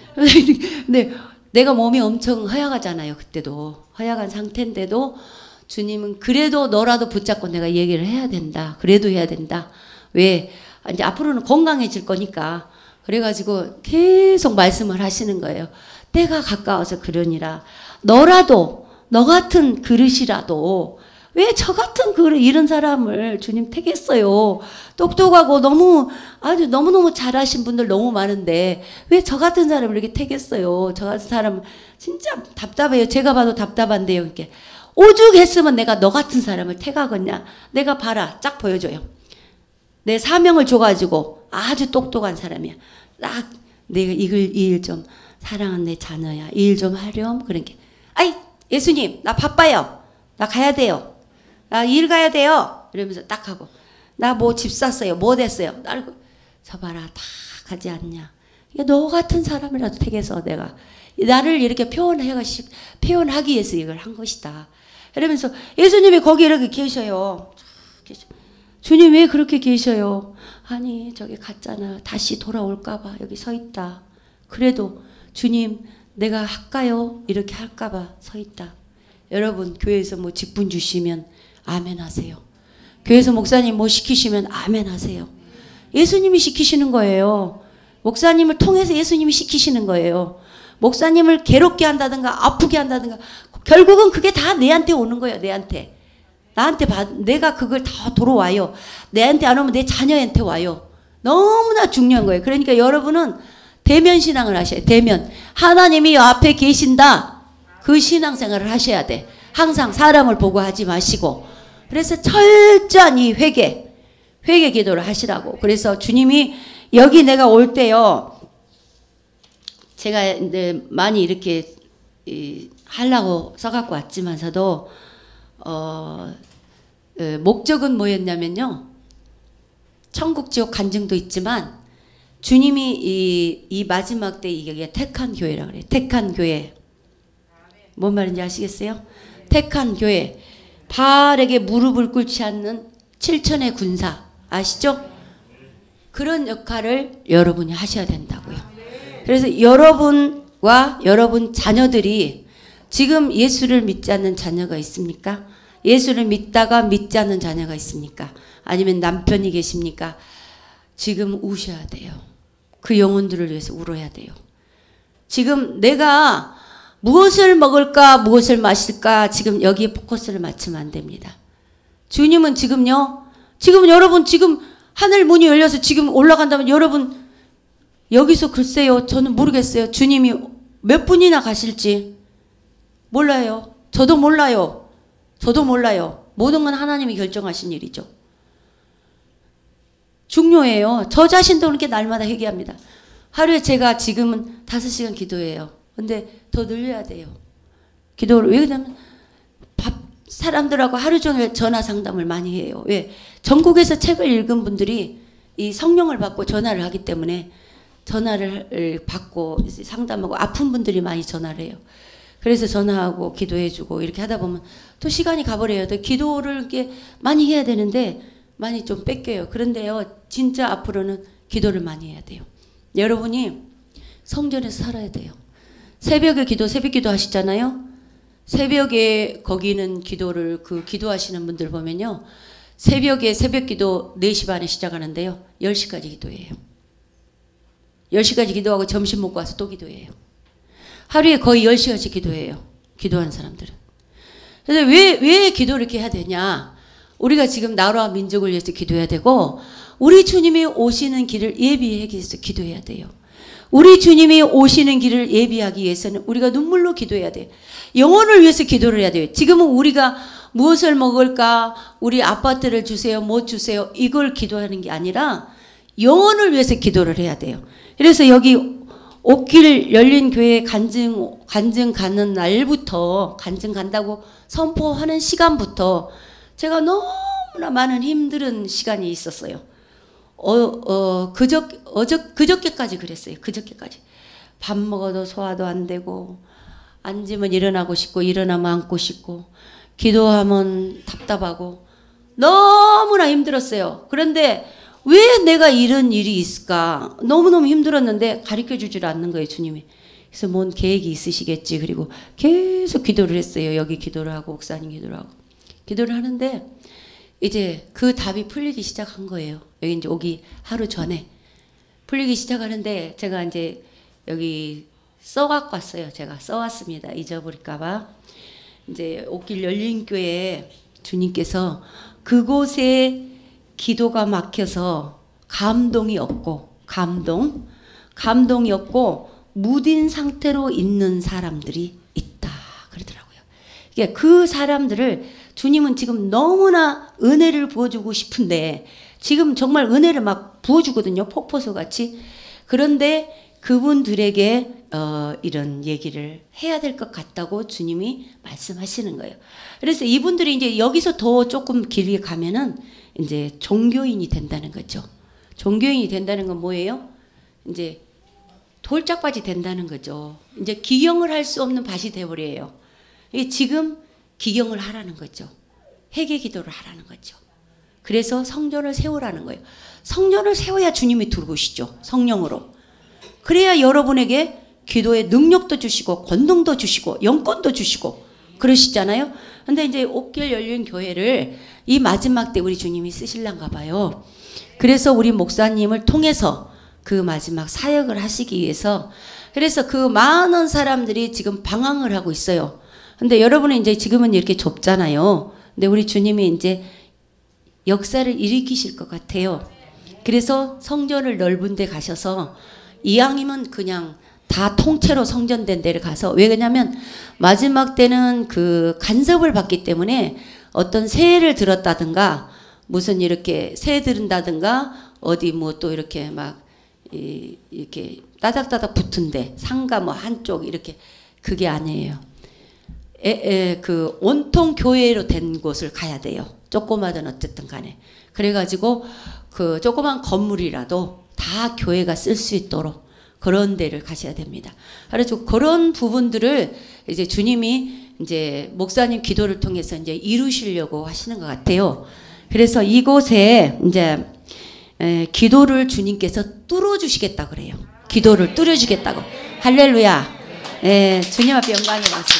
A: 근데 내가 몸이 엄청 허약하잖아요. 그때도 허약한 상태인데도 주님은 그래도 너라도 붙잡고 내가 얘기를 해야 된다. 그래도 해야 된다. 왜? 이제 앞으로는 건강해질 거니까. 그래가지고 계속 말씀을 하시는 거예요. 때가 가까워서 그러니라. 너라도 너 같은 그릇이라도 왜 저 같은 그릇 이런 사람을 주님 택했어요. 똑똑하고 아주 너무너무 잘하신 분들 너무 많은데 왜 저 같은 사람을 이렇게 택했어요. 저 같은 사람 진짜 답답해요. 제가 봐도 답답한데요. 이렇게 오죽했으면 내가 너 같은 사람을 택하겠냐. 내가 봐라. 쫙 보여줘요. 내 사명을 줘가지고 아주 똑똑한 사람이야. 딱 내가 이 일 좀 사랑하는 내 자녀야. 이 일 좀 하렴. 그런 게 아이 예수님 나 바빠요. 나 가야 돼요. 나 일 가야 돼요. 이러면서 딱 하고 나 뭐 집 샀어요. 뭐 됐어요. 저 봐라 다 가지 않냐. 너 같은 사람이라도 택해서 내가 나를 이렇게 표현하기 위해서 이걸 한 것이다. 이러면서 예수님이 거기 이렇게 계셔요. 주님 왜 그렇게 계셔요? 아니 저기 갔잖아. 다시 돌아올까봐 여기 서 있다. 그래도 주님 내가 할까요? 이렇게 할까봐 서 있다. 여러분 교회에서 뭐 직분 주시면 아멘 하세요. 교회에서 목사님 뭐 시키시면 아멘 하세요. 예수님이 시키시는 거예요. 목사님을 통해서 예수님이 시키시는 거예요. 목사님을 괴롭게 한다든가 아프게 한다든가 결국은 그게 다 내한테 오는 거예요. 내한테. 내가 그걸 다 돌아와요. 내한테 안 오면 내 자녀한테 와요. 너무나 중요한 거예요. 그러니까 여러분은 대면 신앙을 하셔야 돼요. 대면. 하나님이 앞에 계신다. 그 신앙생활을 하셔야 돼. 항상 사람을 보고 하지 마시고. 그래서 철저히 회개 기도를 하시라고. 그래서 주님이 여기 내가 올 때요. 제가 이제 많이 이렇게 하려고 써갖고 왔지만서도 목적은 뭐였냐면요. 천국 지옥 간증도 있지만 주님이 이 마지막 때 이게 택한 교회라고 그래요. 택한 교회. 뭔 말인지 아시겠어요? 택한 교회. 바알에게 무릎을 꿇지 않는 7천의 군사. 아시죠? 그런 역할을 여러분이 하셔야 된다고요. 그래서 여러분과 여러분 자녀들이 지금 예수를 믿지 않는 자녀가 있습니까? 예수를 믿다가 믿지 않는 자녀가 있습니까? 아니면 남편이 계십니까? 지금 우셔야 돼요. 그 영혼들을 위해서 울어야 돼요. 지금 내가 무엇을 먹을까 무엇을 마실까 지금 여기에 포커스를 맞추면 안 됩니다. 주님은 지금요. 지금 여러분 지금 하늘 문이 열려서 지금 올라간다면 여러분 여기서 글쎄요. 저는 모르겠어요. 주님이 몇 분이나 가실지 몰라요. 저도 몰라요. 모든 건 하나님이 결정하신 일이죠. 중요해요. 저 자신도 그렇게 날마다 회개합니다. 하루에 제가 지금은 5시간 기도해요. 근데 더 늘려야 돼요. 기도를. 왜 그러냐면 사람들하고 하루 종일 전화 상담을 많이 해요. 왜? 전국에서 책을 읽은 분들이 이 성령을 받고 전화를 하기 때문에 전화를 받고 상담하고 아픈 분들이 많이 전화를 해요. 그래서 전화하고 기도해주고 이렇게 하다 보면 또 시간이 가버려요. 또 기도를 이렇게 많이 해야 되는데 많이 좀 뺏겨요. 그런데요, 진짜 앞으로는 기도를 많이 해야 돼요. 여러분이 성전에서 살아야 돼요. 새벽에 새벽 기도 하시잖아요. 새벽에 거기는 기도를 기도하시는 분들 보면요. 새벽에 새벽 기도 4시 반에 시작하는데요. 10시까지 기도해요. 10시까지 기도하고 점심 먹고 와서 또 기도해요. 하루에 거의 10시간씩 기도해요. 기도하는 사람들은. 그래서 왜 기도를 이렇게 해야 되냐. 우리가 지금 나라와 민족을 위해서 기도해야 되고 우리 주님이 오시는 길을 예비하기 위해서 기도해야 돼요. 우리 주님이 오시는 길을 예비하기 위해서는 우리가 눈물로 기도해야 돼요. 영혼을 위해서 기도를 해야 돼요. 지금은 우리가 무엇을 먹을까, 우리 아파트를 주세요, 뭐 주세요, 이걸 기도하는 게 아니라 영혼을 위해서 기도를 해야 돼요. 그래서 여기 옥길 열린 교회 간증 가는 날부터, 간증 간다고 선포하는 시간부터 제가 너무나 많은 힘든 시간이 있었어요. 그저께까지 그랬어요. 그저께까지. 밥 먹어도 소화도 안 되고, 앉으면 일어나고 싶고, 일어나면 앉고 싶고, 기도하면 답답하고, 너무나 힘들었어요. 그런데 왜 내가 이런 일이 있을까? 너무너무 힘들었는데 가르쳐 주질 않는 거예요, 주님이. 그래서 뭔 계획이 있으시겠지. 그리고 계속 기도를 했어요. 여기 기도를 하고 목사님 기도를 하고. 기도를 하는데 이제 그 답이 풀리기 시작한 거예요. 여기 이제 오기 하루 전에 풀리기 시작하는데 제가 이제 여기 써갖고 왔어요. 제가 써왔습니다. 잊어버릴까봐. 이제 옥길 열린교회에 주님께서 그곳에 기도가 막혀서 감동이 없고 감동이 없고 무딘 상태로 있는 사람들이 있다 그러더라고요. 그러니까 그 사람들을 주님은 지금 너무나 은혜를 부어주고 싶은데 지금 정말 은혜를 막 부어주거든요. 폭포수 같이. 그런데 그분들에게 이런 얘기를 해야 될 것 같다고 주님이 말씀하시는 거예요. 그래서 이분들이 이제 여기서 더 조금 길게 가면은 이제 종교인이 된다는 거죠. 종교인이 된다는 건 뭐예요? 이제 돌짝밭이 된다는 거죠. 이제 기경을 할 수 없는 밭이 되어버려요. 지금 기경을 하라는 거죠. 회개 기도를 하라는 거죠. 그래서 성전을 세우라는 거예요. 성전을 세워야 주님이 들어오시죠. 성령으로. 그래야 여러분에게 기도의 능력도 주시고 권능도 주시고 영권도 주시고 그러시잖아요. 근데 이제 옥길 열린 교회를 이 마지막 때 우리 주님이 쓰실란가 봐요. 그래서 우리 목사님을 통해서 그 마지막 사역을 하시기 위해서 그래서 그 많은 사람들이 지금 방황을 하고 있어요. 근데 여러분은 이제 지금은 이렇게 좁잖아요. 근데 우리 주님이 이제 역사를 일으키실 것 같아요. 그래서 성전을 넓은 데 가셔서 이왕이면 그냥 다 통째로 성전된 데를 가서 왜 그러냐면 마지막 때는 그 간섭을 받기 때문에 어떤 새해를 들었다든가 무슨 이렇게 새 들은다든가 어디 뭐 또 이렇게 막 이렇게 따닥따닥 붙은데 상가 뭐 한쪽 이렇게 그게 아니에요. 그 온통 교회로 된 곳을 가야 돼요. 조그마든 어쨌든 간에. 그래가지고 그 조그만 건물이라도 다 교회가 쓸 수 있도록 그런 데를 가셔야 됩니다. 그래서 그런 부분들을 이제 주님이 이제 목사님 기도를 통해서 이제 이루시려고 하시는 것 같아요. 그래서 이곳에 이제 기도를 주님께서 뚫어주시겠다 그래요. 기도를 뚫어주겠다고. 할렐루야. 주님 앞에 영광의 박수.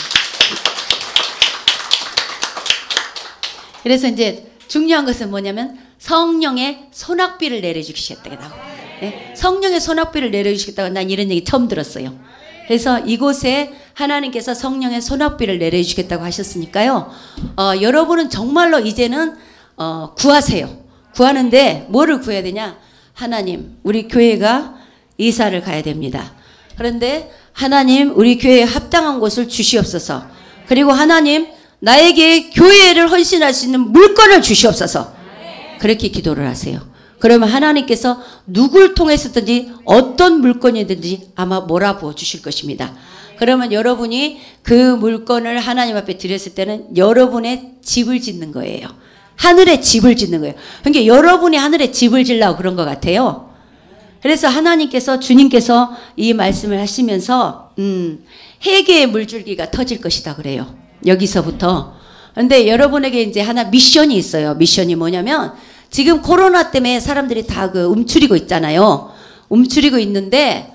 A: 그래서 이제 중요한 것은 뭐냐면 성령의 소낙비를 내려주시겠다고. 성령의 소낙비를 내려주시겠다고 난 이런 얘기 처음 들었어요. 그래서 이곳에 하나님께서 성령의 소낙비를 내려주시겠다고 하셨으니까요. 여러분은 정말로 이제는 구하세요. 구하는데 뭐를 구해야 되냐? 하나님, 우리 교회가 이사를 가야 됩니다. 그런데 하나님, 우리 교회에 합당한 곳을 주시옵소서. 그리고 하나님, 나에게 교회를 헌신할 수 있는 물건을 주시옵소서. 그렇게 기도를 하세요. 그러면 하나님께서 누굴 통해서든지 어떤 물건이든지 아마 몰아부어 주실 것입니다. 그러면 여러분이 그 물건을 하나님 앞에 드렸을 때는 여러분의 집을 짓는 거예요. 하늘에 집을 짓는 거예요. 그러니까 여러분이 하늘에 집을 지으려고 그런 것 같아요. 그래서 하나님께서 주님께서 이 말씀을 하시면서 회개의 물줄기가 터질 것이다 그래요. 여기서부터. 근데 여러분에게 이제 하나 미션이 있어요. 미션이 뭐냐면 지금 코로나 때문에 사람들이 다 그 움츠리고 있잖아요. 움츠리고 있는데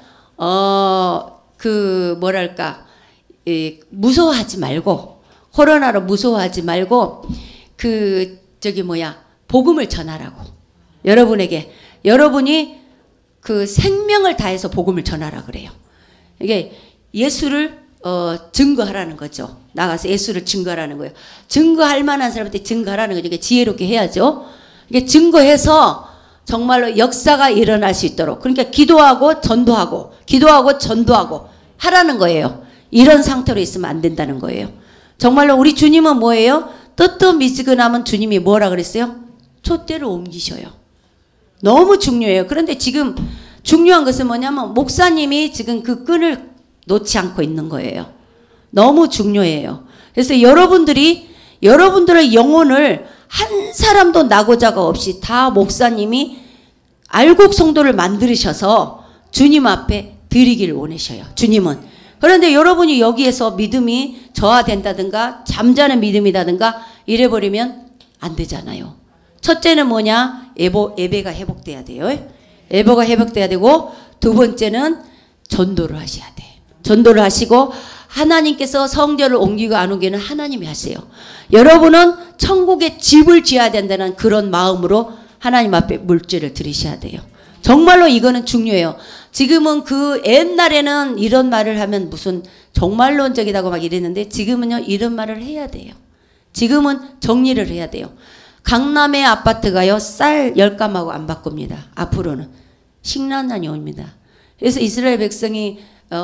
A: 그 뭐랄까 무서워하지 말고 코로나로 무서워하지 말고 그 저기 뭐야 복음을 전하라고. 여러분에게 여러분이 그 생명을 다해서 복음을 전하라 그래요. 이게 예수를 증거하라는 거죠. 나가서 예수를 증거하라는 거예요. 증거할 만한 사람한테 증거하라는 거죠. 이게 지혜롭게 해야죠. 이게 증거해서 정말로 역사가 일어날 수 있도록. 그러니까 기도하고 전도하고 기도하고 전도하고 하라는 거예요. 이런 상태로 있으면 안 된다는 거예요. 정말로 우리 주님은 뭐예요? 뜨뜻미지근하면 주님이 뭐라 그랬어요? 촛대를 옮기셔요. 너무 중요해요. 그런데 지금 중요한 것은 뭐냐면 목사님이 지금 그 끈을 놓지 않고 있는 거예요. 너무 중요해요. 그래서 여러분들의 영혼을 한 사람도 나고자가 없이 다 목사님이 알곡 성도를 만드셔서 주님 앞에 드리기를 원하셔요. 주님은. 그런데 여러분이 여기에서 믿음이 저하된다든가 잠자는 믿음이라든가 이래버리면 안 되잖아요. 첫째는 뭐냐? 예배가 회복돼야 돼요. 예배가 회복돼야 되고, 두 번째는 전도를 하셔야 돼. 전도를 하시고, 하나님께서 성전을 옮기고 안 옮기는 하나님이 하세요. 여러분은 천국에 집을 지어야 된다는 그런 마음으로 하나님 앞에 물질을 드리셔야 돼요. 정말로 이거는 중요해요. 지금은 그 옛날에는 이런 말을 하면 무슨 종말론적이라고 막 이랬는데, 지금은요 이런 말을 해야 돼요. 지금은 정리를 해야 돼요. 강남의 아파트가요 쌀 10감하고 안 바꿉니다. 앞으로는 식량난이 옵니다. 그래서 이스라엘 백성이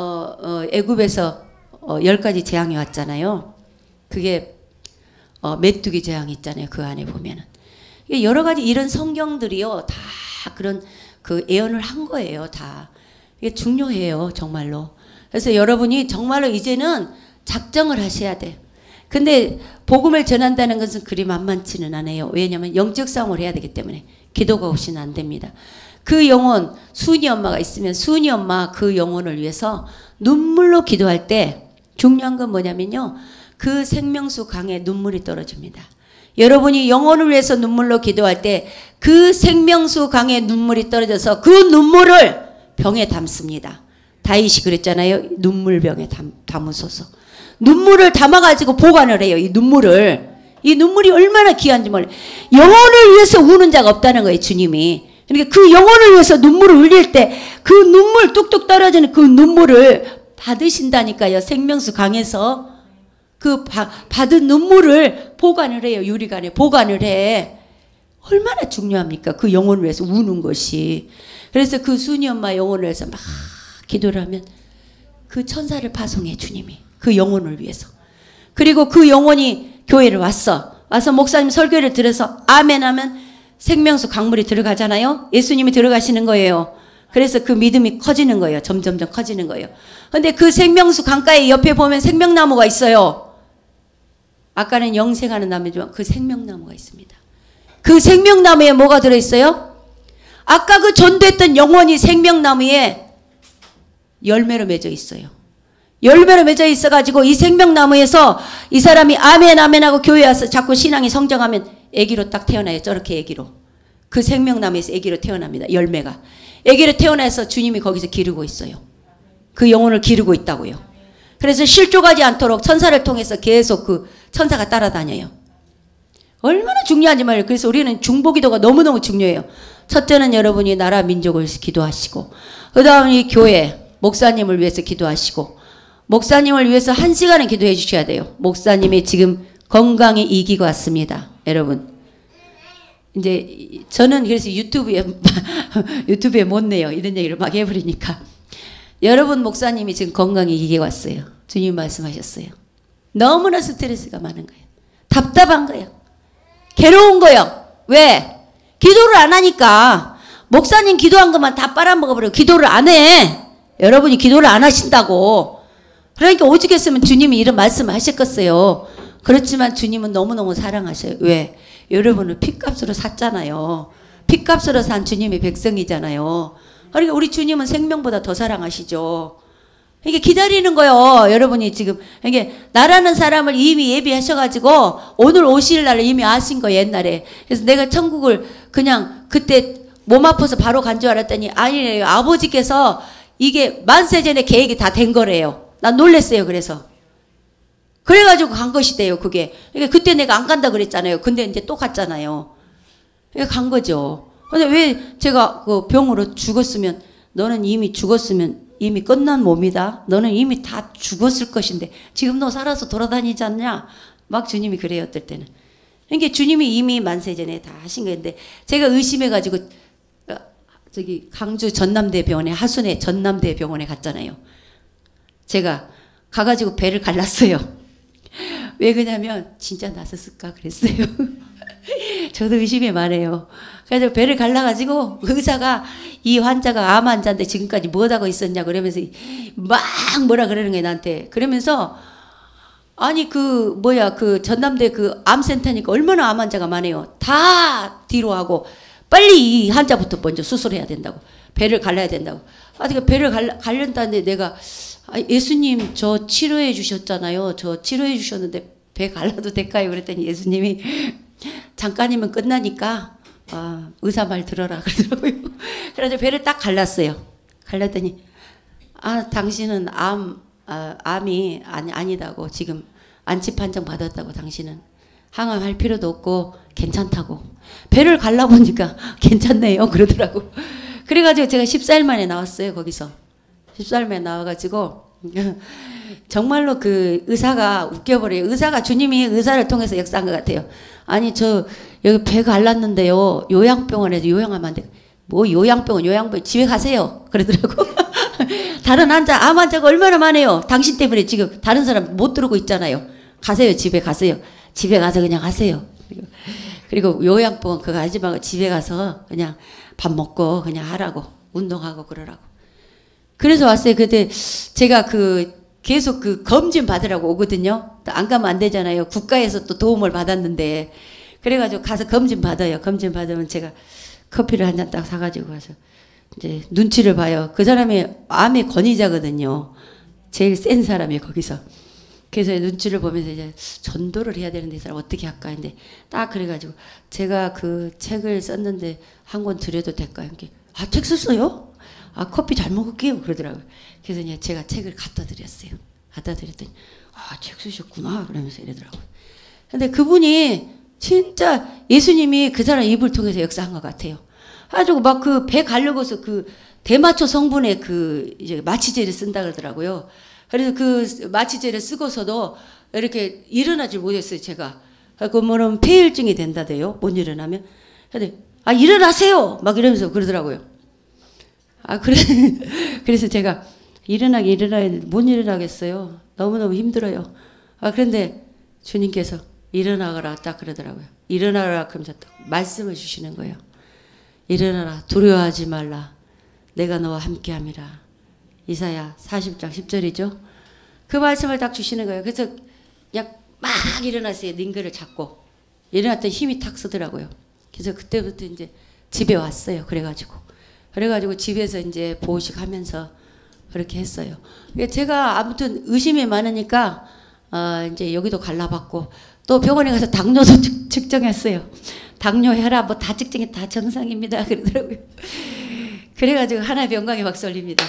A: 애굽에서 10가지 재앙이 왔잖아요. 그게 메뚜기 재앙이 있잖아요. 그 안에 보면은 여러 가지 이런 성경들이요 다 그런 그 예언을 한 거예요. 다 이게 중요해요. 정말로. 그래서 여러분이 정말로 이제는 작정을 하셔야 돼. 근데 복음을 전한다는 것은 그리 만만치는 않아요. 왜냐하면 영적 싸움을 해야 되기 때문에 기도가 없이는 안 됩니다. 그 영혼, 순이 엄마가 있으면 순이 엄마 그 영혼을 위해서 눈물로 기도할 때 중요한 건 뭐냐면요. 그 생명수 강에 눈물이 떨어집니다. 여러분이 영혼을 위해서 눈물로 기도할 때 그 생명수 강에 눈물이 떨어져서 그 눈물을 병에 담습니다. 다윗이 그랬잖아요. 눈물병에 담으소서. 눈물을 담아가지고 보관을 해요. 이 눈물을. 이 눈물이 얼마나 귀한지 몰라요. 영혼을 위해서 우는 자가 없다는 거예요. 주님이. 그러니까 그 영혼을 위해서 눈물을 흘릴 때 그 눈물 뚝뚝 떨어지는 그 눈물을 받으신다니까요. 생명수 강에서 그 받은 눈물을 보관을 해요. 유리관에 보관을 해. 얼마나 중요합니까? 그 영혼을 위해서 우는 것이. 그래서 그 순이 엄마 영혼을 위해서 막 기도를 하면 그 천사를 파송해 주님이. 그 영혼을 위해서. 그리고 그 영혼이 교회를 와서 목사님 설교를 들어서 아멘 하면 생명수 강물이 들어가잖아요. 예수님이 들어가시는 거예요. 그래서 그 믿음이 커지는 거예요. 점점점 커지는 거예요. 근데 그 생명수 강가에 옆에 보면 생명나무가 있어요. 아까는 영생하는 나무지만 그 생명나무가 있습니다. 그 생명나무에 뭐가 들어있어요? 아까 그 전도했던 영혼이 생명나무에 열매로 맺어 있어요. 열매로 맺어 있어가지고 이 생명나무에서 이 사람이 아멘 아멘 하고 교회 와서 자꾸 신앙이 성장하면 애기로 딱 태어나요. 저렇게 애기로. 그 생명나무에서 애기로 태어납니다. 열매가. 애기로 태어나서 주님이 거기서 기르고 있어요. 그 영혼을 기르고 있다고요. 그래서 실족하지 않도록 천사를 통해서 계속 그 천사가 따라다녀요. 얼마나 중요한지 말이에요. 그래서 우리는 중보기도가 너무너무 중요해요. 첫째는 여러분이 나라 민족을 기도하시고, 그 다음에 이 교회 목사님을 위해서 기도하시고, 목사님을 위해서 1시간은 기도해 주셔야 돼요. 목사님이 지금 건강이 이기고 왔습니다. 여러분. 이제 저는 그래서 유튜브에 못 내요. 이런 얘기를 막 해버리니까. 여러분 목사님이 지금 건강이 이기고 왔어요. 주님 말씀하셨어요. 너무나 스트레스가 많은 거예요. 답답한 거예요. 괴로운 거예요. 왜? 기도를 안 하니까. 목사님 기도한 것만 다 빨아먹어버리고 기도를 안 해. 여러분이 기도를 안 하신다고. 그러니까 오죽했으면 주님이 이런 말씀을 하셨겠어요. 그렇지만 주님은 너무너무 사랑하셔요. 왜? 여러분을 피값으로 샀잖아요. 피값으로 산 주님의 백성이잖아요. 그러니까 우리 주님은 생명보다 더 사랑하시죠. 이게 기다리는 거예요. 여러분이 지금 이게 나라는 사람을 이미 예비하셔가지고 오늘 오실 날을 이미 아신 거예요. 옛날에. 그래서 내가 천국을 그냥 그때 몸 아파서 바로 간 줄 알았더니 아니래요. 아버지께서 이게 만세 전에 계획이 다 된 거래요. 난 놀랬어요. 그래가지고 간 것이대요. 그게. 그러니까 그때 내가 안 간다 그랬잖아요. 근데 이제 또 갔잖아요. 그러니까 간 거죠. 근데 왜 제가 그 병으로 죽었으면, 너는 이미 죽었으면 이미 끝난 몸이다. 너는 이미 다 죽었을 것인데 지금 너 살아서 돌아다니지 않냐? 막 주님이 그래요. 어떨 때는. 그러니까 주님이 이미 만세전에 다 하신 건데, 제가 의심해가지고 저기 강주 전남대병원에, 하순에 전남대병원에 갔잖아요. 제가 가가지고 배를 갈랐어요. 왜 그러냐면 진짜 났었을까 그랬어요. 저도 의심이 많아요. 그래서 배를 갈라가지고 의사가 이 환자가 암 환자인데 지금까지 뭐 하고 있었냐 그러면서 막 뭐라 그러는 거예요. 나한테. 그러면서 아니 그 전남대 그 암센터니까 얼마나 암 환자가 많아요. 다 뒤로 하고 빨리 이 환자부터 먼저 수술해야 된다고. 배를 갈라야 된다고. 그 배를 갈른다는데 내가 예수님 저 치료해 주셨잖아요. 저 치료해 주셨는데 배 갈라도 될까요? 그랬더니 예수님이 잠깐이면 끝나니까 의사 말 들어라 그러더라고요. 그래서 배를 딱 갈랐어요. 갈랐더니 당신은 암이 아니다고, 지금 안치 판정 받았다고, 당신은 항암할 필요도 없고 괜찮다고. 배를 갈라보니까 괜찮네요 그러더라고. 그래가지고 제가 14일 만에 나왔어요. 거기서 14일 만에 나와가지고 정말로 그 의사가 웃겨버려요. 의사가, 주님이 의사를 통해서 역사한 것 같아요. 아니 저 여기 배 갈랐는데요, 요양병원에서 요양하면 안 돼. 뭐 요양병원 집에 가세요 그러더라고. 다른 암 환자가 얼마나 많아요. 당신 때문에 지금 다른 사람 못 들어오고 있잖아요. 가세요. 집에 가세요. 집에 가서 그냥 하세요. 그리고 요양병원 그거 하지 말고 집에 가서 그냥 밥 먹고 그냥 하라고, 운동하고 그러라고. 그래서 왔어요. 그때 제가 계속 검진 받으라고 오거든요. 안 가면 안 되잖아요. 국가에서 또 도움을 받았는데. 그래가지고 가서 검진 받아요. 검진 받으면 제가 커피를 한 잔 딱 사가지고 가서 이제 눈치를 봐요. 그 사람이 암의 권위자거든요. 제일 센 사람이 거기서. 그래서 눈치를 보면서 이제 전도를 해야 되는데 이 사람 어떻게 할까 했는데 딱 그래가지고 제가 그 책을 썼는데 한 권 드려도 될까요? 책 썼어요? 커피 잘 먹을게요 그러더라고요. 그래서 이제 제가 책을 갖다 드렸어요. 갖다 드렸더니 책 쓰셨구나 그러면서 이러더라고요. 근데 그분이 진짜 예수님이 그 사람 입을 통해서 역사한 것 같아요. 가지고 막 배 가려고서 대마초 성분의 이제 마취제를 쓴다 그러더라고요. 그래서 그 마취제를 쓰고서도 이렇게 일어나질 못했어요, 제가. 그래서 뭐는 폐혈증이 된다대요, 못 일어나면. 근데 일어나세요! 막 이러면서 그러더라고요. 그래서 제가 못 일어나겠어요. 너무너무 힘들어요. 그런데 주님께서 일어나거라 딱 그러더라고요. 일어나라 그러면서 딱 말씀을 주시는 거예요. 일어나라, 두려워하지 말라. 내가 너와 함께함이라. 이사야 40장 10절이죠. 그 말씀을 딱 주시는 거예요. 그래서 그냥 막 일어났어요. 링거를 잡고. 일어났더니 힘이 탁 쓰더라고요. 그래서 그때부터 이제 집에 왔어요. 그래가지고 집에서 이제 보호식 하면서 그렇게 했어요. 제가 아무튼 의심이 많으니까 이제 여기도 갈라봤고 또 병원에 가서 당뇨도 측정했어요. 당뇨, 혈압 뭐 다 측정해 다 정상입니다 그러더라고요. 그래가지고 하나의 영광의 박수 올립니다.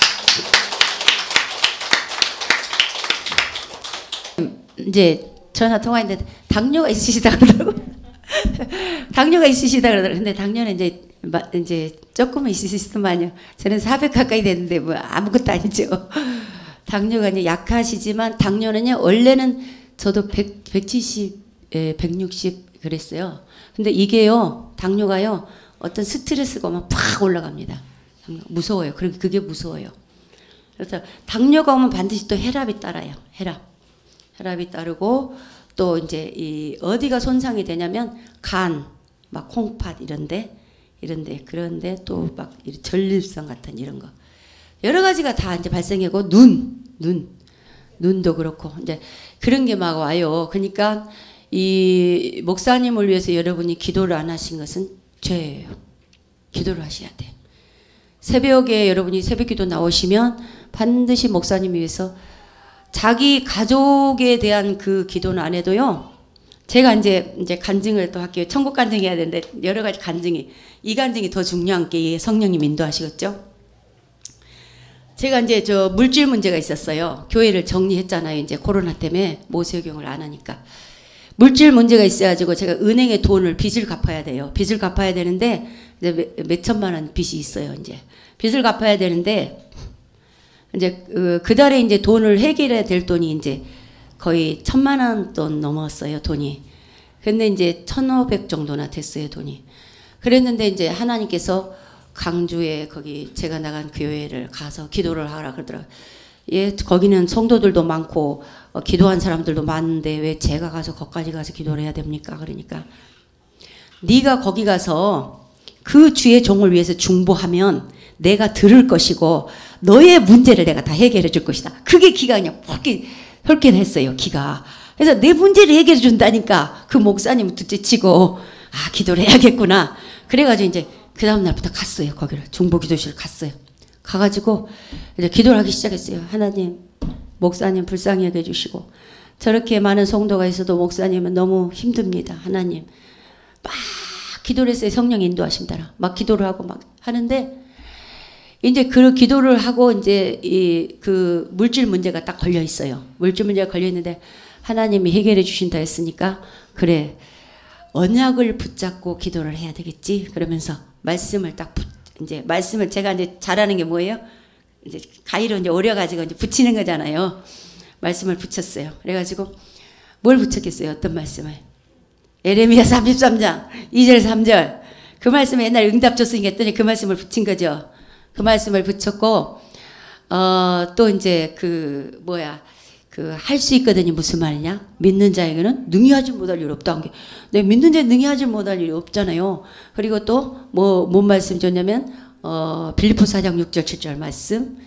A: 이제 전화 통화했는데 당뇨가 있으시다 그러더라고. 당뇨가 있으시다 그러더라고. 근데 당뇨는 이제 조금은 있으시더만요. 저는 400 가까이 됐는데 뭐 아무것도 아니죠. 당뇨가 이제 약하시지만 당뇨는요 원래는 저도 170, 160 그랬어요. 근데 이게요 당뇨가요 어떤 스트레스가 오면 팍 올라갑니다. 무서워요. 그게 무서워요. 그래서 당뇨가 오면 반드시 또 혈압이 따라요. 혈압이 따르고 또 이제 어디가 손상이 되냐면 간, 막 콩팥 이런데 그런데 또 막 전립선 같은 이런 거 여러 가지가 다 이제 발생하고 눈도 그렇고 이제 그런 게 막 와요. 그러니까 이 목사님을 위해서 여러분이 기도를 안 하신 것은 죄예요. 기도를 하셔야 돼. 새벽에 여러분이 새벽기도 나오시면 반드시 목사님 위해서 자기 가족에 대한 그 기도는 안 해도요. 제가 이제 간증을 또 할게요. 천국 간증해야 되는데 여러 가지 간증이 이 간증이 더 중요한 게 성령님 인도하시겠죠. 제가 이제 물질 문제가 있었어요. 교회를 정리했잖아요. 이제 코로나 때문에 모세경을 안 하니까 물질 문제가 있어가지고 제가 은행에 빚을 갚아야 돼요. 빚을 갚아야 되는데 이제 몇 천만 원 빚이 있어요. 이제 빚을 갚아야 되는데 이제 그 달에 이제 돈을 해결해야 될 돈이 이제 거의 1,000만 원 돈 넘었어요. 돈이. 근데 이제 1,500 정도나 됐어요. 돈이. 그랬는데 이제 하나님께서 강주에 거기 제가 나간 교회를 가서 기도를 하라 그러더라고요. 예, 거기는 성도들도 많고 기도한 사람들도 많은데 왜 제가 가서 거기까지 가서 기도를 해야 됩니까? 그러니까 네가 거기 가서 그 주의 종을 위해서 중보하면 내가 들을 것이고 너의 문제를 내가 다 해결해 줄 것이다. 그게 기가 그냥 헐게 기가. 그래서 내 문제를 해결해 준다니까 그 목사님 둘째치고 기도를 해야겠구나. 그래가지고 이제 그 다음 날부터 갔어요. 거기를 중보기도실 갔어요. 가가지고 이제 기도를 하기 시작했어요. 하나님, 목사님 불쌍히 여겨주시고 저렇게 많은 성도가 있어도 목사님은 너무 힘듭니다. 하나님, 막 기도를 했어요. 성령이 인도하심 따라 막 기도를 하고 막 하는데 이제 그 기도를 하고 이제 그 물질 문제가 딱 걸려 있어요. 물질 문제가 걸려 있는데 하나님이 해결해 주신다 했으니까 그래 언약을 붙잡고 기도를 해야 되겠지. 그러면서 말씀을 딱 이제 말씀을 제가 이제 잘하는 게 뭐예요? 이제 가위로 이제 오려가지고 이제 붙이는 거잖아요. 말씀을 붙였어요. 그래가지고 뭘 붙였겠어요? 어떤 말씀을? 예레미야 33장 2절 3절 그 말씀에 옛날에 응답 줬으니까 했더니 그 말씀을 붙인 거죠. 그 말씀을 붙였고 또 이제 그 뭐야 그 할 수 있거든요. 무슨 말이냐? 믿는 자에게는 능히하지 못할 일 없다 한 게. 네, 믿는 자에 능히하지 못할 일이 없잖아요. 그리고 또 뭔 말씀 줬냐면 빌립보서 4장 6절 7절 말씀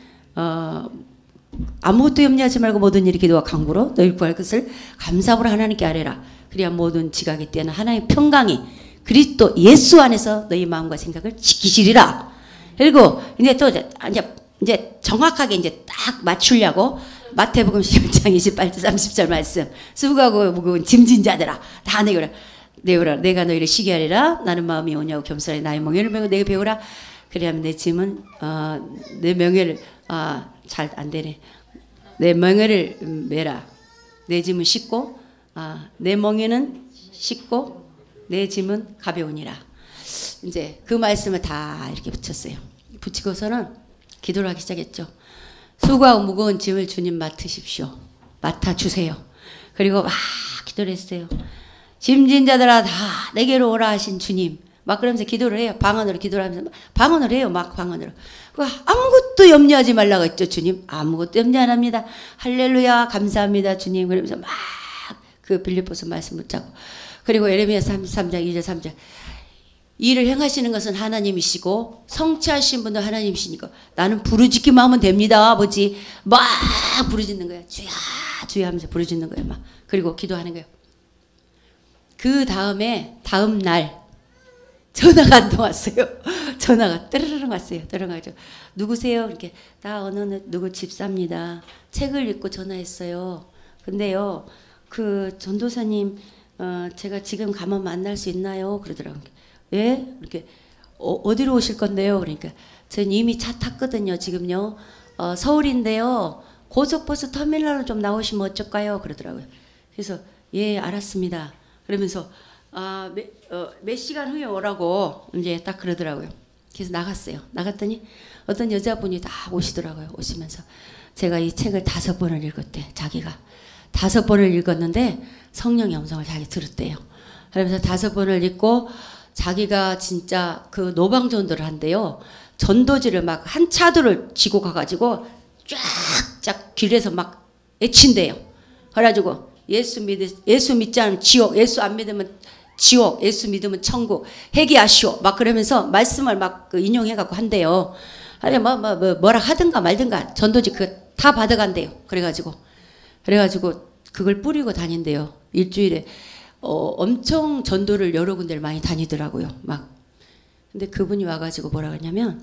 A: 아무것도 염려하지 말고 모든 일이 기도와 간구로 너희 구할 것을 감사함으로 하나님께 아뢰라. 그래야 모든 지각에 뛰어난 하나님의 평강이 그리스도 예수 안에서 너희 마음과 생각을 지키시리라. 그리고 이제 또 이제 정확하게 이제 딱 맞추려고 마태복음 10장 28절 30절 말씀 수고하고 무거운 짐진 자들아 다 내어라 내가 너희를 쉬게 하리라. 나는 마음이 오냐고 겸손하게 나의 멍에를 메고 내게 배우라. 그래야면 내 짐은 내 명예를 잘 안 되네. 내 멍에를 메라. 내 짐은 쉽고 내 멍에는 쉽고 내 짐은 가벼우니라. 이제 그 말씀을 다 이렇게 붙였어요. 붙이고서는 기도를 하기 시작했죠. 수고하고 무거운 짐을 주님 맡으십시오. 맡아주세요. 그리고 막 기도를 했어요. 짐진 자들아 다 내게로 오라 하신 주님. 막 그러면서 기도를 해요. 방언으로 기도를 하면서 방언을 해요. 막 방언으로. 아무것도 염려하지 말라고 했죠. 주님. 아무것도 염려 안 합니다. 할렐루야 감사합니다 주님. 그러면서 막 그 빌립보서 말씀 붙잡고 그리고 예레미야 33장 2절 3절 일을 행하시는 것은 하나님이시고 성취하신 분도 하나님이시니까 나는 부르짖기만 하면 됩니다. 아버지. 막 부르짖는 거예요. 주야 주야 하면서 부르짖는 거예요. 막 그리고 기도하는 거예요. 그 다음에 다음 날 전화가 안 왔어요. 전화가 뜨르르 왔어요. 들어가지고 누구세요? 이렇게 나 어느 누구 집사입니다. 책을 읽고 전화했어요. 근데요 그 전도사님 제가 지금 가면 만날 수 있나요? 그러더라고요. 예? 이렇게 어디로 오실 건데요? 그러니까 저는 이미 차 탔거든요. 지금요. 서울인데요. 고속버스 터미널로 좀 나오시면 어쩔까요? 그러더라고요. 그래서 예 알았습니다. 그러면서 몇 시간 후에 오라고 이제 딱 그러더라고요. 그래서 나갔어요. 나갔더니 어떤 여자분이 다 오시더라고요. 오시면서 제가 이 책을 5번을 읽었대. 자기가 5번을 읽었는데 성령의 음성을 자기 들었대요. 그러면서 5번을 읽고 자기가 진짜 그 노방전도를 한대요. 전도지를 막 한 차도를 지고 가가지고 쫙쫙 길에서 막 외친대요. 그래가지고 예수 믿지 않으면 지옥, 예수 안 믿으면 지옥, 예수 믿으면 천국, 회개하시오. 막 그러면서 말씀을 막 그 인용해갖고 한대요. 아니 뭐라 하든가 말든가 전도지 그 다 받아간대요. 그래가지고 그걸 뿌리고 다닌대요. 일주일에 엄청 전도를 여러 군데를 많이 다니더라고요. 막 근데 그분이 와가지고 뭐라 하냐면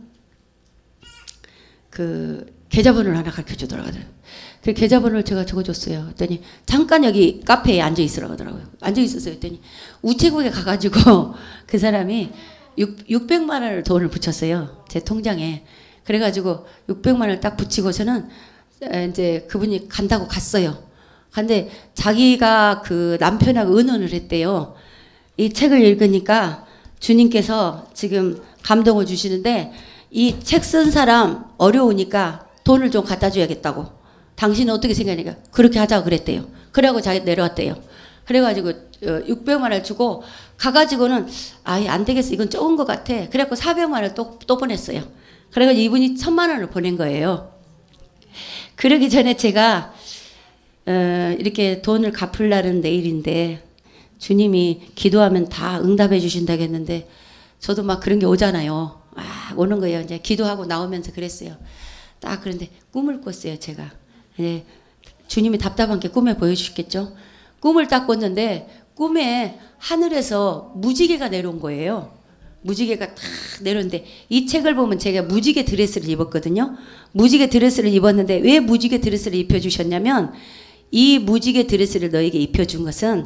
A: 그 계좌번호를 하나 가르쳐 주더라고요. 그 계좌번호를 제가 적어줬어요. 그랬더니 잠깐 여기 카페에 앉아 있으라고 하더라고요. 앉아 있었어요. 그랬더니 우체국에 가가지고 그 사람이 600만 원을 돈을 붙였어요. 제 통장에. 그래가지고 600만 원을 딱 붙이고서는 이제 그분이 간다고 갔어요. 근데 자기가 그 남편하고 의논을 했대요. 이 책을 읽으니까 주님께서 지금 감동을 주시는데 이 책 쓴 사람 어려우니까 돈을 좀 갖다 줘야겠다고. 당신은 어떻게 생각하니까 그렇게 하자고 그랬대요. 그래가지고 자기 내려왔대요. 그래가지고 600만 원을 주고 가가지고는 아예 안 되겠어. 이건 적은 것 같아. 그래갖고 400만 원을 또 보냈어요. 그래가지고 이분이 1000만 원을 보낸 거예요. 그러기 전에 제가 이렇게 돈을 갚으려는 내일인데 주님이 기도하면 다 응답해 주신다고 했는데 저도 막 그런 게 오잖아요. 오는 거예요. 이제 기도하고 나오면서 그랬어요. 딱 그런데 꿈을 꿨어요. 제가. 네, 주님이 답답한 게 꿈에 보여주셨겠죠. 꿈을 딱 꿨는데 꿈에 하늘에서 무지개가 내려온 거예요. 무지개가 탁 내려오는데 이 책을 보면 제가 무지개 드레스를 입었거든요. 무지개 드레스를 입었는데 왜 무지개 드레스를 입혀주셨냐면 이 무지개 드레스를 너에게 입혀준 것은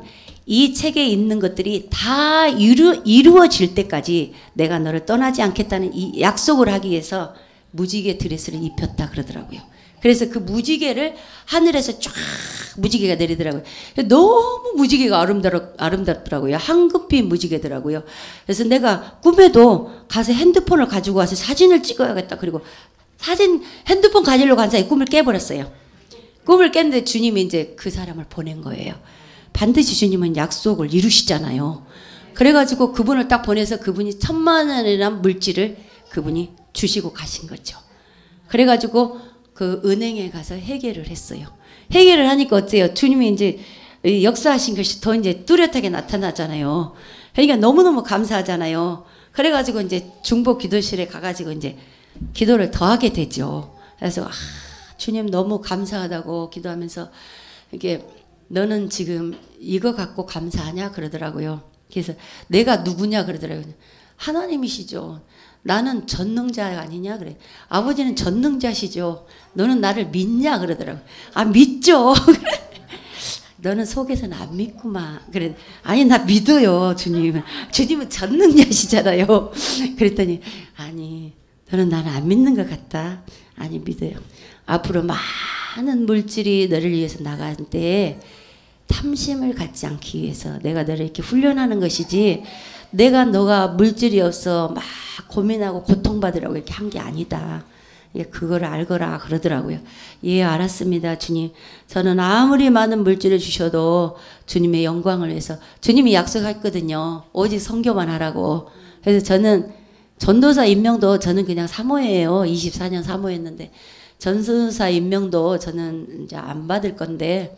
A: 이 책에 있는 것들이 다 이루어질 때까지 내가 너를 떠나지 않겠다는 이 약속을 하기 위해서 무지개 드레스를 입혔다 그러더라고요. 그래서 그 무지개를 하늘에서 쫙 무지개가 내리더라고요. 너무 무지개가 아름답더라고요. 황금빛 무지개더라고요. 그래서 내가 꿈에도 가서 핸드폰을 가지고 와서 사진을 찍어야겠다. 그리고 핸드폰 가지려고 간 사이에 꿈을 깨버렸어요. 꿈을 깼는데 주님이 이제 그 사람을 보낸 거예요. 반드시 주님은 약속을 이루시잖아요. 그래가지고 그분을 딱 보내서 그분이 1000만 원이나 물질을 그분이 주시고 가신 거죠. 그래가지고 그 은행에 가서 회개를 했어요. 회개를 하니까 어때요? 주님이 이제 역사하신 것이 더 이제 뚜렷하게 나타나잖아요. 그러니까 너무너무 감사하잖아요. 그래가지고 이제 중보 기도실에 가가지고 이제 기도를 더 하게 되죠. 그래서 주님 너무 감사하다고 기도하면서 이게 너는 지금 이거 갖고 감사하냐 그러더라고요. 그래서 내가 누구냐 그러더라고요. 하나님이시죠. 나는 전능자 아니냐 그래. 아버지는 전능자시죠. 너는 나를 믿냐 그러더라고요. 아 믿죠. 너는 속에서는 안 믿구만. 그래. 아니 나 믿어요 주님. 주님은 전능자시잖아요. 그랬더니 아니 너는 나를 안 믿는 것 같다. 아니 믿어요. 앞으로 많은 물질이 너를 위해서 나갈 때 탐심을 갖지 않기 위해서 내가 너를 이렇게 훈련하는 것이지 내가 너가 물질이 없어 막 고민하고 고통받으라고 이렇게 한 게 아니다. 그걸 알거라 그러더라고요. 예 알았습니다 주님. 저는 아무리 많은 물질을 주셔도 주님의 영광을 위해서 주님이 약속했거든요. 오직 선교만 하라고. 그래서 저는 전도사 임명도 저는 그냥 사모예요. 24년 사모했는데 전도사 임명도 저는 이제 안 받을 건데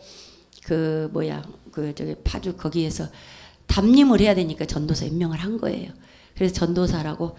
A: 저기 파주 거기에서 담임을 해야 되니까 전도사 임명을 한 거예요. 그래서 전도사라고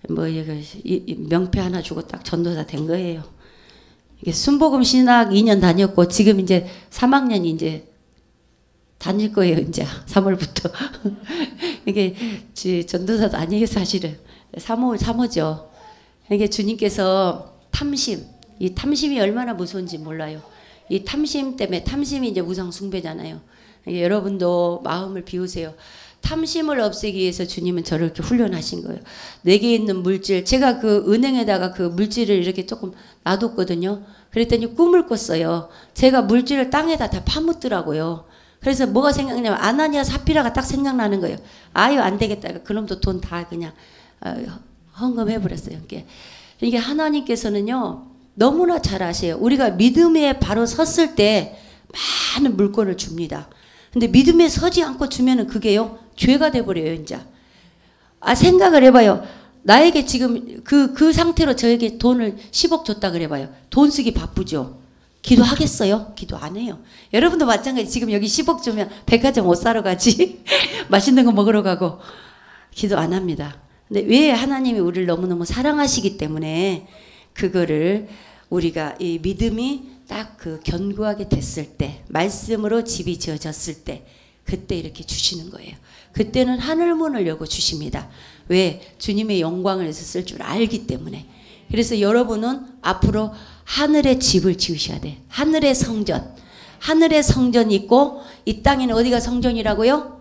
A: 명패 하나 주고 딱 전도사 된 거예요. 이게 순복음 신학 2년 다녔고 지금 이제 3학년 이제 다닐 거예요. 이제 3월부터. 이게 전도사도 아니에요 사실은. 사모죠. 이게 주님께서 이 탐심이 얼마나 무서운지 몰라요. 이 탐심 때문에 탐심이 이제 우상 숭배잖아요. 여러분도 마음을 비우세요. 탐심을 없애기 위해서 주님은 저를 이렇게 훈련하신 거예요. 내게 있는 물질, 제가 그 은행에다가 그 물질을 이렇게 조금 놔뒀거든요. 그랬더니 꿈을 꿨어요. 제가 물질을 땅에다 다 파묻더라고요. 그래서 뭐가 생각나냐면 아나니아 사피라가 딱 생각나는 거예요. 아유 안 되겠다. 그놈도 돈 다 그냥 헌금해버렸어요. 이게 하나님께서는요 너무나 잘 아세요. 우리가 믿음에 바로 섰을 때 많은 물건을 줍니다. 근데 믿음에 서지 않고 주면은 그게요 죄가 돼버려요. 이제 생각을 해봐요. 나에게 지금 그 상태로 저에게 돈을 10억 줬다 그래봐요. 돈 쓰기 바쁘죠. 기도하겠어요? 기도 안 해요. 여러분도 마찬가지. 지금 여기 10억 주면 백화점 옷 사러 가지 맛있는 거 먹으러 가고 기도 안 합니다. 근데 왜 하나님이 우리를 너무너무 사랑하시기 때문에 그거를 우리가 이 믿음이 딱 그 견고하게 됐을 때 말씀으로 집이 지어졌을 때 그때 이렇게 주시는 거예요. 그때는 하늘문을 열고 주십니다. 왜? 주님의 영광을 위해서 쓸 줄 알기 때문에. 그래서 여러분은 앞으로 하늘의 집을 지으셔야 돼. 하늘의 성전이 있고 이 땅에는 어디가 성전이라고요?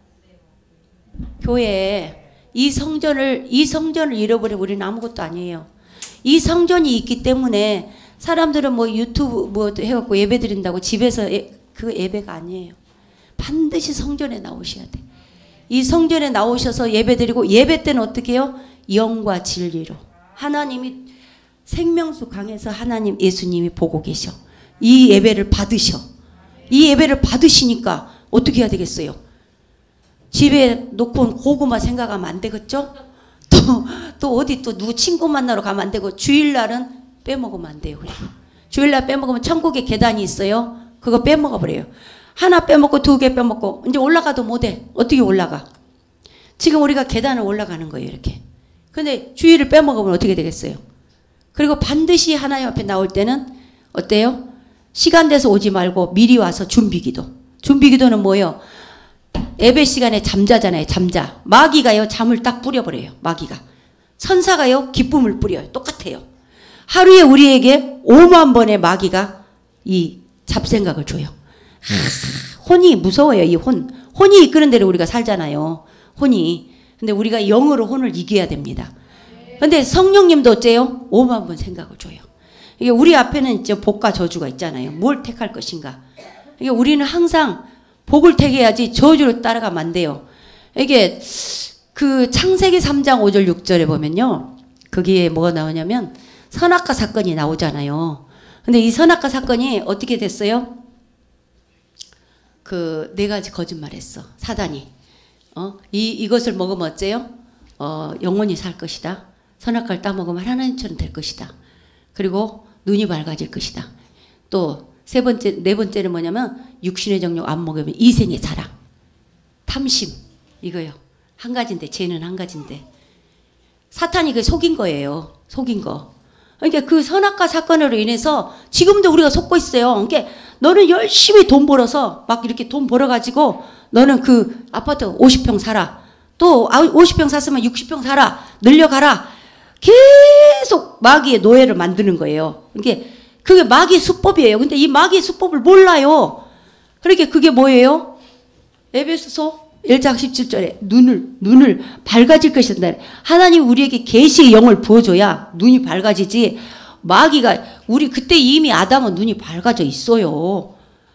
A: 교회. 이 성전을 잃어버리면 우리는 아무것도 아니에요. 이 성전이 있기 때문에 사람들은 뭐 유튜브 뭐 해갖고 예배 드린다고 집에서 그 예배가 아니에요. 반드시 성전에 나오셔야 돼. 이 성전에 나오셔서 예배 드리고 예배 때는 어떻게 해요? 영과 진리로. 하나님이 생명수 강에서 하나님 예수님이 보고 계셔. 이 예배를 받으셔. 이 예배를 받으시니까 어떻게 해야 되겠어요? 집에 놓고 온 고구마 생각하면 안 되겠죠? 또 어디 또 누구 친구 만나러 가면 안 되고 주일날은 빼먹으면 안 돼요. 그리고 주일날 빼먹으면 천국에 계단이 있어요. 그거 빼먹어버려요. 하나 빼먹고 2개 빼먹고 이제 올라가도 못해. 어떻게 올라가? 지금 우리가 계단을 올라가는 거예요. 이렇게. 근데 주일을 빼먹으면 어떻게 되겠어요? 그리고 반드시 하나님 앞에 나올 때는 어때요? 시간 돼서 오지 말고 미리 와서 준비기도. 준비기도는 뭐예요? 예배 시간에 잠자잖아요. 잠자. 마귀가요 잠을 딱 뿌려버려요. 마귀가. 천사가요 기쁨을 뿌려요. 똑같아요. 하루에 우리에게 5만 번의 마귀가 이 잡생각을 줘요. 혼이 무서워요. 이 혼이 이끄는 대로 우리가 살잖아요. 혼이. 근데 우리가 영으로 혼을 이겨야 됩니다. 근데 성령님도 어째요? 5만 번 생각을 줘요. 이게 우리 앞에는 이제 복과 저주가 있잖아요. 뭘 택할 것인가. 이게 우리는 항상 복을 택해야지 저주를 따라가면 안 돼요. 이게 그 창세기 3장 5절 6절에 보면요. 거기에 뭐가 나오냐면 선악과 사건이 나오잖아요. 근데 이 선악과 사건이 어떻게 됐어요? 그 네 가지 거짓말했어. 사단이. 이것을 먹으면 어째요? 영원히 살 것이다. 선악과를 따먹으면 하나님처럼 될 것이다. 그리고 눈이 밝아질 것이다. 또 네 번째는 뭐냐면 육신의 정욕 안 먹으면 이생의 자랑. 탐심. 이거요. 한 가지인데 죄는 한 가지인데. 사탄이 그 속인 거예요. 속인 거. 그러니까 그 선악과 사건으로 인해서 지금도 우리가 속고 있어요. 그러니까 너는 열심히 돈 벌어서 막 이렇게 돈 벌어가지고 너는 그 아파트 50평 살아. 또 50평 샀으면 60평 살아. 늘려가라. 계속 마귀의 노예를 만드는 거예요. 그러니까 그게 마귀의 수법이에요. 근데 이 마귀의 수법을 몰라요. 그러니까 그게 뭐예요? 에베소서 1장 17절에 눈을 밝아질 것이다. 하나님 우리에게 계시의 영을 부어줘야 눈이 밝아지지. 마귀가 우리 그때 이미 아담은 눈이 밝아져 있어요.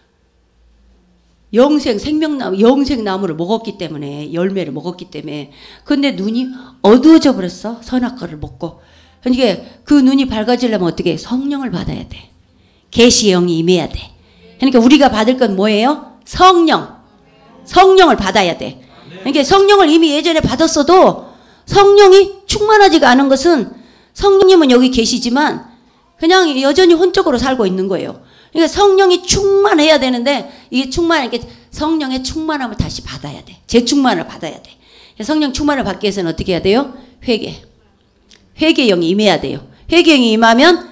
A: 생명나무, 영생나무를 먹었기 때문에, 열매를 먹었기 때문에. 근데 눈이 어두워져 버렸어. 선악과를 먹고. 그러니까 그 눈이 밝아지려면 어떻게? 성령을 받아야 돼. 계시의 영이 임해야 돼. 그러니까 우리가 받을 건 뭐예요? 성령을 받아야 돼. 그러니까 성령을 이미 예전에 받았어도 성령이 충만하지가 않은 것은 성령님은 여기 계시지만 그냥 여전히 혼적으로 살고 있는 거예요. 그러니까 성령이 충만해야 되는데 이게 이렇게 성령의 충만함을 다시 받아야 돼. 재충만을 받아야 돼. 성령 충만을 받기 위해서는 어떻게 해야 돼요? 회개의 영이 임해야 돼요. 회개의 영이 임하면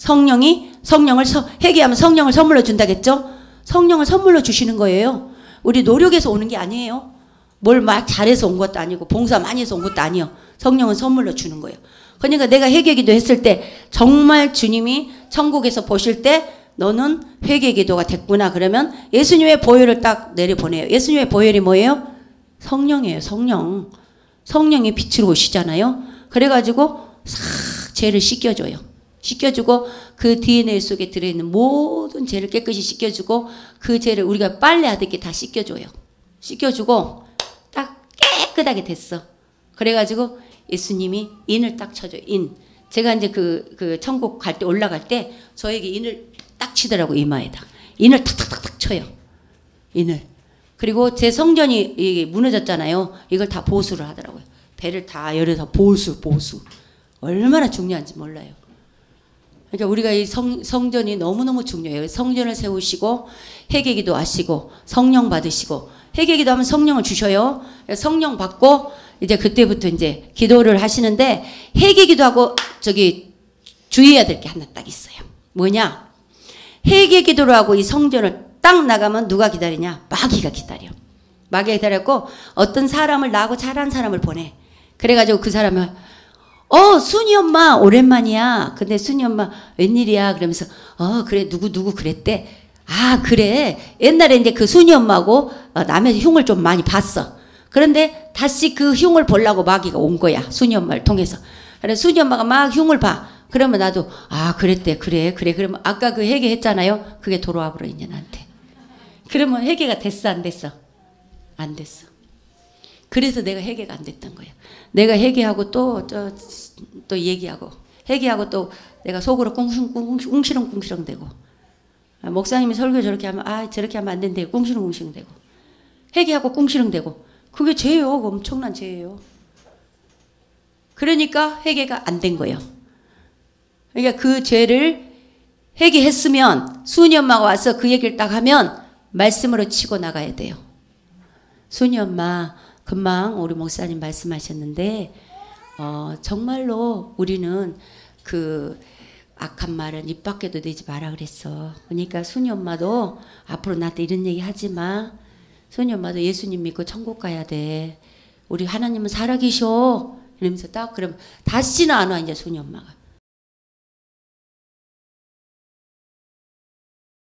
A: 회개하면 성령을 선물로 준다겠죠? 성령을 선물로 주시는 거예요. 우리 노력해서 오는 게 아니에요. 뭘 막 잘해서 온 것도 아니고 봉사 많이 해서 온 것도 아니에요. 성령은 선물로 주는 거예요. 그러니까 내가 회개기도 했을 때 정말 주님이 천국에서 보실 때 너는 회개기도가 됐구나 그러면 예수님의 보혈을 딱 내려보내요. 예수님의 보혈이 뭐예요? 성령이에요. 성령이 빛으로 오시잖아요. 그래가지고 싹 죄를 씻겨줘요. 씻겨주고 그 DNA 속에 들어있는 모든 죄를 깨끗이 씻겨주고 그 죄를 우리가 빨래하듯이 다 씻겨줘요. 씻겨주고 딱 깨끗하게 됐어. 그래가지고 예수님이 인을 딱 쳐줘요. 제가 이제 그 천국 갈 때 올라갈 때 저에게 인을 딱 치더라고 이마에다. 인을 탁탁탁탁 쳐요. 인을. 그리고 제 성전이 이게 무너졌잖아요. 이걸 다 보수를 하더라고요. 배를 다 열어서 보수. 얼마나 중요한지 몰라요. 그러니까 우리가 이 성전이 너무너무 중요해요. 성전을 세우시고 회개기도 하시고 성령 받으시고 회개기도 하면 성령을 주셔요. 성령 받고 이제 그때부터 이제 기도를 하시는데 회개기도 하고 주의해야 될 게 하나 딱 있어요. 뭐냐? 회개기도를 하고 이 성전을 딱 나가면 누가 기다리냐? 마귀가 기다려. 마귀가 기다렸고 어떤 사람을 나하고 잘한 사람을 보내. 그래가지고 그 사람을 순이 엄마 오랜만이야. 근데 순이 엄마 웬일이야? 그러면서 그래 누구 그랬대. 그래 옛날에 이제 그 순이 엄마하고 남의 흉을 좀 많이 봤어. 그런데 다시 그 흉을 보려고 마귀가 온 거야. 순이 엄마를 통해서. 그래 순이 엄마가 막 흉을 봐. 그러면 나도 그랬대. 그래. 그러면 아까 그 회개했잖아요. 그게 돌아와 버려 이제 나한테. 그러면 회개가 됐어 안 됐어? 안 됐어. 그래서 내가 회개가 안 됐던 거야. 내가 회개하고 또 얘기하고 회개하고 또 내가 속으로 꿍시렁 되고 목사님이 설교 저렇게 하면 저렇게 하면 안 된대. 꿍시렁 되고 회개하고 꿍시렁 되고 그게 죄예요. 엄청난 죄예요. 그러니까 회개가 안 된 거예요. 그러니까 그 죄를 회개했으면 순이 엄마가 와서 그 얘기를 딱 하면 말씀으로 치고 나가야 돼요. 순이 엄마 금방 우리 목사님 말씀하셨는데 정말로 우리는 그 악한 말은 입 밖에도 내지 마라 그랬어. 그러니까 순이 엄마도 앞으로 나한테 이런 얘기 하지 마. 순이 엄마도 예수님 믿고 천국 가야 돼. 우리 하나님은 살아계셔. 이러면서 딱 그러면 다시는 안 와 이제 순이 엄마가.